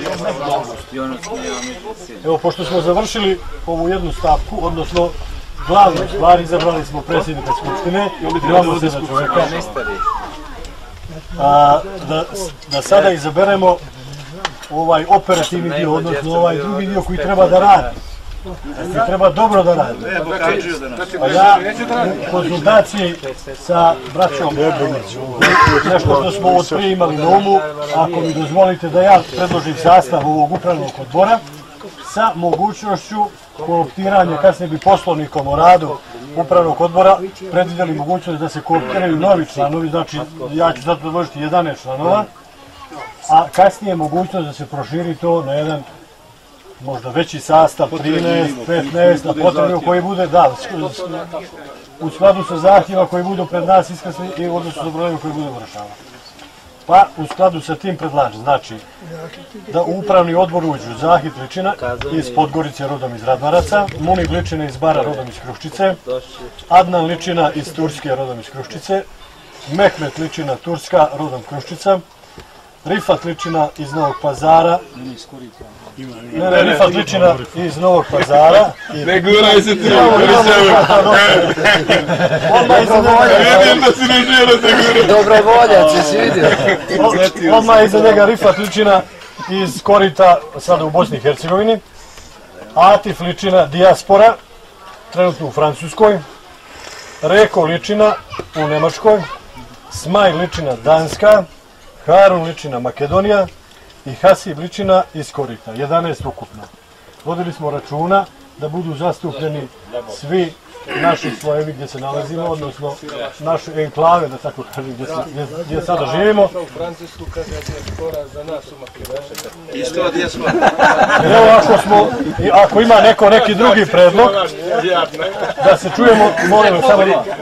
Evo, pošto smo završili ovu jednu stavku, odnosno glavnu stvar, izabrali smo predsjednika skupštine i imamo se za čovjeka. Da sada izaberemo ovaj operativni dio, odnosno ovaj drugi dio koji treba da radi. Koji treba dobro da radi. A ja u konzultaciji sa braćom nešto što smo od prije imali na umu, ako mi dozvolite da ja predložim sastav ovog upravnog odbora sa mogućnošću kooptiranja, kasnije bi poslovnikom o radu upravnog odbora predvidjeli mogućnost da se kooptiraju novi članovi, znači ja ću sad predložiti jedanaest članova, a kasnije mogućnost da se proširi to na jedan možda veći sastav, trinaest, petnaest, a potrebno koji bude, da, u skladu sa zahtjeva koji budu pred nas iskazani i u odnosu sa brojima koji budu rešavani. Pa u skladu sa tim predlažem, znači da u upravni odbor uđu Zahid Ličina iz Podgorice rodom iz Radmaraca, Munib Ličina iz Bara rodom iz Kruščice, Adnan Ličina iz Turske rodom iz Kruščice, Mehmet Ličina Turska rodom Kruščica, Rifat Ličina iz Novog Pazara, ne, ne, Rifat Ličina iz Novog Pazara. Ne guraj se ti, vidim da si ne žele te guraj. Dobrovoljac, jesi vidio? Odmah iza njega Rifat Ličina iz Korita, sada u Bosni i Hercegovini, Atif Ličina, dijaspora, trenutno u Francuskoj, Reko Ličina u Nemačkoj, Smaj Ličina, Danska, Harun Ličina, Makedonija i Hasib Ličina iz Korita, jedanaest ukupno. Vodili smo računa da budu zastupljeni svi naših slojevi gdje se nalazimo, odnosno naše enklave, da tako kažem, gdje, gdje, gdje sada živimo. U Francusku kaže dijaspora za nas u Makedoniji. Isto dijaspora. Evo ako smo, ako ima neko neki drugi predlog, da se čujemo, molim samo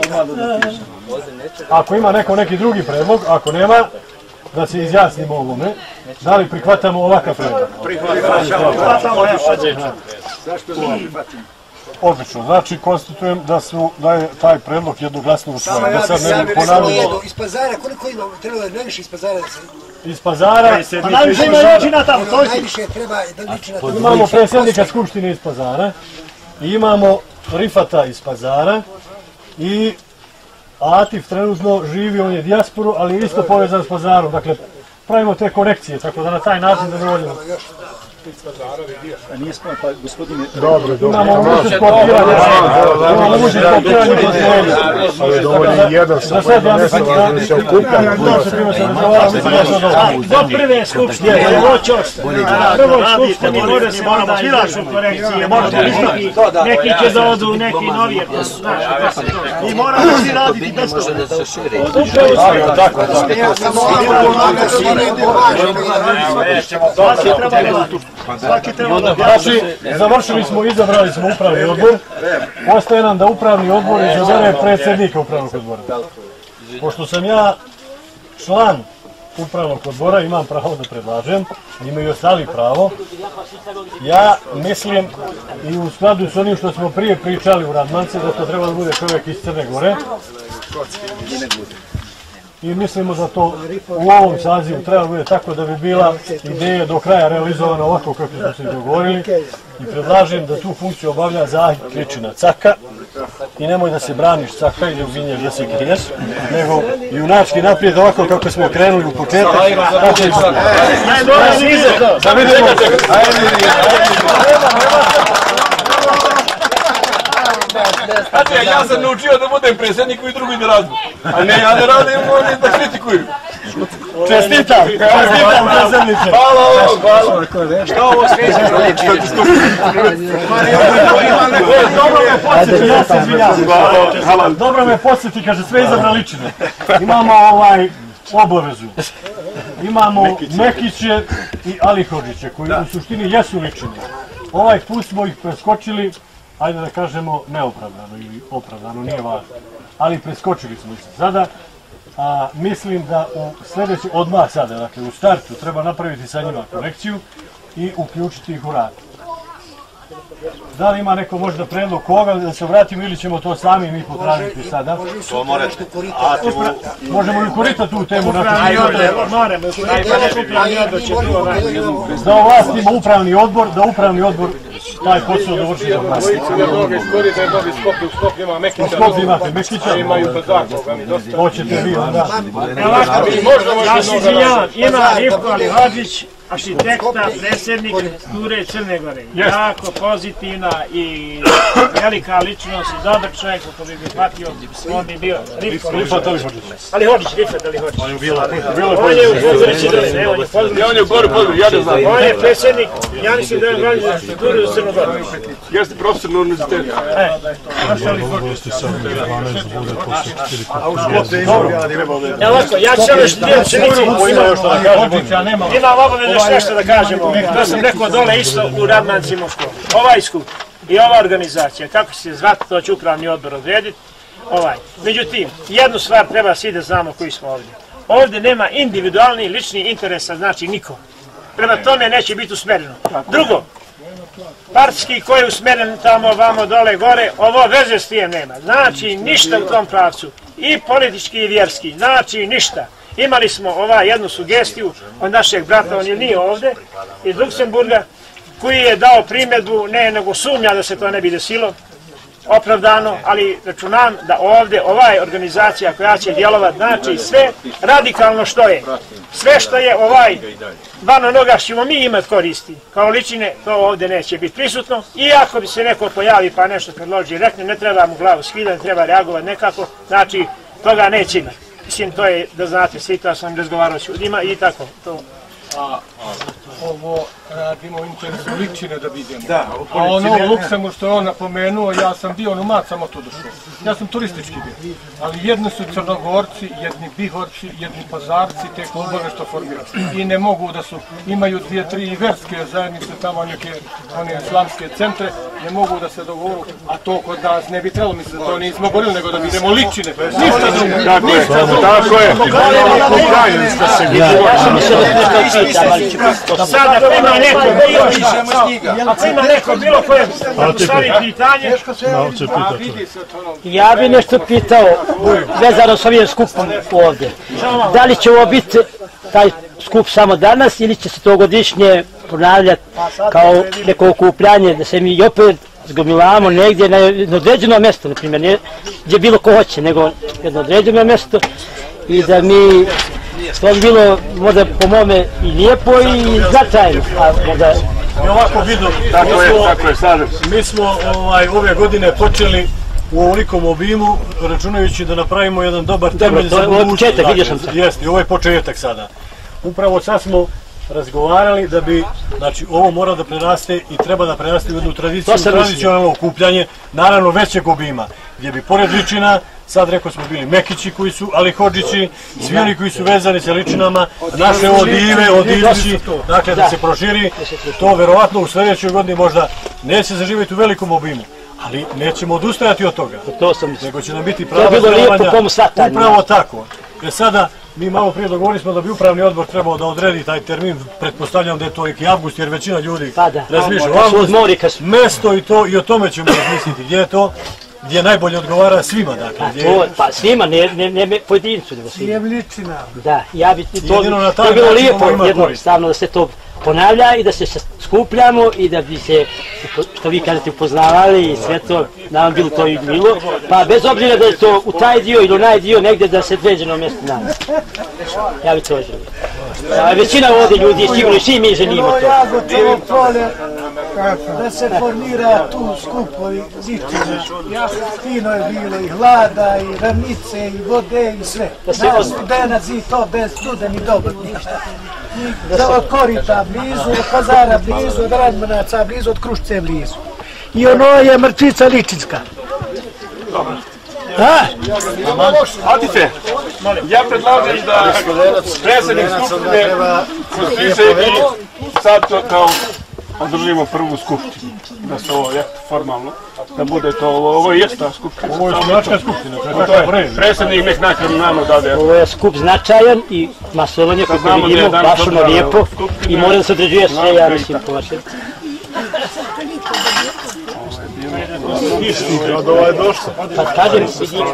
ako ima neko neki drugi predlog, ako nema, da se izjasnimo o ovome, da li prihvatamo ovakav predlog? Prihvatamo, evo. Zašto se prihvatimo? Odlično, znači konstitujem da su da je taj predlog jednoglasno usvojen. Da sad ne bih ponavljao. Iz Pazara, koliko ima? Trebalo je najviše iz Pazara da se... Iz Pazara... Pa najviše ima ličina tamo, to najviše treba da ličina tamo. Imamo predsjednika Skupštine iz Pazara, i imamo Rifata iz Pazara i Atif trenutno živi, on je dijasporu, ali je isto povezan s Pazarom. Dakle, pravimo te korekcije, tako da na taj način zadovoljimo. A nije spomenu, pa gospodine... Dobro, dobro. Imamo mogućnost kopiranja. Imamo mogućnost kopiranja poslovanja. Ali dovoljno jedan sam podnesila da se okuplja. Do prve skupštine, ovo čost. Na prvoj skupštini može se onda izvršiti korekcije. Neki će da odu, neki novije. I moramo svi raditi bez toga. Tako, tako. Znači, završili smo, izabrali smo upravni odbor. Ostaje nam da upravni odbor izabere predsjednika upravnog odbora. Pošto sam ja član upravnog odbora, imam pravo da predlažem, imaju ostali pravo. Ja mislim i u skladu s onim što smo prije pričali u Radmance, da to treba da bude čovjek iz Crne Gore. I mislimo da to u ovom sazivu treba da bude tako da bi bila ideja do kraja realizovana ovako kako smo se dogovorili. I predlažem da tu funkciju obavlja Zahid Kličina Caka. I nemoj da se braniš Caka ili uvinješ da se kriješ, nego junački naprijed ovako kako smo krenuli u početak. Da vidimo. Znate, ja sam naučio da budem predsjednik i drugi da radim. A ne, ja ne radim, oni da kritikuju. Čestitam, čestitam predsjedniče. Hvala ovo, hvala. Što ovo sve izvrliči? Dobro me podsjeti, kaže sve izabra ličine. Imamo ovaj obavezu. Imamo Mekiće i Alihodžiće, koji u suštini jesu ličine. Ovaj put smo ih preskočili, ajde da kažemo neopravdano ili opravdano, nije važno. Ali preskočili smo ih sada. A, mislim da u sljedeći, odmah sada, dakle u startu, treba napraviti sa njima korekciju i uključiti ih u rad. Da li ima neko možda predlog koga da se vratimo ili ćemo to sami mi potražiti sada? To morate. Možemo li ukoristiti tu temu? Upravni odbor, moramo ukoristiti upravni odbor će bilo da ovlastimo upravni odbor, da upravni odbor taj posao dovrši do nas. Ja mnogo iskoriste, ja mnogo iskopio, u Skopju ima Mekića. U Skopju imate Mekića? Imaju Pazarkoga, mi dosta. Hoćete vi, da. Ja se izvinjavam, ima Rivko Alihodžić, arhitekta, predsjednik Ture Crne Gore. Jako pozitivna i velika ličnost i dobar čovjek, ako bi prihvatio, on bi bio Rivko Alihodžić. Alihodžić, Rifat Alihodžić. On je u Podgorici dole, ne, on je u Podgorici. Ja on je u Goru, Podgorici, ja ne znam. On je predsjednik, ja mislim da je organizam arhitekturu u Crnu Goru. Jeste profesor na univerzitetu. E, što li Podgorici? Evo ovako, ja ću samo još dio pšenici. Imam obavezno sve što da kažemo. To sam rekao dole isto u Radmancima u školu. Ovaj skup i ova organizacija, kako će se zvati, to će upravni odbor odrediti. Ovaj. Međutim, jednu stvar treba svi da znamo koji smo ovdje. Ovdje nema individualni lični interesa, znači niko. Prema tome neće biti usmjereno. Drugo, partijski koji je usmjeren tamo, vamo, dole, gore, ovo veze s tijem nema. Znači ništa u tom pravcu. I politički i vjerski. Znači ništa. Imali smo ovaj jednu sugestiju od našeg brata, on je nije ovdje, iz Luksemburga, koji je dao primjedbu, ne nego sumnja da se to ne bi desilo, opravdano, ali računam da ovdje ovaj organizacija koja će djelovati, znači sve radikalno što je, sve što je ovaj van onoga što ćemo mi imati koristi, kao ličine, to ovdje neće biti prisutno. I ako bi se neko pojavi pa nešto predloži, rekne, ne treba mu glavu skidati, treba reagovati nekako, znači toga neće imati. Mislim, to je, da znate, svi to sam razgovarao s ljudima i tako. To. ovo radimo u interesu Ličine da vidimo. Da, a ono u Luksemburgu što je on napomenuo, ja sam bio nomad, samo to došao. Ja sam turistički bio. Ali jedni su Crnogorci, jedni Bihorci, jedni Pazarci, te klubove što formiraju. I ne mogu da su, imaju dvije, tri verske zajednice, tamo neke one islamske centre, ne mogu da se dogovoru, a to kod nas ne bi trebalo, mislim da to nismo govorili, nego da vidimo Ličine. Ništa drugo. Tako je, tako je. Ja sam mislio da nešto pitam, ali ću pitati. Sad ako ima neko bilo, ako ima neko bilo koje postavi pitanje, ja bi nešto pitao vezano s ovim skupom ovdje. Da li će ovo biti taj skup samo danas ili će se to godišnje ponavljati kao neko okupljanje, da se mi opet zgomilamo negdje na jedno određeno mjesto, na primjer, ne gdje bilo ko hoće, nego jedno određeno mjesto i da mi to bi bilo možda po mome i lijepo i značajno, a možda... I ovako vidim, tako je, tako je, slažem. Mi smo ovaj, ove godine počeli u ovolikom obimu, računajući da napravimo jedan dobar temelj za budućnost. Ovo je početak, vidio sam sad. Jeste, ovo je početak sada. Upravo sad smo razgovarali da bi, znači ovo mora da preraste i treba da preraste u jednu tradiciju, tradicionalno okupljanje, naravno većeg obima, gdje bi pored Ličina, sad rekao smo bili Mekići koji su, ali Hodžići, svi oni koji su vezani sa Ličinama, naše Odive, Odivći, dakle da se proširi, to verovatno u sljedećoj godini možda neće zaživjeti u velikom obimu. Ali nećemo odustajati od toga, nego će nam biti prava zdravanja, upravo tako. Jer sada, mi malo prije dogovorili smo da bi upravni odbor trebao da odredi taj termin, pretpostavljam da je to i avgust, jer većina ljudi razmišlja o avgust, mesto i to, i o tome ćemo razmisliti, gdje je to, gdje najbolje odgovara svima, dakle. Pa svima, ne pojedincu, nego svima. Svijem Ličina. Da, ja bi to je bilo lijepo jednostavno da se to ponavlja i da se skupljamo i da bi se, što vi kažete, upoznavali i sve to, da vam bilo to i milo. Pa bez obzira da je to u taj dio ili u onaj dio negdje da se određeno mjesto nalazi. Ja bi to želio. Većina ovdje ljudi, sigurno svi mi želimo to. Jagotovo polje, da se formira tu skupovi Ličina. Fino je bilo i hlada, i ravnice, i vode, i sve. Nas studenac i to bez studeni dobro, ništa. Od Korita blizu, od Pazara blizu, od Radmanaca blizu, od Krušce blizu. I ono je mrtvica Ličinska. Atite, ja predlažem da predsjednik skupine potpiše i sad kao održimo prvu skupštinu, da se ovo je formalno, da bude to, ovo je ta skupština. Ovo je značka skupština, predsjednik nek nakon nama dade. Ovo je skup značajan i masovanje kako vidimo, baš ono lijepo i mora da se određuje sve, ja mislim, po vašem. Od ovaj došlo. Pa kažem,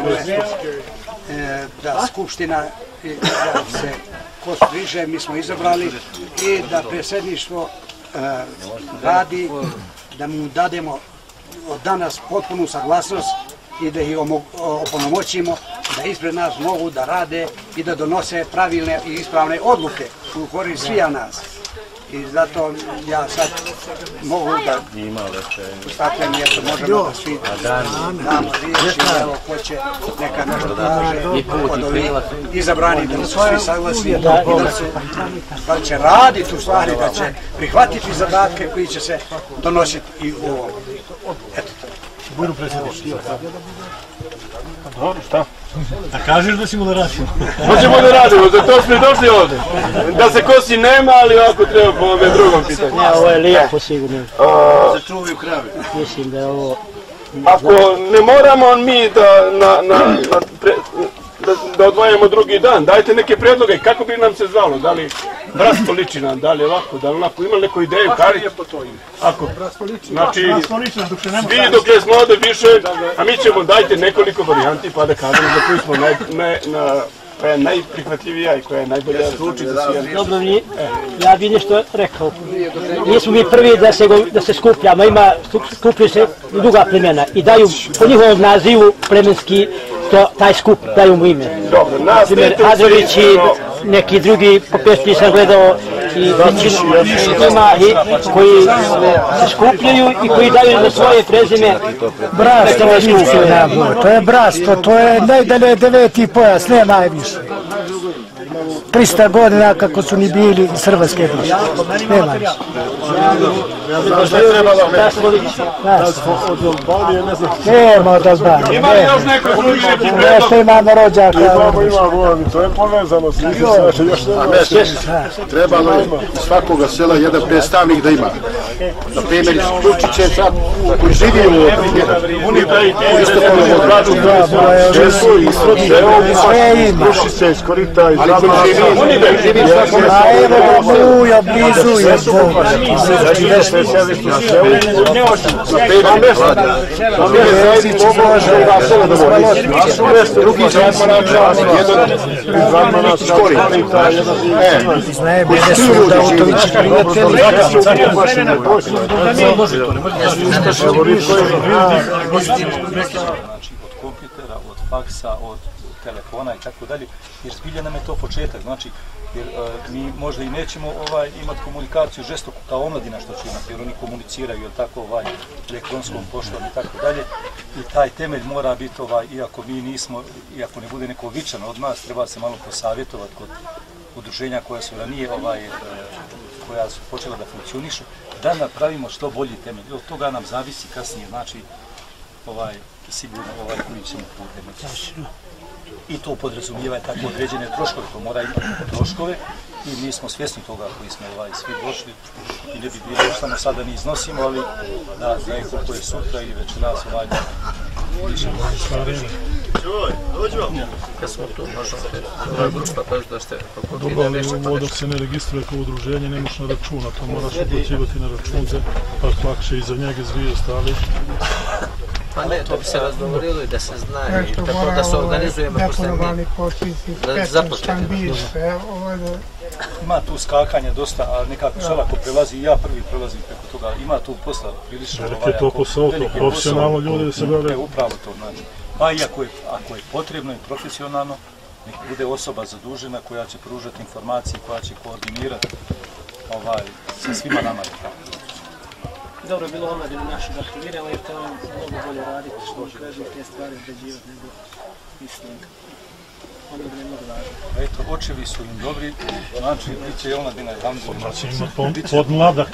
da skupština se konstruiše, mi smo izabrali i da predsjedništvo radi, da mu dademo od danas potpunu saglasnost i da ih oponomoćimo da ispred nas mogu da rade i da donose pravilne i ispravne odluke u korist svija nas. I zato ja sad mogu da ustaknem jer možemo da svi damo riječi, evo ko će neka nešto da može od ovih izabrani, da su svi saglasni i da će raditi u stvari, da će prihvatiti zadatke koji će se donositi i u ovom. Eto to. Budu predsjednici. Dobro, šta? Da kažeš da ćemo da radimo. Hoćemo da radimo, za to smo i došli ovdje. Da se kosi nema, ali ovako treba po ovome drugom pitanju. Ne, ovo je lijepo sigurno. Da se čuvaju krave. Mislim da je ovo... Ako ne moramo mi da, na, na, na, pre, da, da odvajamo drugi dan, dajte neke predloge, kako bi nam se zvalo, da li Bratstvo Ličina, da li ovako, da li onako, ima li neku ideju, Kari? Ako, znači, svi dokle smo ovdje više, a mi ćemo dajte nekoliko varijanti pa da kažemo za koju smo naj, ne, na, koja je najprihvatljivija i koja je najbolja zvuči za svijet. Dobro, ja bih nešto rekao. Nismo mi prvi da se, da se skupljamo, ima, skupljaju se druga plemena i daju po njihovom nazivu plemenski to, taj skup, daju mu ime. Dobro, nas primjer, Adrović i neki drugi popešti sam gledao i većinu ima koji se skupljaju i koji daju za svoje prezime. Bratstvo je Ličina, to je bratstvo, to je najdalje deveti pojas, ne najviše. trista godina kako su ni bili iz Hrvatske duše. Nema više. Nema od Albanije. Ima li još neko drugi neki predlog? Nešto imamo rođaka. Imamo, imamo, to je povezano s tim, još nema. Trebalo je svakoga sela jedan predstavnik da ima. Na primjer, iz Kručiće sad koji živi u ovdje. Isto ponovno od Rađu, Česu i Srodče, sve ima. Krušice, iz Korita, iz Ali koji živi, živi svakome A evo ga Mujo, blizu je. Znači, nešto je sjedište na selu. na primjer, na primjer, Zedić može da selo da vodi. Drugi iz Radmanača, jedan iz Radmanača, Korita, jedan iz... Ne, bede su Dautovići prijatelji. Ne može to, ne može od kompjutera, od faksa, od telefona i tako dalje, jer zbilja nam je to početak, znači, jer mi možda i nećemo ovaj, imati komunikaciju žestoku kao omladina što će imati, jer oni komuniciraju, jel tako, ovaj, elektronskom poštom i tako dalje, i taj temelj mora biti, ovaj, iako mi nismo, iako ne bude neko vičan od nas, treba se malo posavjetovati kod udruženja koja su ranije, ovaj, koja su počela da funkcionišu, da napravimo što bolji temelj. Od toga nam zavisi kasnije, znači, ovaj, sigurno ovaj koji ćemo putem. I to podrazumijeva tako određene troškove, to mora imati troškove i mi smo svjesni toga koji smo ovaj, svi došli i ne bi bilo samo sada ni iznosimo, ali da, da je koliko je sutra ili večeras ovaj više bolje. Kad smo tu, možemo ova grupa kaže da ste Dobro, ali ovo dok se ne registruje kao udruženje ne možeš na računa, to moraš uplaćivati na računce, pa lakše iza njega zvije ostali. Pa ne, to bi se razgovorilo i da se zna i tako da se organizujemo neformalni potpisi, petnaestan biše. Ima tu skakanja dosta, a nekako se lako prelazi i ja prvi prelazim preko toga. Ima tu posla prilično Nek je to posao, to profesionalno ljudi da se bave. Upravo to, znači. Pa i ako je, ako je potrebno i profesionalno, nek bude osoba zadužena koja će pružati informacije, koja će koordinirati ovaj, sa svima nama. Dobro je bilo omladinu našu da aktiviramo jer to vam mnogo bolje raditi što kažu te stvari određivati nego mislim. Omladine mnogo važno. Eto, očevi su im dobri, znači bit će omladina i hamdulina. Znači ima podmladak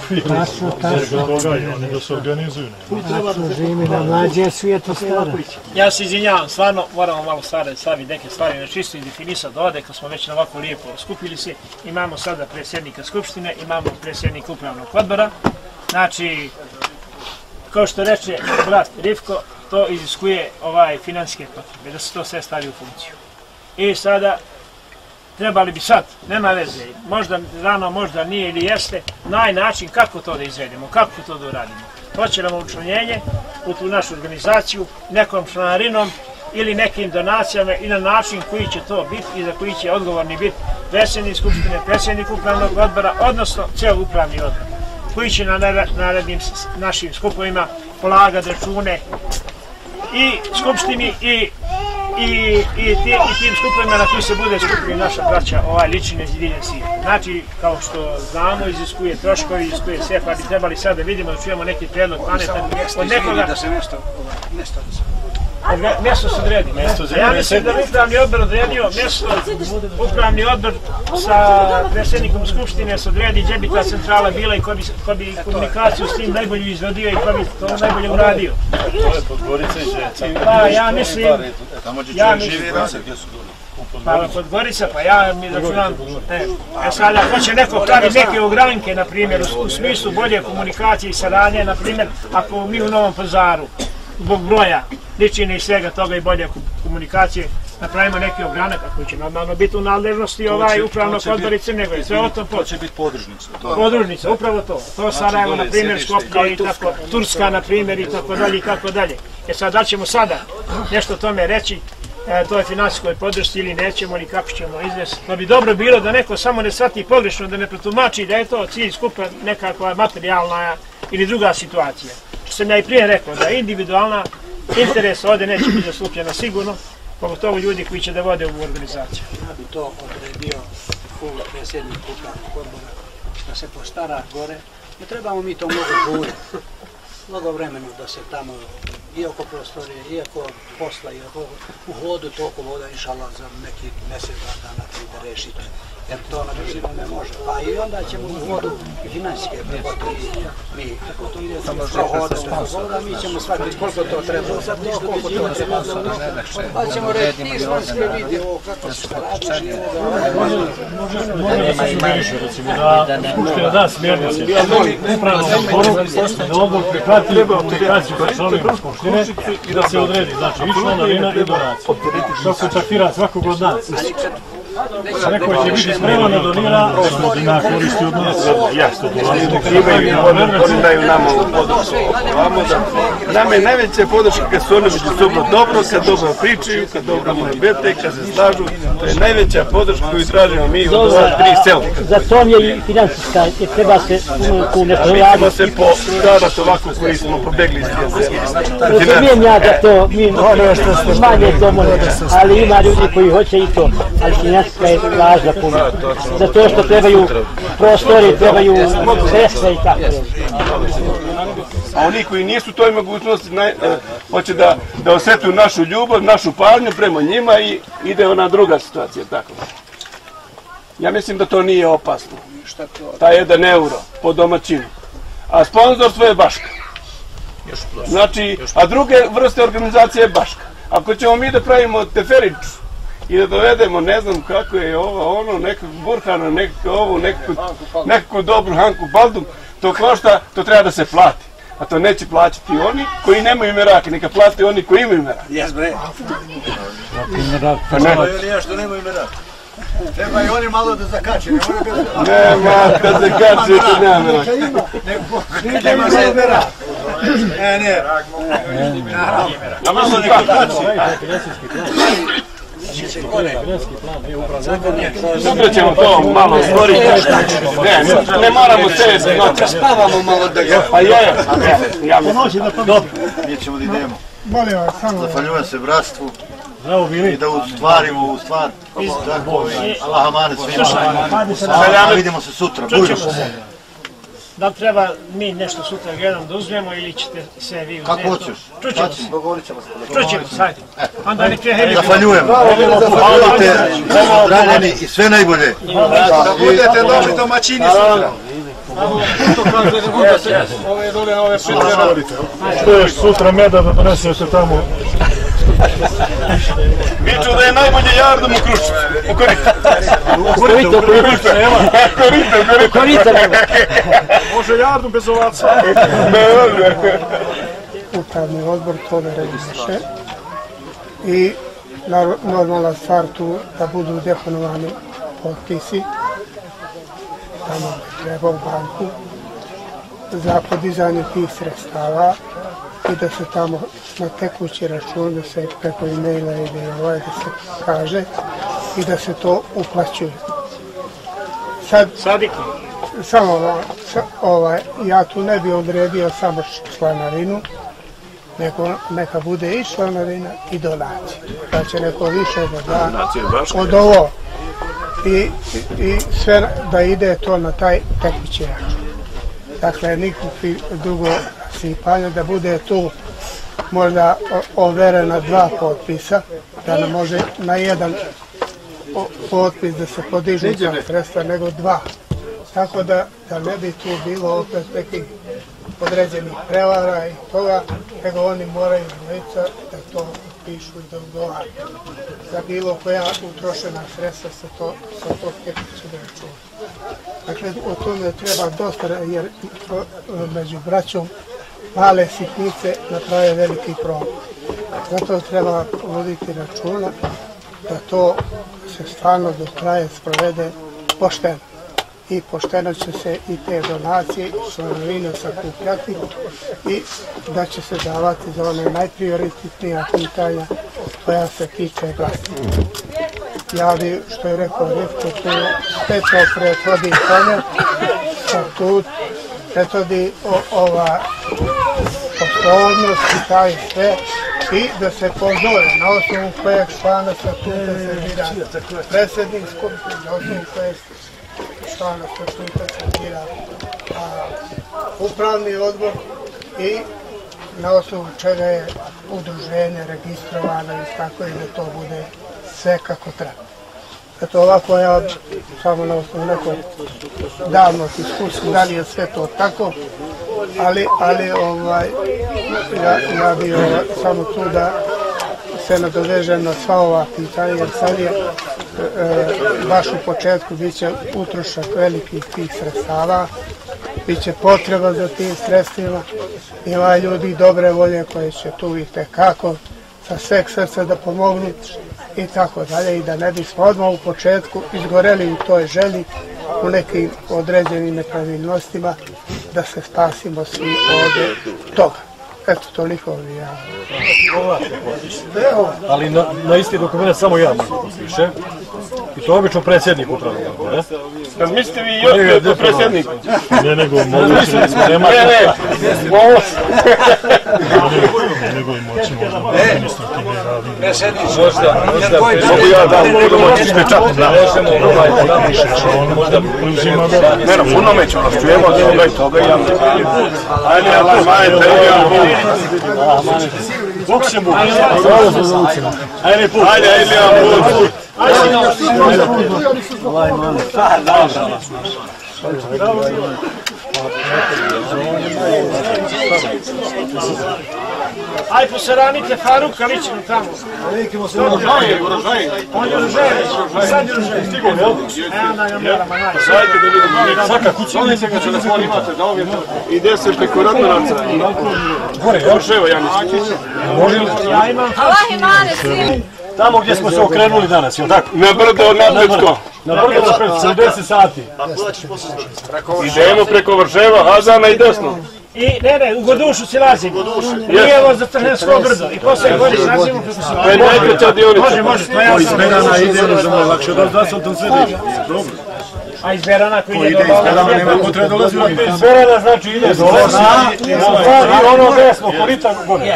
toga i oni da se organizuju. Živi na mlađe svijetu stara. Ja se izvinjavam, stvarno moramo malo stvari staviti neke stvari na čisto i definisati ovdje, kad smo već na ovako lijepo skupili se. Imamo sada predsjednika Skupštine, imamo predsjednika Upravnog odbora. Znači, kao što reče brat Rivko, to iziskuje ovaj financijske potrebe, da se to sve stavi u funkciju. I sada, trebali bi sad, nema veze, možda rano, možda nije ili jeste, naj način kako to da izvedemo, kako to da uradimo. Hoće nam učlanjenje u tu našu organizaciju, nekom članarinom ili nekim donacijama i na način koji će to biti i za koji će odgovorni biti predsjednik Skupštine, predsjednik Upravnog odbora, odnosno ceo upravni odbor, koji će na narednim našim skupovima polagati račune i Skupštini i, i, i, ti, i tim skupovima na koji se bude skupili naša braća ovaj, ličine iz diljem svijeta. Znači, kao što znamo, iziskuje troškovi, iziskuje sve, pa bi trebali sad da vidimo, da čujemo neki prijedlog pametan od nekoga. Da se nešto, nešto da se Mjesto se odredi. Ja mislim da bi upravni odbor odredio mjesto, upravni odbor sa predsjednikom Skupštine se odredi gdje bi ta centrala bila i ko bi, ko bi komunikaciju s tim najbolje izvodio i ko bi to najbolje uradio. To je Podgorica i Žeca. Pa ja mislim, ja mislim, pa Podgorica, pa ja mi računam, e sada ako će neko pravi neke ogranke, na primjer, u smislu bolje komunikacije i saradnje, na primjer, ako mi u Novom Pazaru, zbog broja, ličine i svega toga i bolje komunikacije, napravimo neki ogranak koji će normalno biti u nadležnosti ovaj upravnog odbora i Crne sve o tom. To će biti podružnica. Podružnica, upravo to. To Sarajevo, na primjer, Skopje i tako, Turska, na primjer, i tako dalje i tako dalje. E sad, da ćemo sada nešto o tome reći, to je finansijskoj podršci ili nećemo, ni kako ćemo izvesti. To bi dobro bilo da neko samo ne shvati pogrešno, da ne protumači da je to cilj skupa nekakva materijalna ili druga situacija. Što sam ja i prije rekao, da individualna interes ovdje neće biti zastupljena sigurno, pogotovo ljudi koji će da vode ovu organizaciju. Ja bi to odredio u predsjednik upravnog odbora, da se postara gore. Ne trebamo mi to mnogo žuriti, mnogo vremena da se tamo i oko prostorije, i oko posla, i oko u hodu toliko voda, inšallah, za neki mjesec dana tri da rešite. Jer to na brzinu ne može. Pa i onda ćemo u vodu i financijske prepotovi mi. Kako to ide prohodom, mi ćemo shvatiti koliko to treba. Sad ništa koliko to treba. Pa ćemo reći, ti smo sve vidio kako se radi. Može se miriše, recimo, da Skupština da smjernice upravnom odboru, da odbor priprati komunikaciju sa članovima Skupštine i da se odredi, znači i članarina i donacija. To kontaktira svakog od nas. Neko će biti spreman da donira, da koristi od nas. Ja što oni daju nama ovu podršku. Nama je najveća podrška kad su oni međusobno dobro, kad dobro pričaju, kad dobro bete, kad se slažu. To je najveća podrška koju tražimo mi od ova tri sela. Za to je i financijska, jer treba se u nešto raditi. Nećemo se postavati ovako koji smo pobegli iz tijeze. Razumijem ja da to mi manje to može, ali ima ljudi koji hoće i to, ali financijska je važna puno. Zato što trebaju prostori, trebaju sredstva i tako. A oni koji nisu toj mogućnosti, hoće da osjetuju našu ljubav, našu pažnju prema njima i ide ona druga situacija, tako. Ja mislim da to nije opasno. Ta jedan euro po domaćinu. A sponzorstvo je Baška. Znači, a druge vrste organizacije je Baška. Ako ćemo mi da pravimo teferić i da dovedemo, ne znam kako je ovo, ono, nekog Burhana, nekog ovu, nekakvu dobru Hanku Baldum, to košta, to treba da se plati. A to neće plaćati oni koji nemaju merake, neka plati oni koji imaju merake. Jes bre. Pa ne. Što nemaju merake. Treba i oni malo da zakače. Nema, kad se kače, to nema merake. Nema se merake. Ne, ne. A malo neka kače. Sutra ćemo to malo stvoriti. Ne, ne moramo se noća. Spavamo malo da ga... Pa je, ja mislim. Mi ćemo da idemo. Molim vas, samo... Zahvaljujem se bratstvu. I da ustvarimo u stvar. Tako, Allah amane svima. Vidimo se sutra. Budemo se. Da li treba mi nešto sutra jedan da uzmemo ili ćete se vi uzeti? Kako hoćeš? Čućemo se. Čućemo se, hajde. Onda nek je heli. Zahvaljujem. Budite zdravljeni i sve najbolje. Da budete dobri domaćini sutra. Ove dole na ove šeće. Što je sutra meda da donesemo se tamo? Viču da je najbolje jardom u Krušcu. U Koritu. U Koritu, u Koritu. U Koritu nema. Može jardom bez ovaca. Upravni odbor to ne reguliše i normalna stvar tu da budu deponovani potpisi tamo treba u banku za podizanje tih sredstava i da se tamo na tekući račun, da se preko e-maila ide ovaj, da se kaže i da se to uplaćuje. Sad, samo ovaj, ja tu ne bi odredio samo članarinu, nego neka bude i članarina i donacija. Da će neko više da da od ovo i, i sve da ide to na taj tekući račun. Dakle, nikakvi drugo sipanja, da bude tu možda overena dva potpisa, da ne može na jedan potpis da se podižu ta sredstva, nego dva. Tako da, da ne bi tu bilo opet nekih određenih prevara i toga, nego oni moraju dvojica da to pišu i da odgovaraju. Za bilo koja utrošena sredstva sa to, sa to tekućeg računa. Dakle, o tome treba dosta, jer među braćom male sitnice naprave veliki problem. Zato treba voditi računa da to se stvarno do kraja sprovede pošteno. I pošteno će se i te donacije i članarine sakupljati i da će se davati za one najprioritetnija pitanja koja se tiče glasnika. Ja bi, što je rekao Rivko, tu peto prethodi tome, statut, prethodi ova poslovnost i taj sve, i da se pozove na osnovu kojeg člana statuta se bira predsjednik skupštine, na osnovu kojeg člana statuta se bira upravni odbor i na osnovu čega je udruženje registrovano i tako i da to bude sve kako treba. Eto ovako ja samo na osnovu nekog davnog iskustva, da li je sve to tako, ali, ali ovaj, ja, ja bi ovaj, samo tu da se nadovežem na sva ova pitanja, jer sad je e, baš u početku bit će utrošak velikih tih sredstava, bit će potreba za tim sredstvima, ima ljudi dobre volje koje će tu i tekako sa sveg srca da pomognu i tako dalje, i da ne bismo odmah u početku izgoreli u toj želji, u nekim određenim nepravilnostima, da se spasimo svi od toga. Eto, toliko bi ja. Ali na, na isti dokument samo ja mogu piše. I to obično predsjednik upravnog odbora. Razmislite vi još do predsjednika? Ne, nego moguće, nema... Ne, ne, boš! Ne, nego i moći možda administrativni radni. Predsjednik, možda, mogu ja da punomoćni pečat. Možemo ovaj možda preuzima ga. Ne, no, punomeć, ono čujemo od toga i toga i ja. Ajde, Allah, maje, te ja, Bog se mu. Ajde, ajde, ajde, ja, put. Aj poseranite Faruka lično tamo. On je Ružajević, sad je Ružajević. Stigo, jel? E, onda ga moramo naći. Sajte da vidimo. Svaka kuća. Zovite ga telefon imate, da ovdje ide se preko Radmanaca. Gore, jel? Evo, ja nisam. Može li? Ja imam... Allah imane svi. Tamo gdje smo se okrenuli danas, jel tako? Na brdo, na Brčko. Na brdo na sedamdeset sati. Idemo preko Vrševa, Hazana i desno. I, ne, ne, u Godušu si lazi. Lijevo za Trnensko brdo. I posle gori srazimo preko Sava. Pa je najkraća dionica. Može, može, pa ja sam... Izberana ide, da malo lakše od vas, sam tam sve reći. A izberana koji ide dole... Izberana nema potrebe dolazi. Izberana znači ide dole, i ono desno, korita gore.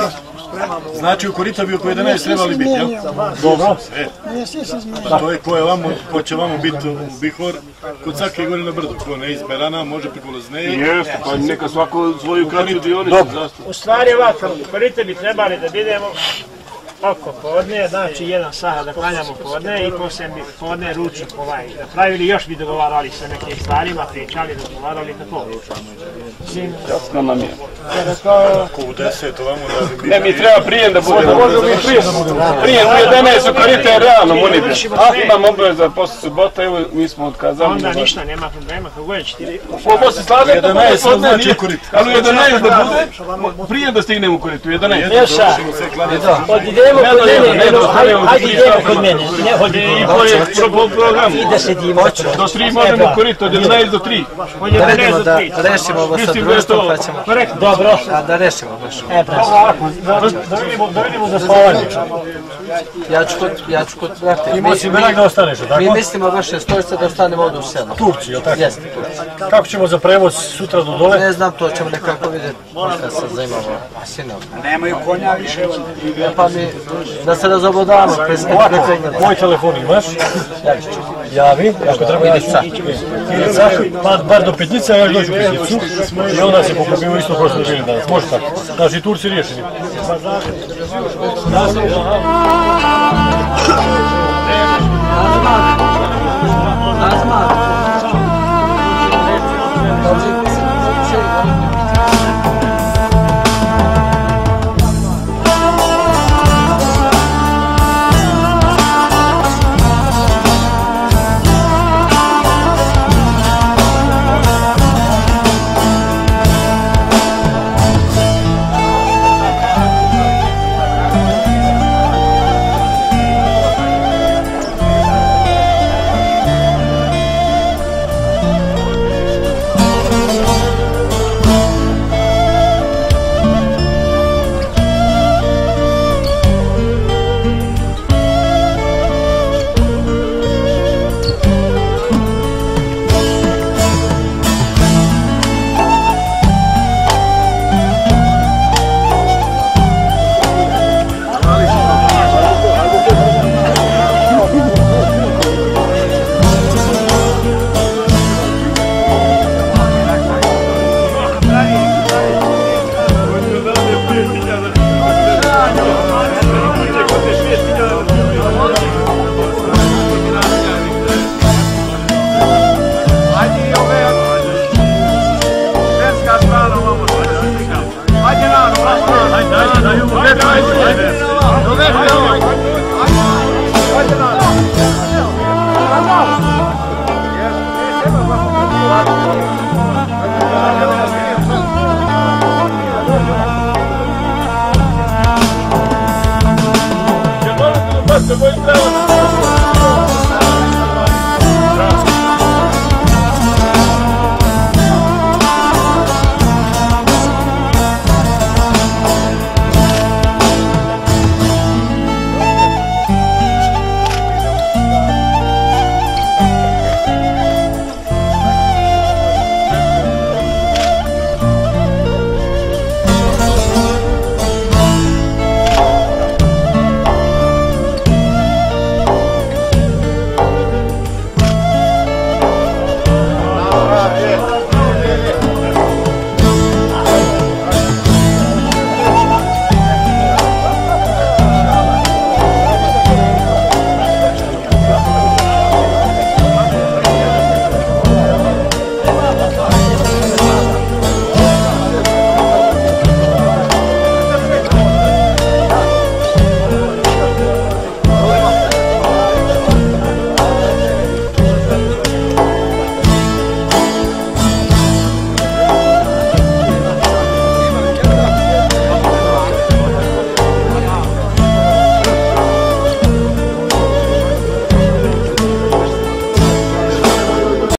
Znači u korita bi oko jedanaest trebali biti, jel? Dobro. To je ko je vamo, ko će vamo biti u Bihor, kod svake gore na brdu, ko ne izberana, može preko Lozneje. Jeste, pa neka svako svoju kratku dionicu. U stvari ovako, korite bi trebali da idemo oko podne, znači jedan saha da klanjamo podne i poslije bi podne ručak ovaj napravili, još bi dogovarali sa nekim stvarima, pričali, dogovarali tako. Jasno nam je. Ko u deset ovamo da bi... Ne, mi treba prijem da budemo. Može biti prijem da budemo. Prijem u jedanaest u korite je realno, monite. Imam obaveza posle subota, evo mi smo otkazali. Onda ništa, nema problema, kako je će ti... Ovo se slaže da bude podne, nije korit. Ali u jedanaest da bude, prijem da stignemo u koritu, u jedanaest. Ješa, odidemo kod mene, hajde idemo kod mene. I to je program. I da sedimo. Do tri možemo u koritu, od jedanaest do tri. Od jedanaest do tri. Da rešimo ovo sa društvom, pa ćemo... Dobro. Da rešimo baš. E, Da vidimo za spavanje. Ja ću kod, ja ću kod, brate. Imao si merak da ostaneš, tako? Mi mislimo baš šestorica da ostanemo ovdje u selu. Turci, jel tako? Jeste, Turci. Kako ćemo za prevoz sutra do dole? Ne znam, to ćemo nekako vidjeti. Možda se zaimamo sinom. Nemaju konja više. Pa mi, da se razobodamo. Moj telefon imaš? Javi, ako treba Petnica. Petnica, pa bar do Petnica, ja još dođu u Petnicu. I onda se pokupimo isto ko smo bili danas. Može tako. Znači, Turci riješeni. Azman.